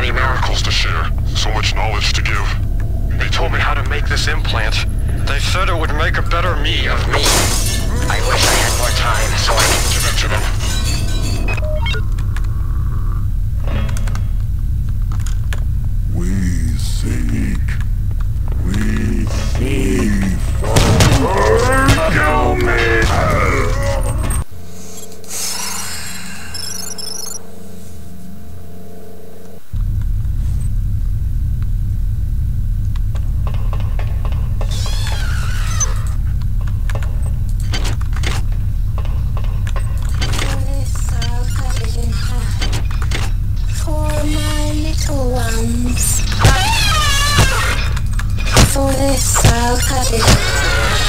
many miracles to share, so much knowledge to give. They told me how to make this implant. They said it would make a better me of me. I wish I had more time so I could give it to them. We seek for Kill For this, I'll cut it.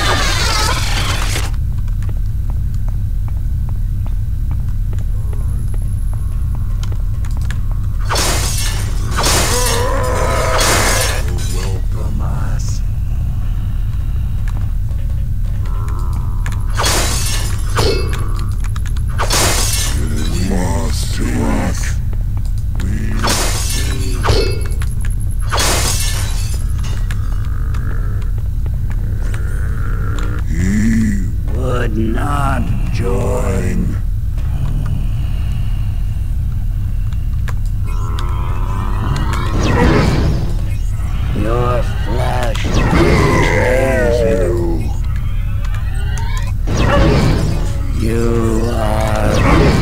Welcome us. You lost to us. Would not join. Your flesh betrays you. You are...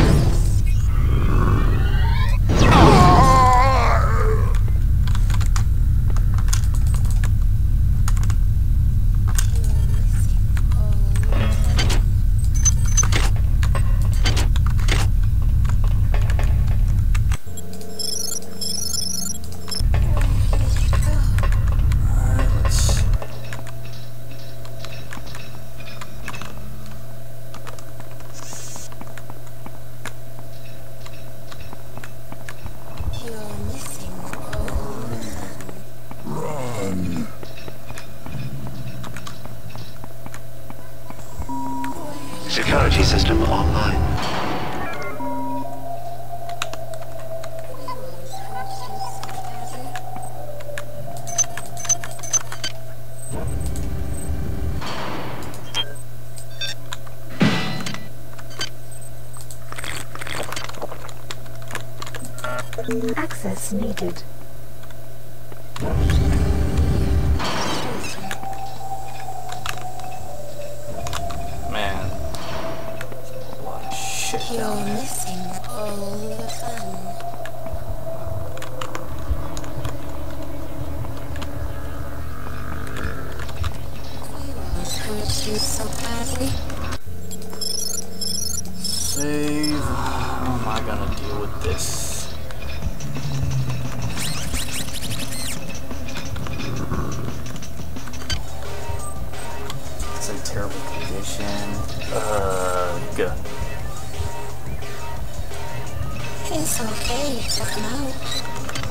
Security system online. Access needed. Man. A lot of shit down You're there. missing all the fun. We won't hurt you so badly. Save. How am I gonna deal with this? It's in terrible condition. Good. It's okay, check them out.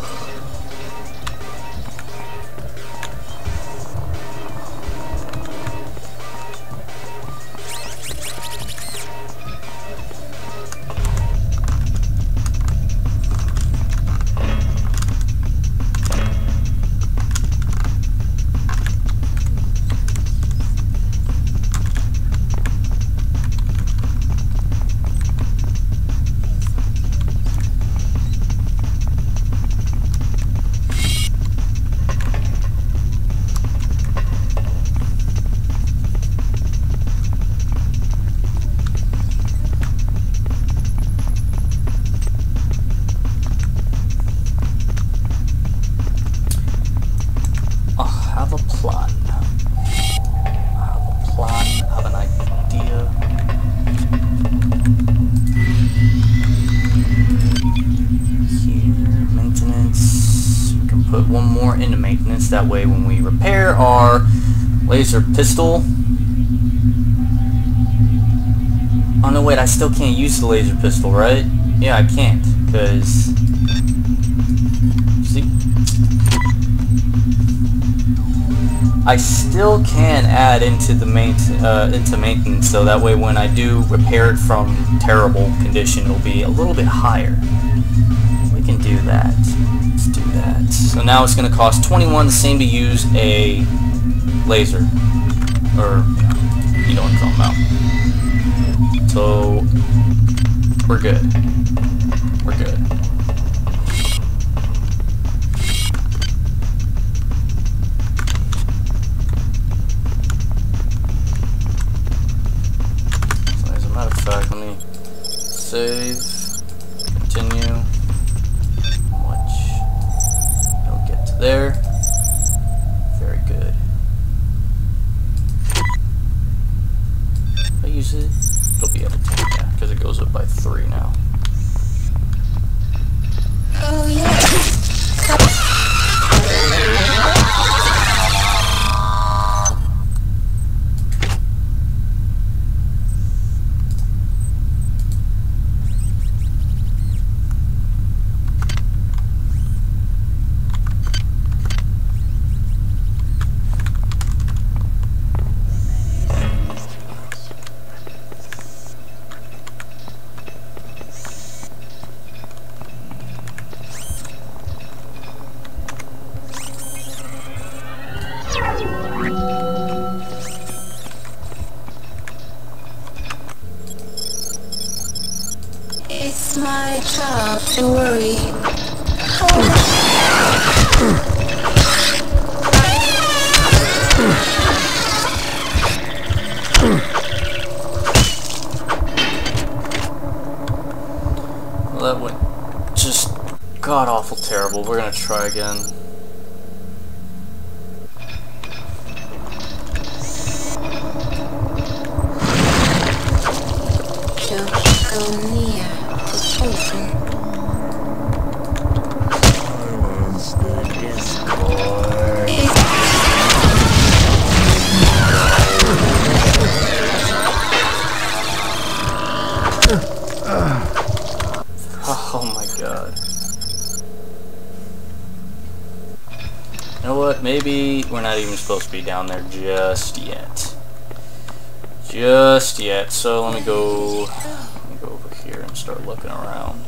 Put one more into maintenance, that way when we repair our laser pistol... Oh no, wait, I still can't use the laser pistol, right? Yeah, I can't, because... See? I still can add into the maintenance, so that way when I do repair it from terrible condition, it'll be a little bit higher. We can do that. Let's do So now it's going to cost 21, the same to use a laser. Or, you know what I'm talking about. So, we're good. We're good. So as a matter of fact, let me save, continue. Don't get to there. Very good. If I use it, it'll be able to, yeah, because it goes up by 3 now. Oh yeah. It's my job to worry. Well, that went just god-awful terrible. We're gonna try again. Don't go near the children. Silence the discord. Oh my god. You know what? Maybe we're not even supposed to be down there just yet. Just yet. So let me go over here and start looking around.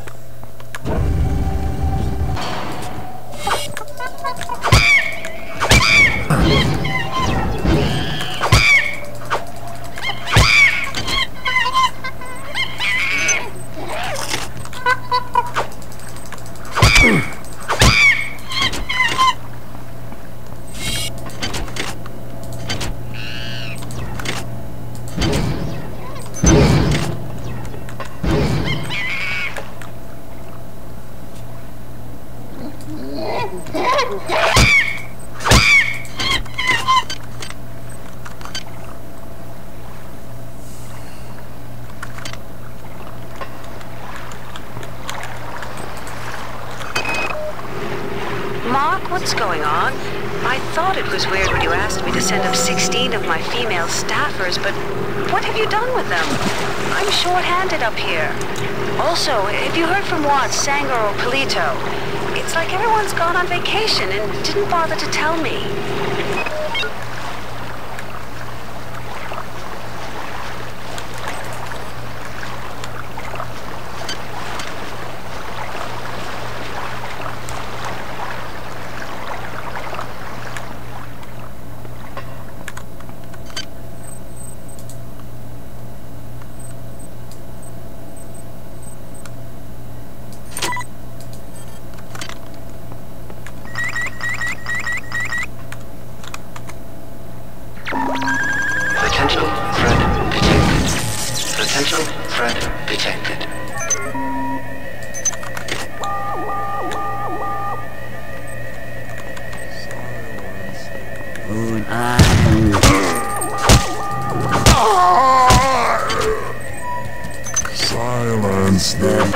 Mark, what's going on? I thought it was weird when you asked me to send up 16 of my female staffers, but what have you done with them? I'm short-handed up here. Also, have you heard from Watts, Sanger, or Polito? It's like everyone's gone on vacation and didn't bother to tell me. Potential threat detected. Potential threat detected. Silence them.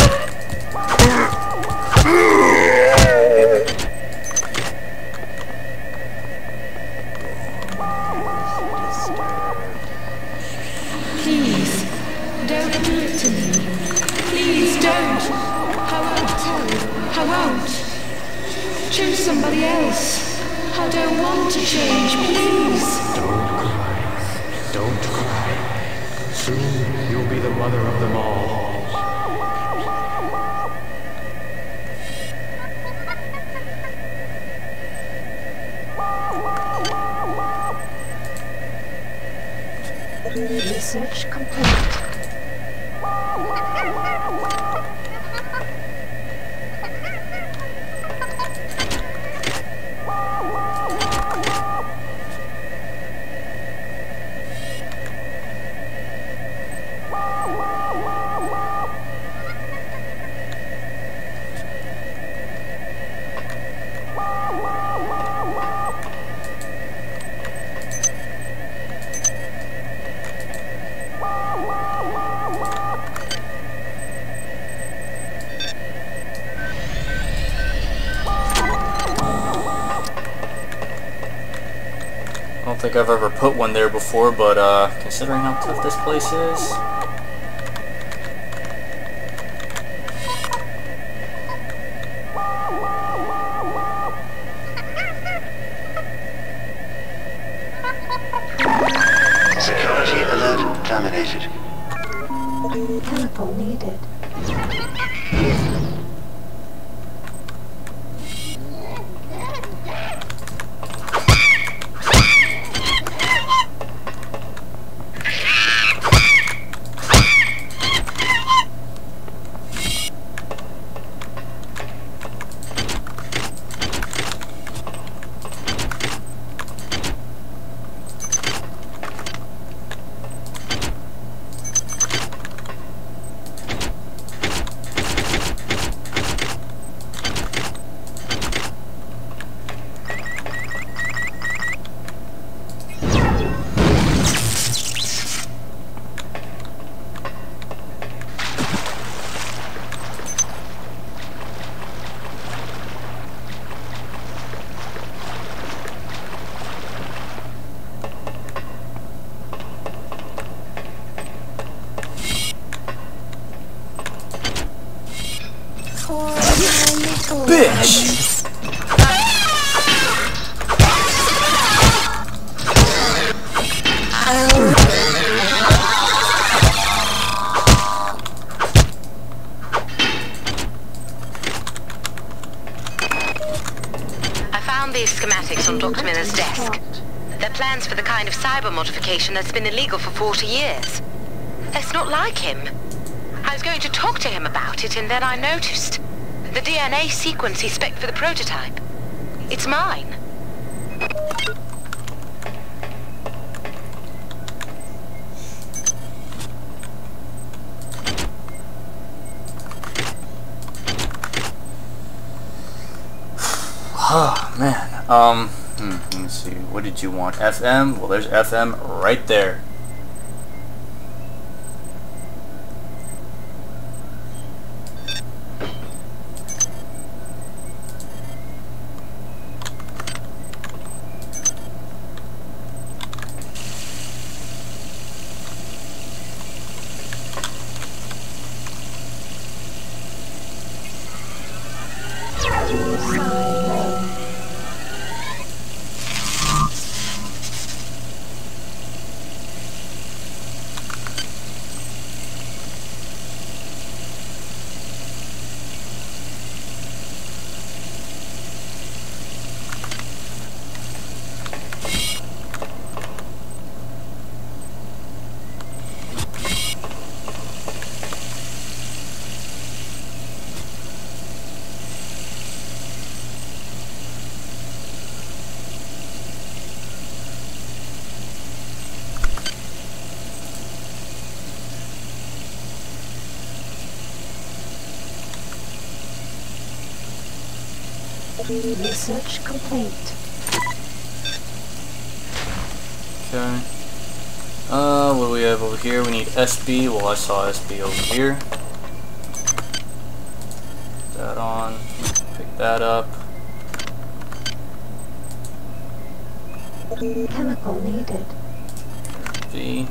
Please, don't do it to me. Please don't. I won't. I won't. Choose somebody else. I don't want to change, please. Don't cry. Don't cry. Soon you'll be the mother of them all. Research complete. I don't think I've ever put one there before, but considering how tough this place is. Security alert terminated. Chemical needed. Bitch! I found these schematics on Dr. Miller's desk. They're plans for the kind of cyber modification that's been illegal for 40 years. It's not like him. I was going to talk to him about it, and then I noticed the DNA sequence he spec'd for the prototype. It's mine. Oh, man. Let me see. What did you want? FM? Well, there's FM right there. Research complete. Okay. What do we have over here? We need SB. Well, I saw SB over here. Put that on. Pick that up. Chemical needed. V.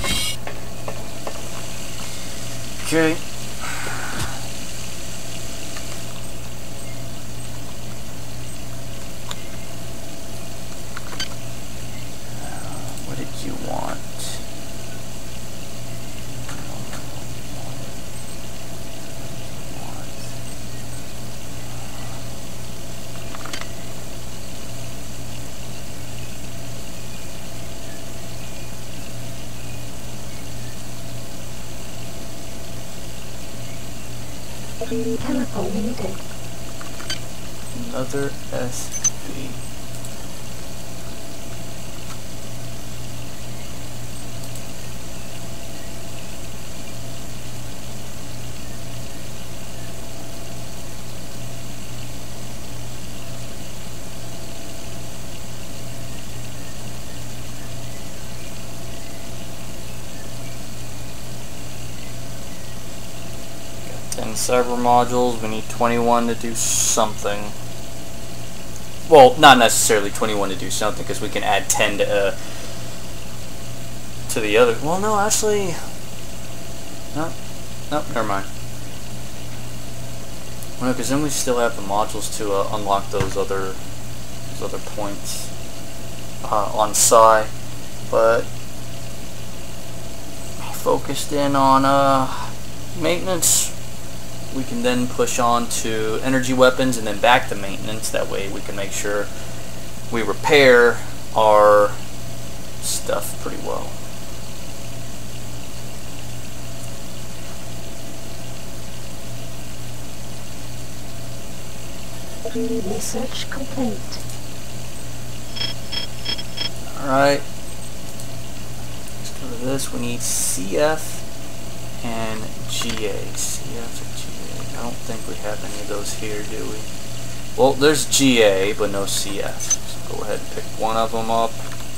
Okay. What did you want? Chemical needed. Another SB. Got 10 cyber modules. We need 21 to do something. Well, not necessarily 21 to do something, because we can add 10 to the other. Well, no, actually, no, never mind. Well, because then we still have the modules to unlock those other points on Psi, but focused in on maintenance. We can then push on to energy weapons and then back to maintenance. That way we can make sure we repair our stuff pretty well. Research complete. Alright. Let's go to this. We need CF and GA. CF and GA. I don't think we have any of those here, do we? Well, there's GA, but no CF. So go ahead and pick one of them up.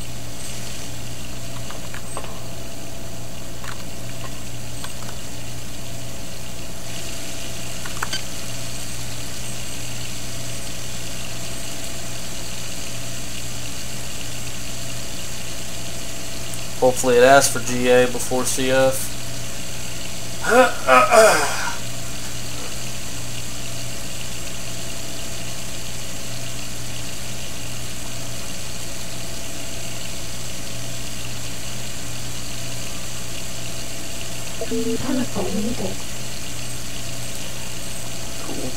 Hopefully it asks for GA before CF. Chemical needed. Cool.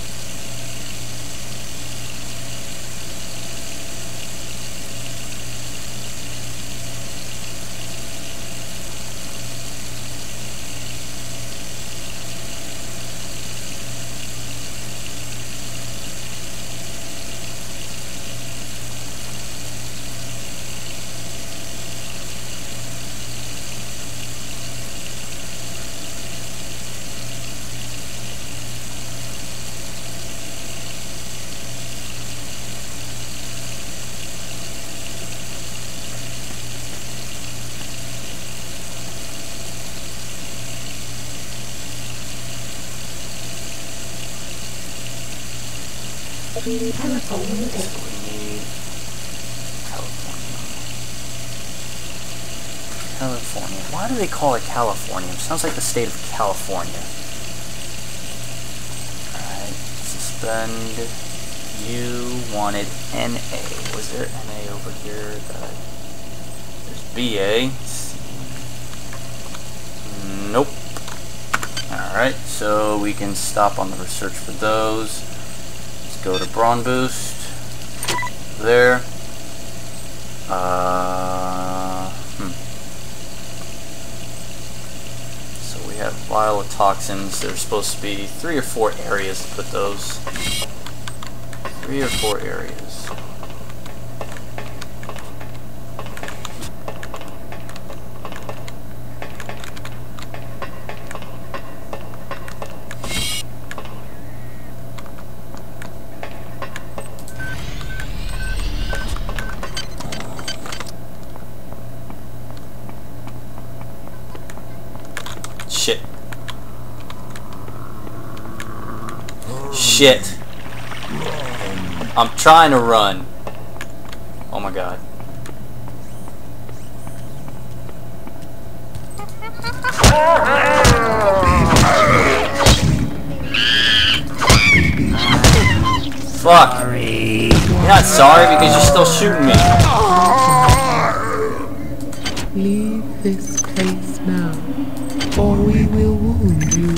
Chemical needed. So we need California. Why do they call it California? It sounds like the state of California. Alright, suspend. You wanted NA. Was there NA over here? There's BA. Nope. Alright, so we can stop on the research for those. Go to Brawn Boost. There. So we have vial of toxins. There's supposed to be 3 or 4 areas to put those. 3 or 4 areas. Shit. Shit. I'm trying to run. Oh my god. Fuck. Sorry. You're not sorry because you're still shooting me. Leave this place now, or we will wound you.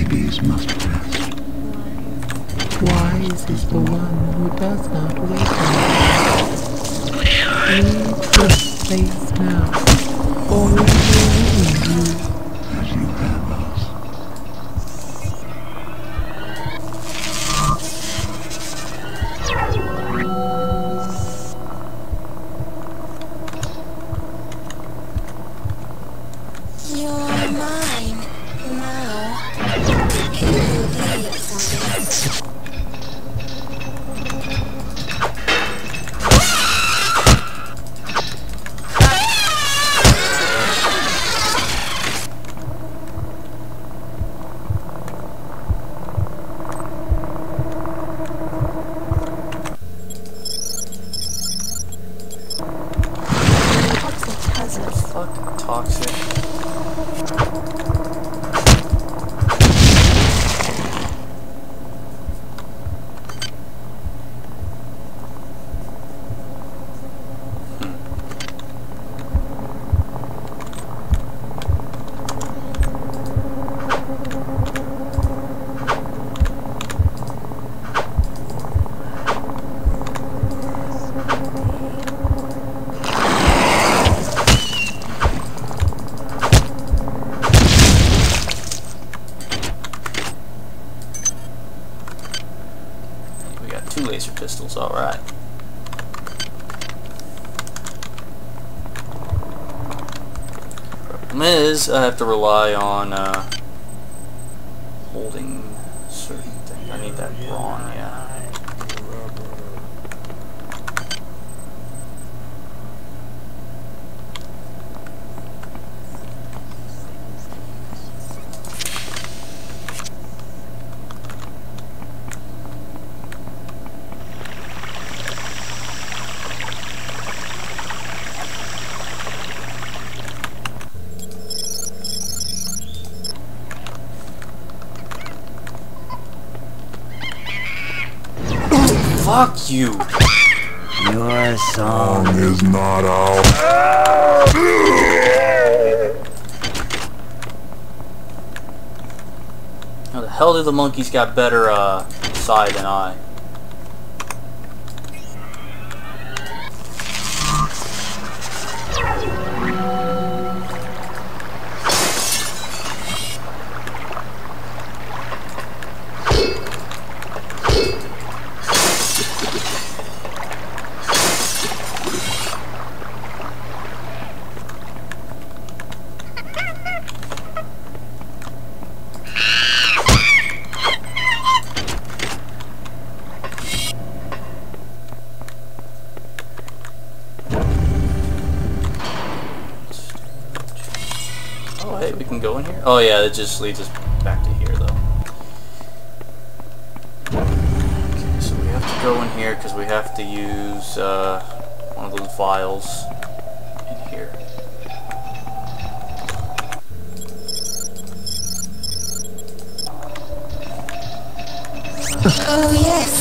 babies must rest. Wise is the one who does not waken. Leave this place now, or it will ruin you. As you have us. You're mine now. You need something. Fucking toxic. Laser pistols, alright. Problem is, I have to rely on holding certain things. I need that brawn, yeah. Fuck you! Your song is not out. How the hell do the monkeys got better side than I? Hey, we can go in here? Oh yeah, it just leads us back to here though. Okay, so we have to go in here because we have to use one of those vials in here. Oh yes.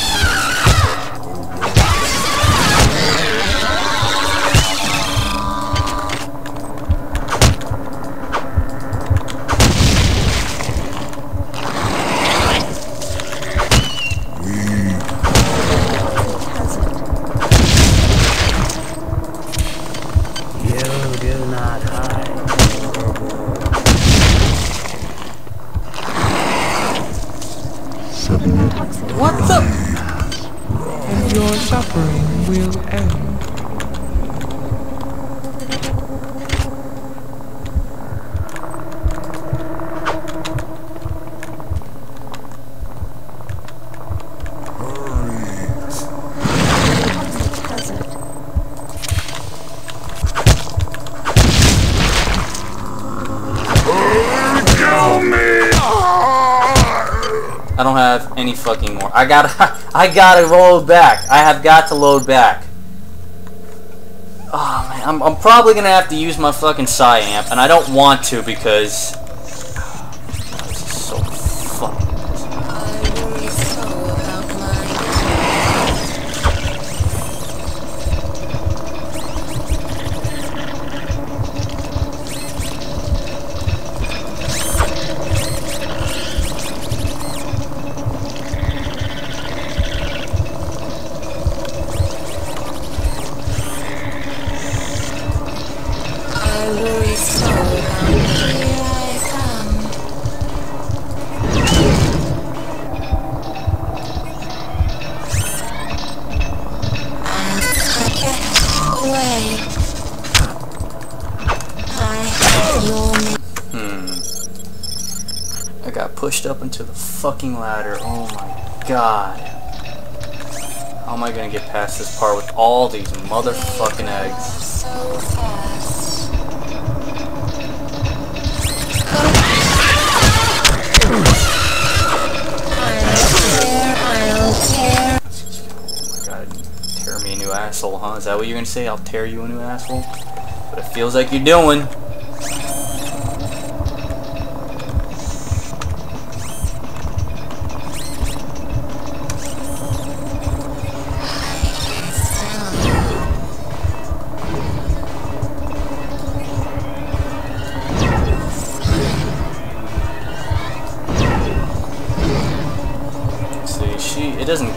What the? And your suffering will end. I don't have any fucking more. I gotta load back. I have got to load back. Oh man, I'm probably gonna have to use my fucking psi amp, and I don't want to because this is so fucking. got pushed up into the fucking ladder. Oh my god. How am I gonna get past this part with all these motherfucking eggs? So fast. I'll tear. Oh my god, tear me a new asshole, huh? Is that what you're gonna say? I'll tear you a new asshole? But it feels like you're doing. It doesn't.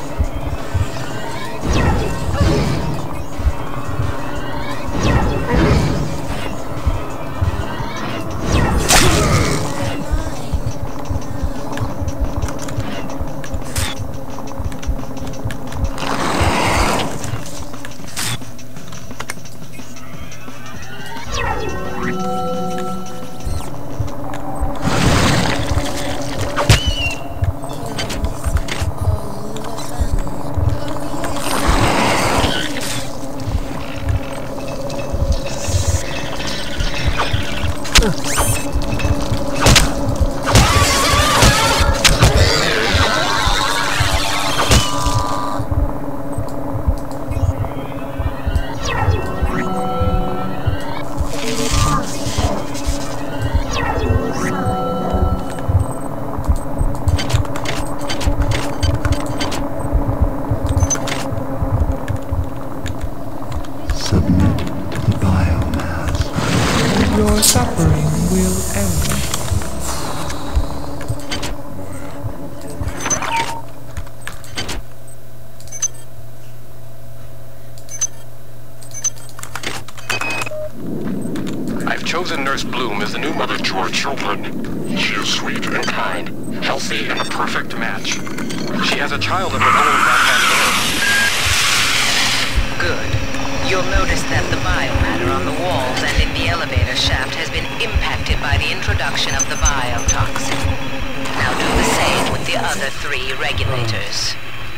Submit to the biomass. And your suffering will end. I've chosen Nurse Bloom as the new mother to our children. She is sweet and kind, healthy and a perfect match. She has a child of her own that has Good. You'll notice that the biomatter on the walls and in the elevator shaft has been impacted by the introduction of the biotoxin. Now do the same with the other 3 regulators.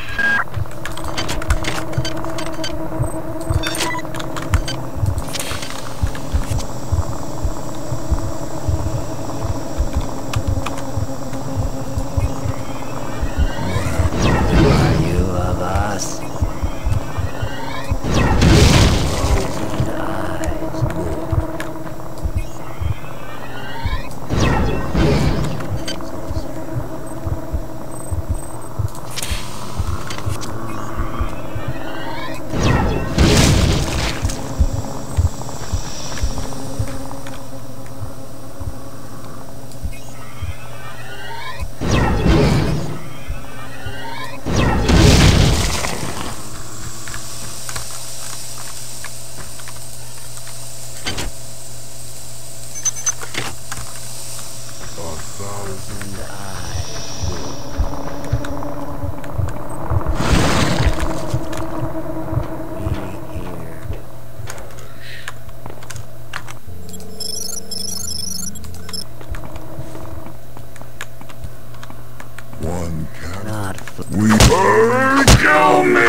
Are you of us? One cannot. We Kill me!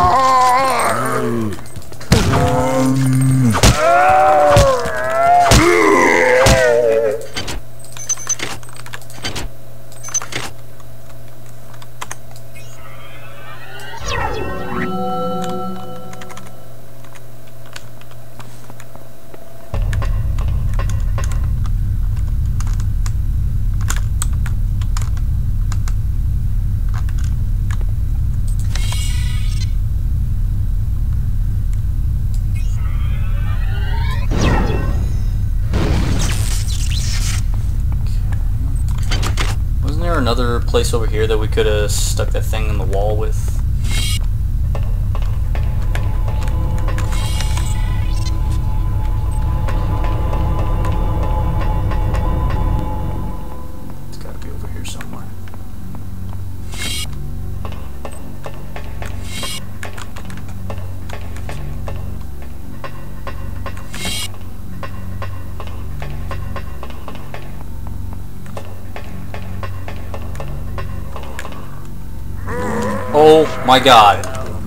Another place over here that we could have stuck that thing in the wall with. It's gotta be over here somewhere. Oh my god.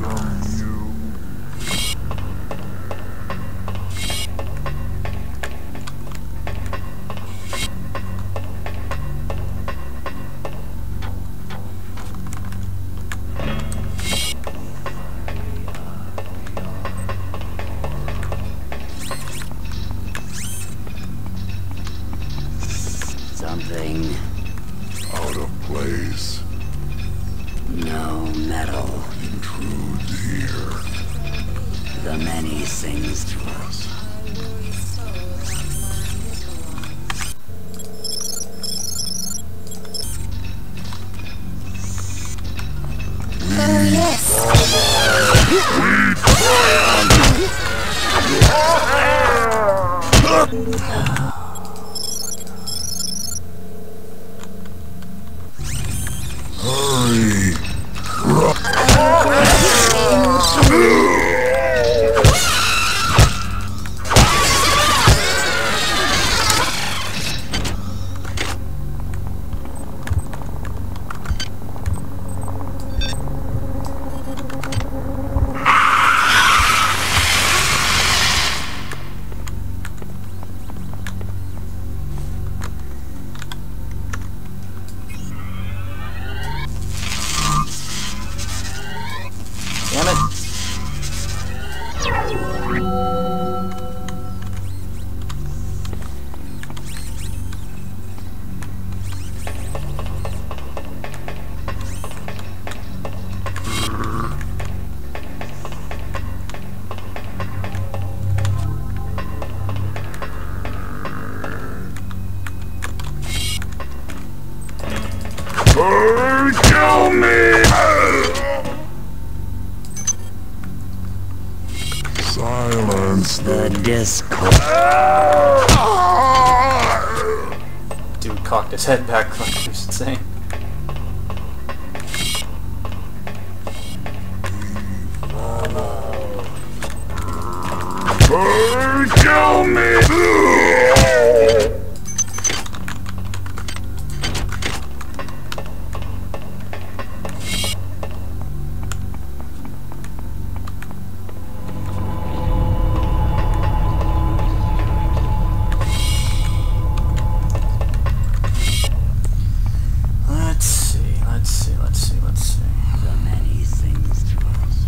Something Out of place. no metal Intrudes here. the many sings to us. Oh, yes. Hurry. Damn it. Kill me! Silence The discord. Dude cocked his head back like he was insane. Kill me! Let's see. The many sings to us.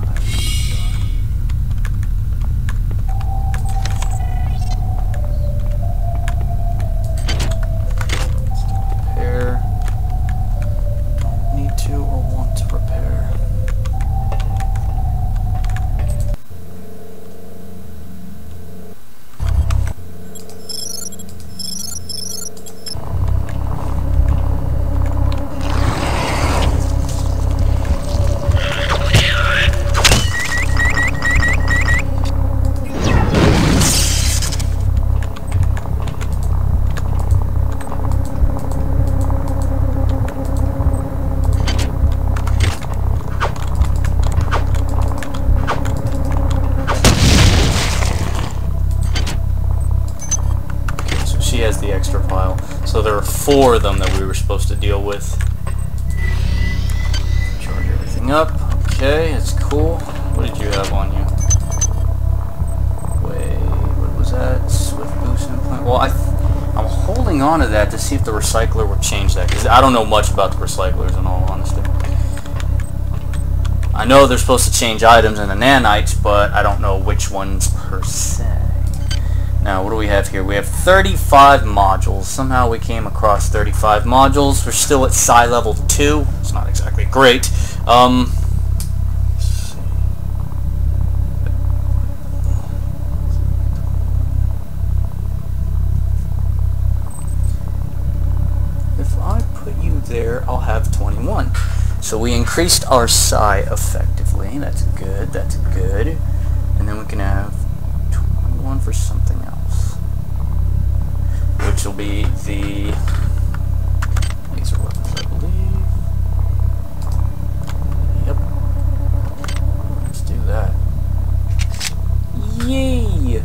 Repair. Don't need to or want to repair. She has the extra file. So there are 4 of them that we were supposed to deal with. Charge everything up. Okay, that's cool. What did you have on you? Wait, what was that? Swift boost implant? Well, I'm holding on to that to see if the recycler will change that, because I don't know much about the recyclers in all honesty. I know they're supposed to change items in the nanites, but I don't know which ones per se. Now, what do we have here? We have 35 modules. Somehow we came across 35 modules. We're still at Psi level 2. It's not exactly great. Let's see. If I put you there, I'll have 21. So we increased our Psi effectively. That's good. That's good. And then we can have 21 for something else, which will be the laser weapons, I believe. Yep. Let's do that. Yay!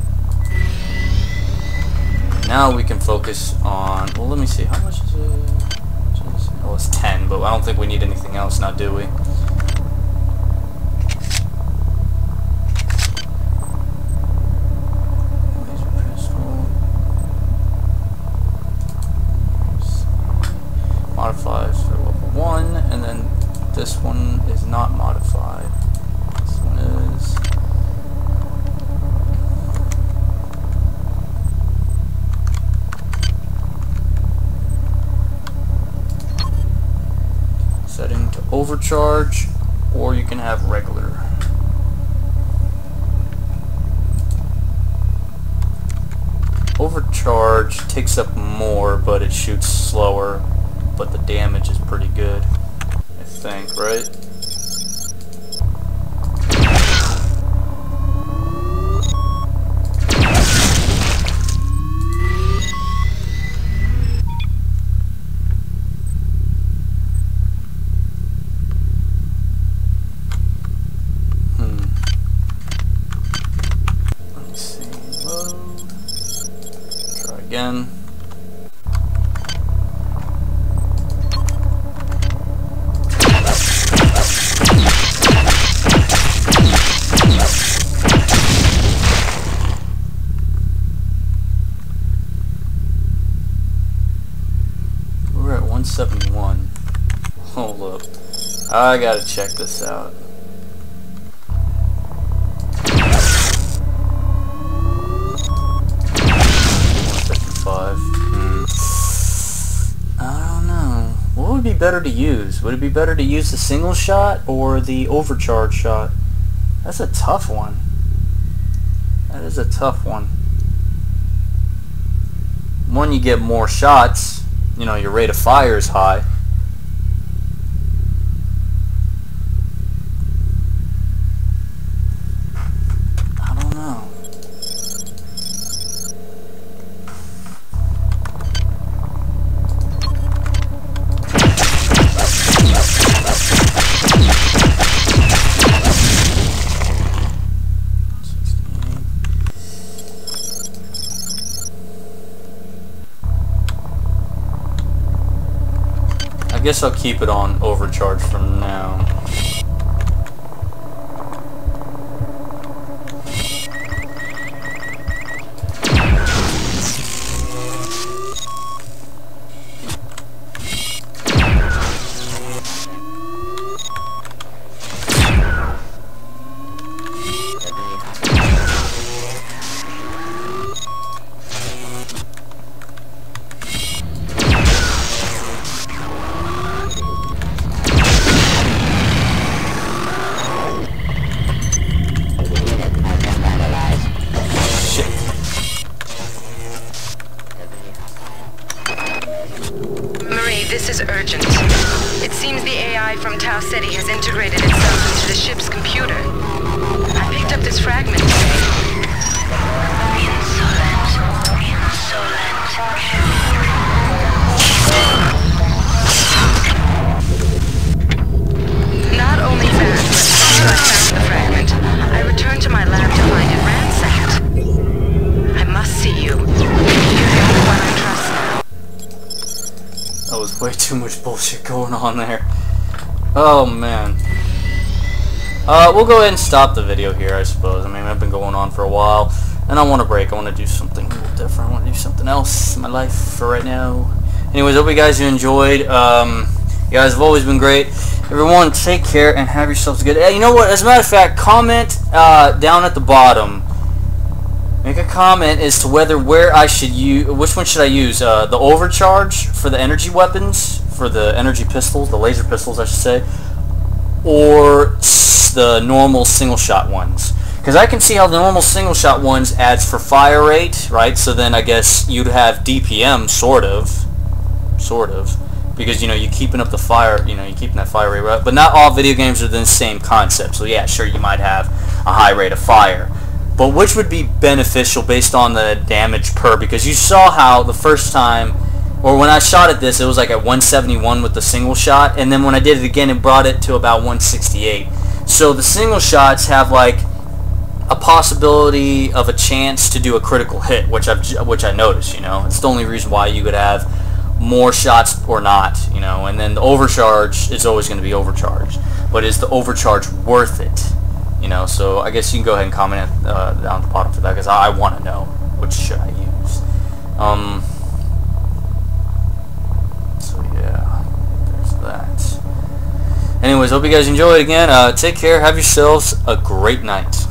Now we can focus on, well, let me see, how much is it? Oh, it's 10, but I don't think we need anything else now, do we? this one is not modified. This one is. Setting to overcharge, or you can have regular. Overcharge takes up more, but it shoots slower, but the damage is pretty good, I think, right? Let me see, load. Try again. We're at 171. Hold up. I gotta check this out. I don't know. What would be better to use? Would it be better to use the single shot or the overcharge shot? That's a tough one. That is a tough one. One, you get more shots. You know, your rate of fire is high. I don't know. I guess I'll keep it on overcharge from now. This is urgent. It seems the AI from Tau Ceti has integrated itself into the ship's computer. I picked up this fragment today. Not only that, but after I found the fragment, I returned to my lab to find it ransacked. I must see you. You're the only one I trust now. That was way too much bullshit going on there. Oh man. We'll go ahead and stop the video here, I suppose. I mean, I've been going on for a while, and I want a break. I want to do something a little different. I want to do something else in my life for right now. Anyways, hope you guys enjoyed. You guys have always been great. Everyone, take care and have yourselves good. Hey, you know what? As a matter of fact, comment down at the bottom. Make a comment as to where I should use, which one should I use? The overcharge for the energy weapons, for the energy pistols, the laser pistols I should say, or the normal single shot ones. Because I can see how the normal single shot ones adds for fire rate, right? So then I guess you'd have DPM, sort of, because you know you're keeping up the fire, you know you're keeping that fire rate right. But not all video games are the same concept. So yeah, sure you might have a high rate of fire. But which would be beneficial based on the damage per? Because you saw how the first time, or when I shot at this, it was like at 171 with the single shot, and then when I did it again, it brought it to about 168. So the single shots have like a possibility of a chance to do a critical hit, which I noticed. You know, it's the only reason why you could have more shots or not. You know, and then the overcharge is always going to be overcharged. But is the overcharge worth it? You know, so I guess you can go ahead and comment down at the bottom for that, because I want to know which should I use. So yeah, there's that. Anyways, hope you guys enjoyed again. Take care. Have yourselves a great night.